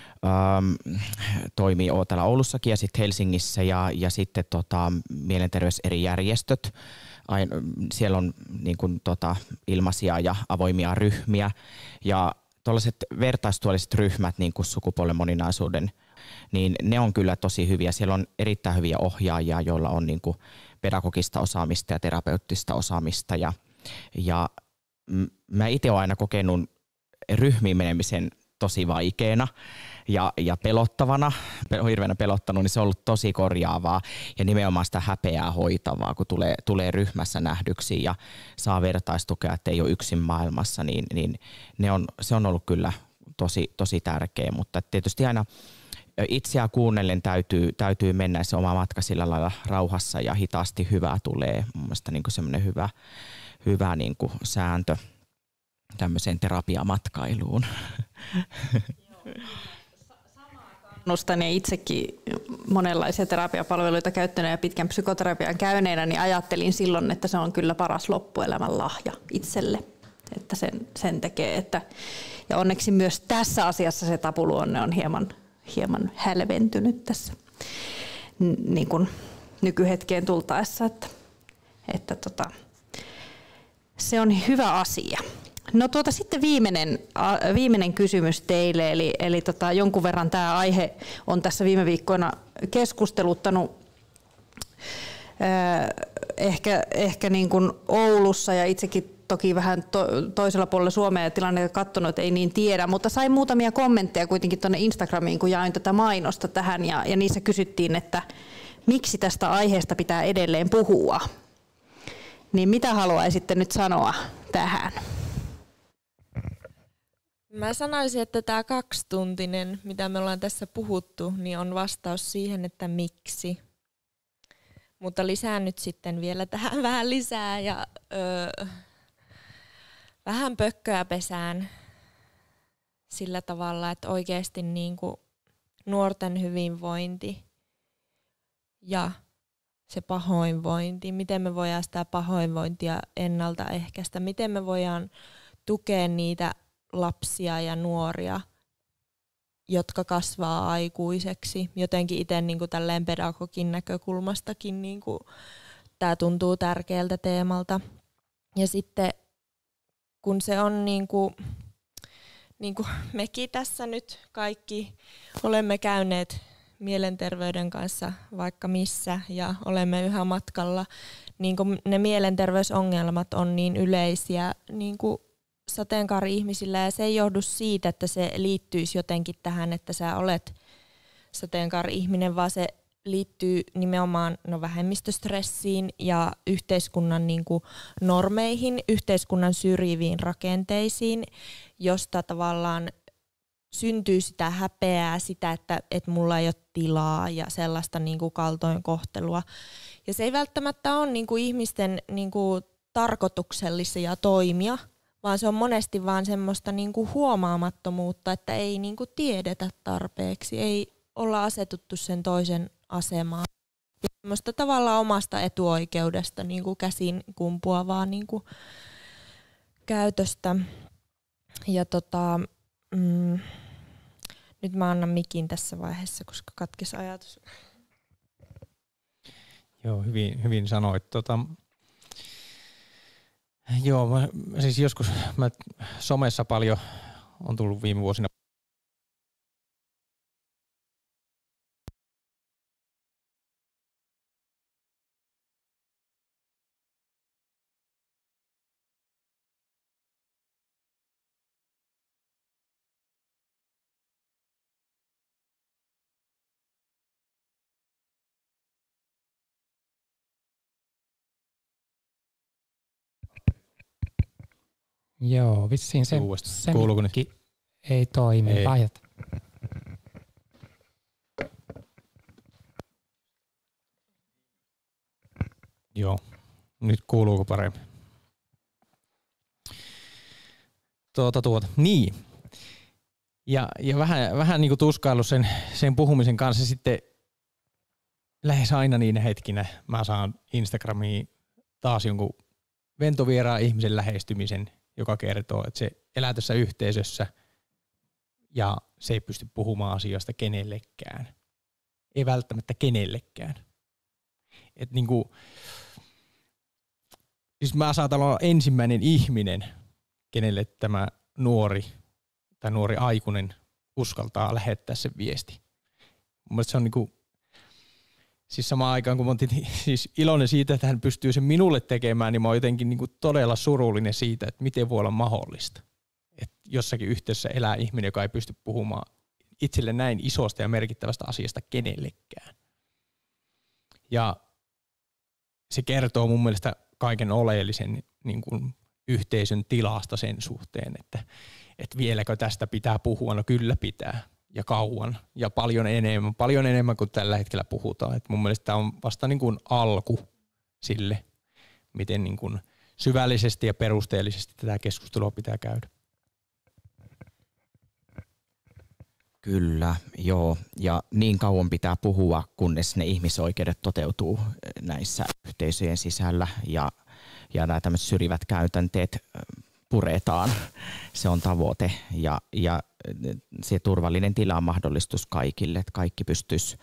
toimii täällä Oulussakin ja sitten Helsingissä ja sitten mielenterveys eri järjestöt. Siellä on niin kuin, ilmaisia ja avoimia ryhmiä ja tuollaiset vertaistuolliset ryhmät niin kuin sukupuolen moninaisuuden, niin ne on kyllä tosi hyviä. Siellä on erittäin hyviä ohjaajia, joilla on niin kuin pedagogista osaamista ja terapeuttista osaamista ja mä itse olen aina kokenut ryhmiin menemisen tosi vaikeana ja pelottavana, hirveänä pelottanut, niin se on ollut tosi korjaavaa ja nimenomaan sitä häpeää hoitavaa, kun tulee ryhmässä nähdyksi ja saa vertaistukea, että ei ole yksin maailmassa, niin se on ollut kyllä tosi tärkeä, mutta tietysti aina itseä kuunnellen täytyy mennä se oma matka sillä lailla rauhassa ja hitaasti hyvää tulee. Mun mielestä niin kuin semmoinen hyvä niin kuin sääntö tämmöiseen terapiamatkailuun. Kannustan ja itsekin monenlaisia terapiapalveluita käyttäneenä ja pitkän psykoterapian käyneenä, niin ajattelin silloin, että se on kyllä paras loppuelämän lahja itselle, että sen tekee. Ja onneksi myös tässä asiassa se tapuluonne on hieman hälventynyt tässä niin kuin nykyhetkeen tultaessa, että se on hyvä asia. No sitten viimeinen kysymys teille, eli jonkun verran tämä aihe on tässä viime viikkoina keskusteluttanut ehkä niin kuin Oulussa ja itsekin toki vähän toisella puolella Suomea ja tilannetta katsonut, että ei niin tiedä, mutta sain muutamia kommentteja kuitenkin tuonne Instagramiin, kun jaoin tätä mainosta tähän ja niissä kysyttiin, että miksi tästä aiheesta pitää edelleen puhua. Niin mitä haluaisitte nyt sanoa tähän? Mä sanoisin, että tämä 2-tuntinen, mitä me ollaan tässä puhuttu, niin on vastaus siihen, että miksi. Mutta lisään nyt sitten vielä tähän vähän lisää ja vähän pökköä pesään sillä tavalla, että oikeasti niin kuin nuorten hyvinvointi ja se pahoinvointi, miten me voidaan sitä pahoinvointia ennaltaehkäistä, miten me voidaan tukea niitä lapsia ja nuoria, jotka kasvaa aikuiseksi. Jotenkin itse niin kuin tälleen pedagogin näkökulmastakin niin kuin tämä tuntuu tärkeältä teemalta. Ja sitten kun se on niin kuin mekin tässä nyt kaikki olemme käyneet mielenterveyden kanssa vaikka missä ja olemme yhä matkalla, niin kuin ne mielenterveysongelmat on niin yleisiä niin kuin sateenkaari-ihmisillä ja se ei johdu siitä, että se liittyisi jotenkin tähän, että sä olet sateenkaari-ihminen, vaan se liittyy nimenomaan vähemmistöstressiin ja yhteiskunnan niin kuin normeihin, yhteiskunnan syrjiviin rakenteisiin, josta tavallaan syntyy sitä häpeää, sitä, että mulla ei ole tilaa ja sellaista niin kuin kaltoinkohtelua. Ja se ei välttämättä ole niin kuin ihmisten niin kuin tarkoituksellisia toimia, vaan se on monesti vaan semmoista niin kuin huomaamattomuutta, että ei niin kuin tiedetä tarpeeksi, ei olla asetuttu sen toisen asemaan. Ja semmoista tavallaan omasta etuoikeudesta niin kuin käsin kumpuavaa niin kuin käytöstä. Ja nyt mä annan mikin tässä vaiheessa, koska katkesi ajatus. Joo, hyvin sanoit. Joo, mä siis joskus somessa paljon on tullut viime vuosina Joo, vissiin se mikki ei toimi. Ei. Vaihdat. Joo, nyt kuuluuko paremmin? Niin. Ja vähän niin kuin tuskaillut sen puhumisen kanssa sitten lähes aina niinä hetkinä mä saan Instagramiin taas jonkun ventovieraan ihmisen lähestymisen, joka kertoo, että se elää tässä yhteisössä ja se ei pysty puhumaan asioista kenellekään. Ei välttämättä kenellekään. Että niinku, siis mä saatan olla ensimmäinen ihminen, kenelle tämä nuori tai nuori aikuinen uskaltaa lähettää sen viesti. Mun mielestä se on niinku, siis samaan aikaan kun mä oon siis iloinen siitä, että hän pystyy sen minulle tekemään, niin mä oon jotenkin niinku todella surullinen siitä, että miten voi olla mahdollista. Että jossakin yhteydessä elää ihminen, joka ei pysty puhumaan itselle näin isosta ja merkittävästä asiasta kenellekään. Ja se kertoo mun mielestä kaiken oleellisen niin kuin yhteisön tilasta sen suhteen, että vieläkö tästä pitää puhua. No kyllä pitää ja kauan ja paljon enemmän kuin tällä hetkellä puhutaan. Et mun mielestä tämä on vasta niin kuin alku sille, miten niin kuin syvällisesti ja perusteellisesti tätä keskustelua pitää käydä. Kyllä, joo. Ja niin kauan pitää puhua, kunnes ne ihmisoikeudet toteutuu näissä yhteisöjen sisällä ja nämä tämmöiset syrjivät käytänteet puretaan. Se on tavoite ja se turvallinen tila on mahdollistus kaikille, että kaikki pystyisi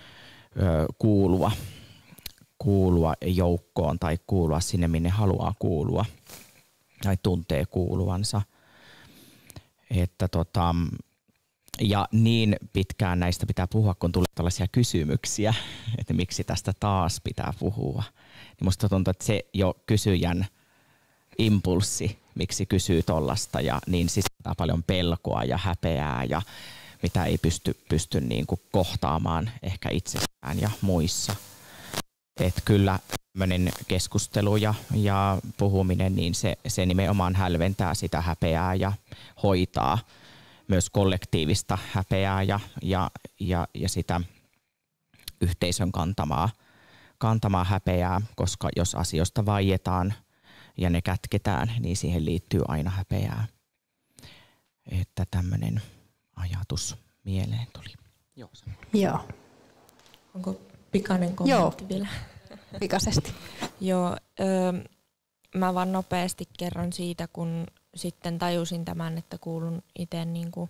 kuulua joukkoon tai kuulua sinne, minne haluaa kuulua tai tuntee kuuluvansa. Että ja niin pitkään näistä pitää puhua, kun tulee tällaisia kysymyksiä, että miksi tästä taas pitää puhua. Niin musta tuntuu, että se jo kysyjän impulssi, miksi kysyy tollasta, ja niin sisältää paljon pelkoa ja häpeää, ja mitä ei pysty niin kuin kohtaamaan ehkä itsestään ja muissa. Että kyllä tämmöinen keskustelu ja puhuminen, niin se nimenomaan hälventää sitä häpeää ja hoitaa myös kollektiivista häpeää ja sitä yhteisön kantamaan häpeää, koska jos asioista vaietaan ja ne kätketään, niin siihen liittyy aina häpeää. Että tämmöinen ajatus mieleen tuli. Joo. Onko pikainen kommentti vielä? Pikaisesti. Joo, mä vaan nopeasti kerron siitä, kun sitten tajusin tämän, että kuulun itse niinku,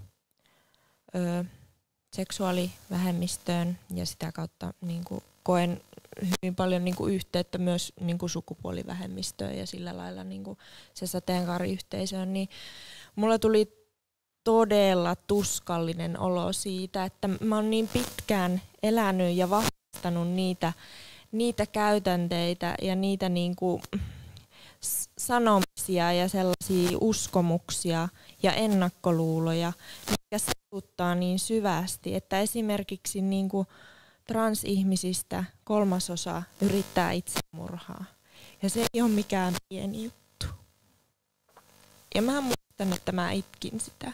seksuaalivähemmistöön ja sitä kautta niinku, koen hyvin paljon niinku, yhteyttä myös niinku, sukupuolivähemmistöön ja sillä lailla niinku, se sateenkaariyhteisöön, niin mulla tuli todella tuskallinen olo siitä, että mä oon niin pitkään elänyt ja vahvistanut niitä käytänteitä ja niitä niinku sanomisia ja sellaisia uskomuksia ja ennakkoluuloja, mitkä satuttaa niin syvästi, että esimerkiksi niinku transihmisistä 3/3 yrittää itsemurhaa. Ja se ei ole mikään pieni juttu. Ja mä muistan, että mä itkin sitä.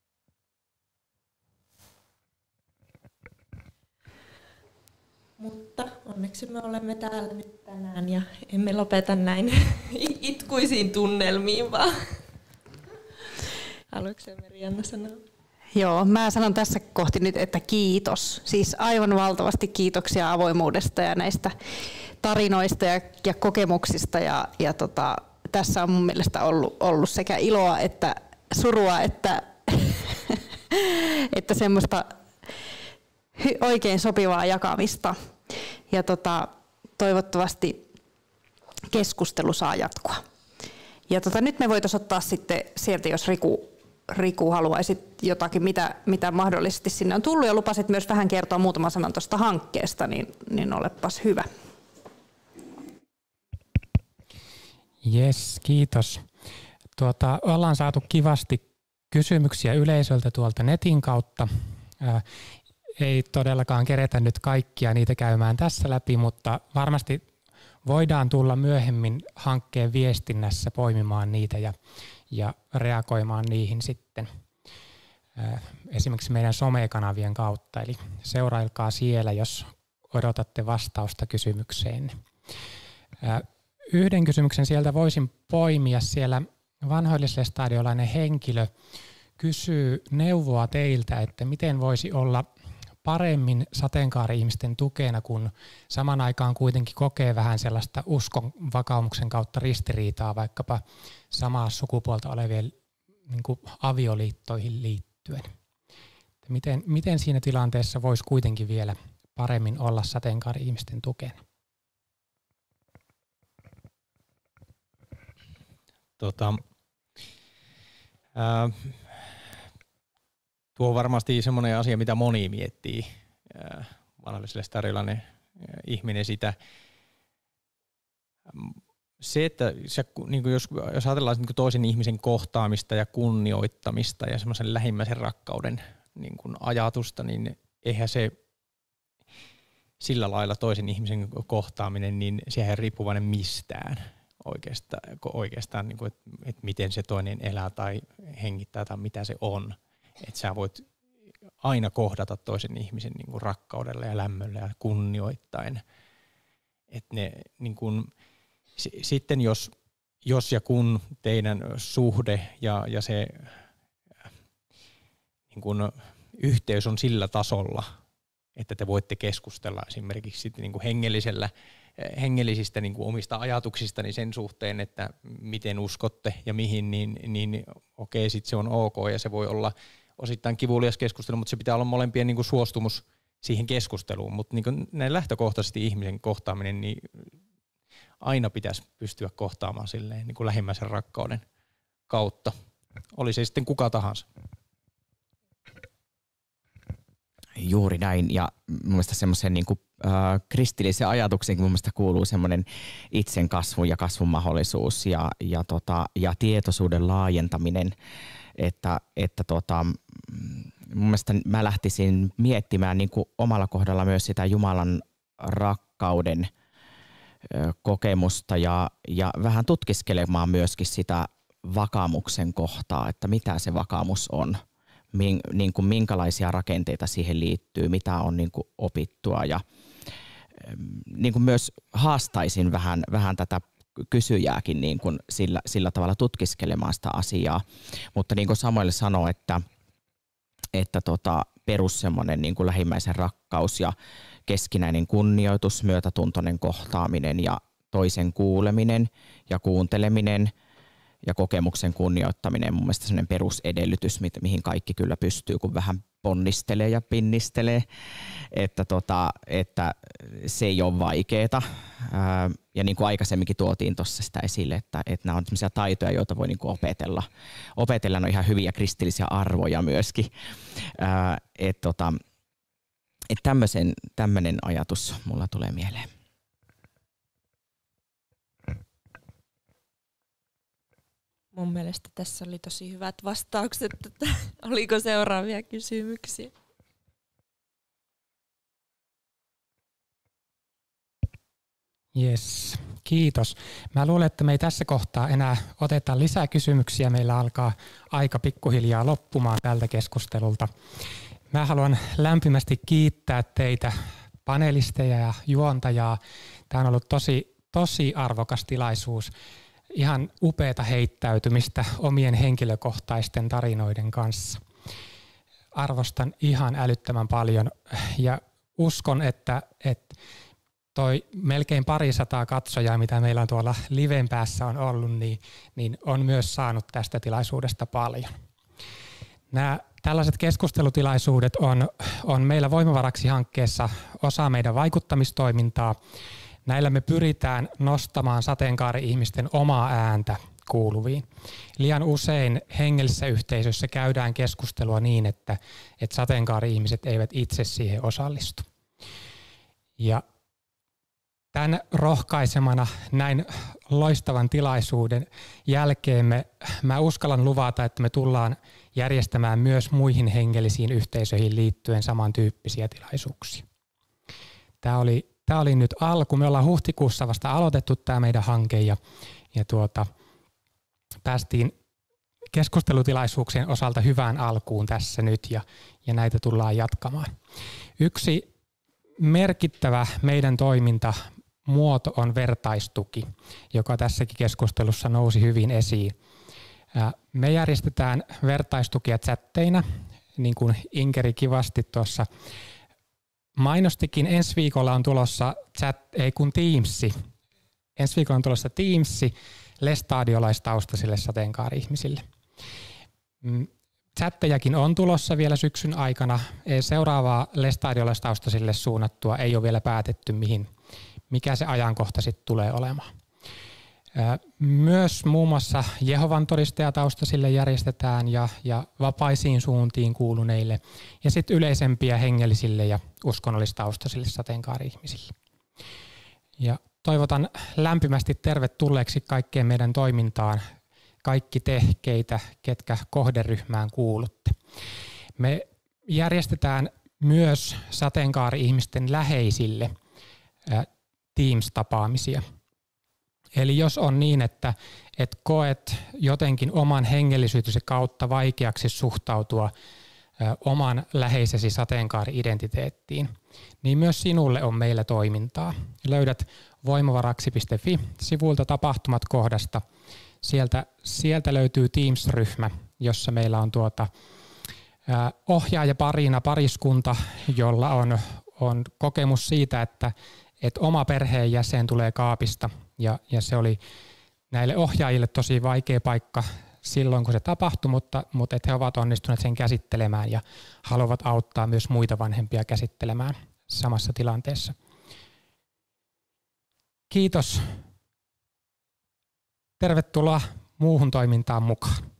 Mutta onneksi me olemme täällä nyt tänään ja emme lopeta näin itkuisiin tunnelmiin, vaan haluatko Merianna sanoa? Joo, mä sanon tässä kohti nyt, että kiitos. Siis aivan valtavasti kiitoksia avoimuudesta ja näistä tarinoista ja kokemuksista. Ja tässä on mun mielestä ollut sekä iloa että surua että, että semmoista oikein sopivaa jakamista. Ja toivottavasti keskustelu saa jatkua. Ja nyt me voitaisiin ottaa sitten sieltä, jos Riku haluaisit jotakin, mitä mahdollisesti sinne on tullut, ja lupasit myös vähän kertoa muutaman sanan tuosta hankkeesta, niin olepas hyvä. Jes, kiitos. Ollaan saatu kivasti kysymyksiä yleisöltä tuolta netin kautta. Ei todellakaan keretä nyt kaikkia niitä käymään tässä läpi, mutta varmasti voidaan tulla myöhemmin hankkeen viestinnässä poimimaan niitä ja reagoimaan niihin sitten esimerkiksi meidän somekanavien kautta. Eli seurailkaa siellä, jos odotatte vastausta kysymykseen. Yhden kysymyksen sieltä voisin poimia. Siellä vanhoillislestadiolainen henkilö kysyy neuvoa teiltä, että miten voisi olla paremmin sateenkaari-ihmisten tukena, kun saman aikaan kuitenkin kokee vähän sellaista uskon vakaumuksen kautta ristiriitaa vaikkapa samaa sukupuolta olevien niin kuin avioliittoihin liittyen. Miten siinä tilanteessa voisi kuitenkin vielä paremmin olla sateenkaari-ihmisten tukena? Tuo on varmasti semmoinen asia, mitä moni miettii, vanhallislestadiolainen ihminen sitä. Se, että niin jos ajatellaan niin toisen ihmisen kohtaamista ja kunnioittamista ja semmoisen lähimmäisen rakkauden niin ajatusta, niin eihän se sillä lailla toisen ihmisen kohtaaminen, niin sehän ei riippuvainen mistään oikeastaan niin kuin, että miten se toinen elää tai hengittää tai mitä se on. Että sä voit aina kohdata toisen ihmisen niin kuin rakkaudella ja lämmöllä ja kunnioittaen. Että ne niin kuin, sitten jos ja kun teidän suhde ja se niin kuin yhteys on sillä tasolla, että te voitte keskustella esimerkiksi niin kuin hengellisistä niin kuin omista ajatuksista niin sen suhteen, että miten uskotte ja mihin, niin okei, sitten se on ok ja se voi olla osittain kivulias keskustelu, mutta se pitää olla molempien niin kuin suostumus siihen keskusteluun. Mutta niin näin lähtökohtaisesti ihmisen kohtaaminen, niin aina pitäisi pystyä kohtaamaan silleen niin kuin lähimmäisen rakkauden kautta. Oli se sitten kuka tahansa. Juuri näin, ja mun mielestä semmoisen niin kuin kristillisen ajatuksenkin mun mielestä kuuluu semmoinen itsen kasvu ja kasvun mahdollisuus ja tietoisuuden laajentaminen, että mun mielestä mä lähtisin miettimään niin kuin omalla kohdalla myös sitä Jumalan rakkauden kokemusta ja vähän tutkiskelemaan myöskin sitä vakaumuksen kohtaa, että mitä se vakaumus on. Niin kuin minkälaisia rakenteita siihen liittyy, mitä on niin kuin opittua ja niin kuin myös haastaisin vähän tätä kysyjääkin niin kuin sillä tavalla tutkiskelemaan sitä asiaa, mutta niin kuin Samuel sanoi, että perus semmoinen niin kuin lähimmäisen rakkaus ja keskinäinen kunnioitus, myötätuntoinen kohtaaminen ja toisen kuuleminen ja kuunteleminen ja kokemuksen kunnioittaminen mun mielestä sellainen perusedellytys, mihin kaikki kyllä pystyy, kun vähän ponnistelee ja pinnistelee, että se ei ole vaikeaa. Ja niin kuin aikaisemminkin tuotiin tuossa sitä esille, että nämä on sellaisia taitoja, joita voi niin kuin opetella. Opetella on ihan hyviä kristillisiä arvoja myöskin. Että tämmöinen ajatus mulla tulee mieleen. Mun mielestä tässä oli tosi hyvät vastaukset, että oliko seuraavia kysymyksiä? Yes, kiitos. Mä luulen, että me ei tässä kohtaa enää oteta lisää kysymyksiä. Meillä alkaa aika pikkuhiljaa loppumaan tältä keskustelulta. Mä haluan lämpimästi kiittää teitä panelisteja ja juontajaa. Tämä on ollut tosi arvokas tilaisuus. Ihan upeata heittäytymistä omien henkilökohtaisten tarinoiden kanssa. Arvostan ihan älyttömän paljon ja uskon, että toi melkein 200 katsojaa, mitä meillä on tuolla liven päässä on ollut, niin on myös saanut tästä tilaisuudesta paljon. Nämä tällaiset keskustelutilaisuudet on meillä Voimavaraksi hankkeessa osa meidän vaikuttamistoimintaa. Näillä me pyritään nostamaan sateenkaari-ihmisten omaa ääntä kuuluviin. Liian usein hengellisessä yhteisössä käydään keskustelua niin, että sateenkaari-ihmiset eivät itse siihen osallistu. Ja tämän rohkaisemana näin loistavan tilaisuuden jälkeen mä uskallan luvata, että me tullaan järjestämään myös muihin hengellisiin yhteisöihin liittyen samantyyppisiä tilaisuuksia. Tämä oli nyt alku. Me ollaan huhtikuussa vasta aloitettu tämä meidän hanke ja päästiin keskustelutilaisuuksien osalta hyvään alkuun tässä nyt ja näitä tullaan jatkamaan. Yksi merkittävä meidän toimintamuoto on vertaistuki, joka tässäkin keskustelussa nousi hyvin esiin. Me järjestetään vertaistukia chatteina, niin kuin Inkeri kivasti tuossa mainostikin. Ensi viikolla on tulossa Teamsi. Ensi viikolla on tulossa Teamsi lestadiolaistaustaisille sateenkaari-ihmisille. Chattejakin on tulossa vielä syksyn aikana. Seuraavaa lestadiolaistaustaisille suunnattua ei ole vielä päätetty, mikä se ajankohta sitten tulee olemaan. Myös muun muassa Jehovan todistajataustaisille järjestetään ja vapaisiin suuntiin kuuluneille ja sitten yleisempiä hengellisille ja uskonnollistaustaisille sateenkaari-ihmisille. Ja toivotan lämpimästi tervetulleeksi kaikkeen meidän toimintaan kaikki te, ketkä kohderyhmään kuulutte. Me järjestetään myös sateenkaari-ihmisten läheisille Teams-tapaamisia. Eli jos on niin, että koet jotenkin oman hengellisyytesi kautta vaikeaksi suhtautua oman läheisesi sateenkaari-identiteettiin, niin myös sinulle on meillä toimintaa. Löydät voimavaraksi.fi-sivulta tapahtumat kohdasta. Sieltä löytyy Teams-ryhmä, jossa meillä on ohjaajaparina pariskunta, jolla on kokemus siitä, että oma perheenjäsen tulee kaapista ja se oli näille ohjaajille tosi vaikea paikka silloin, kun se tapahtui, mutta he ovat onnistuneet sen käsittelemään ja haluavat auttaa myös muita vanhempia käsittelemään samassa tilanteessa. Kiitos. Tervetuloa muuhun toimintaan mukaan.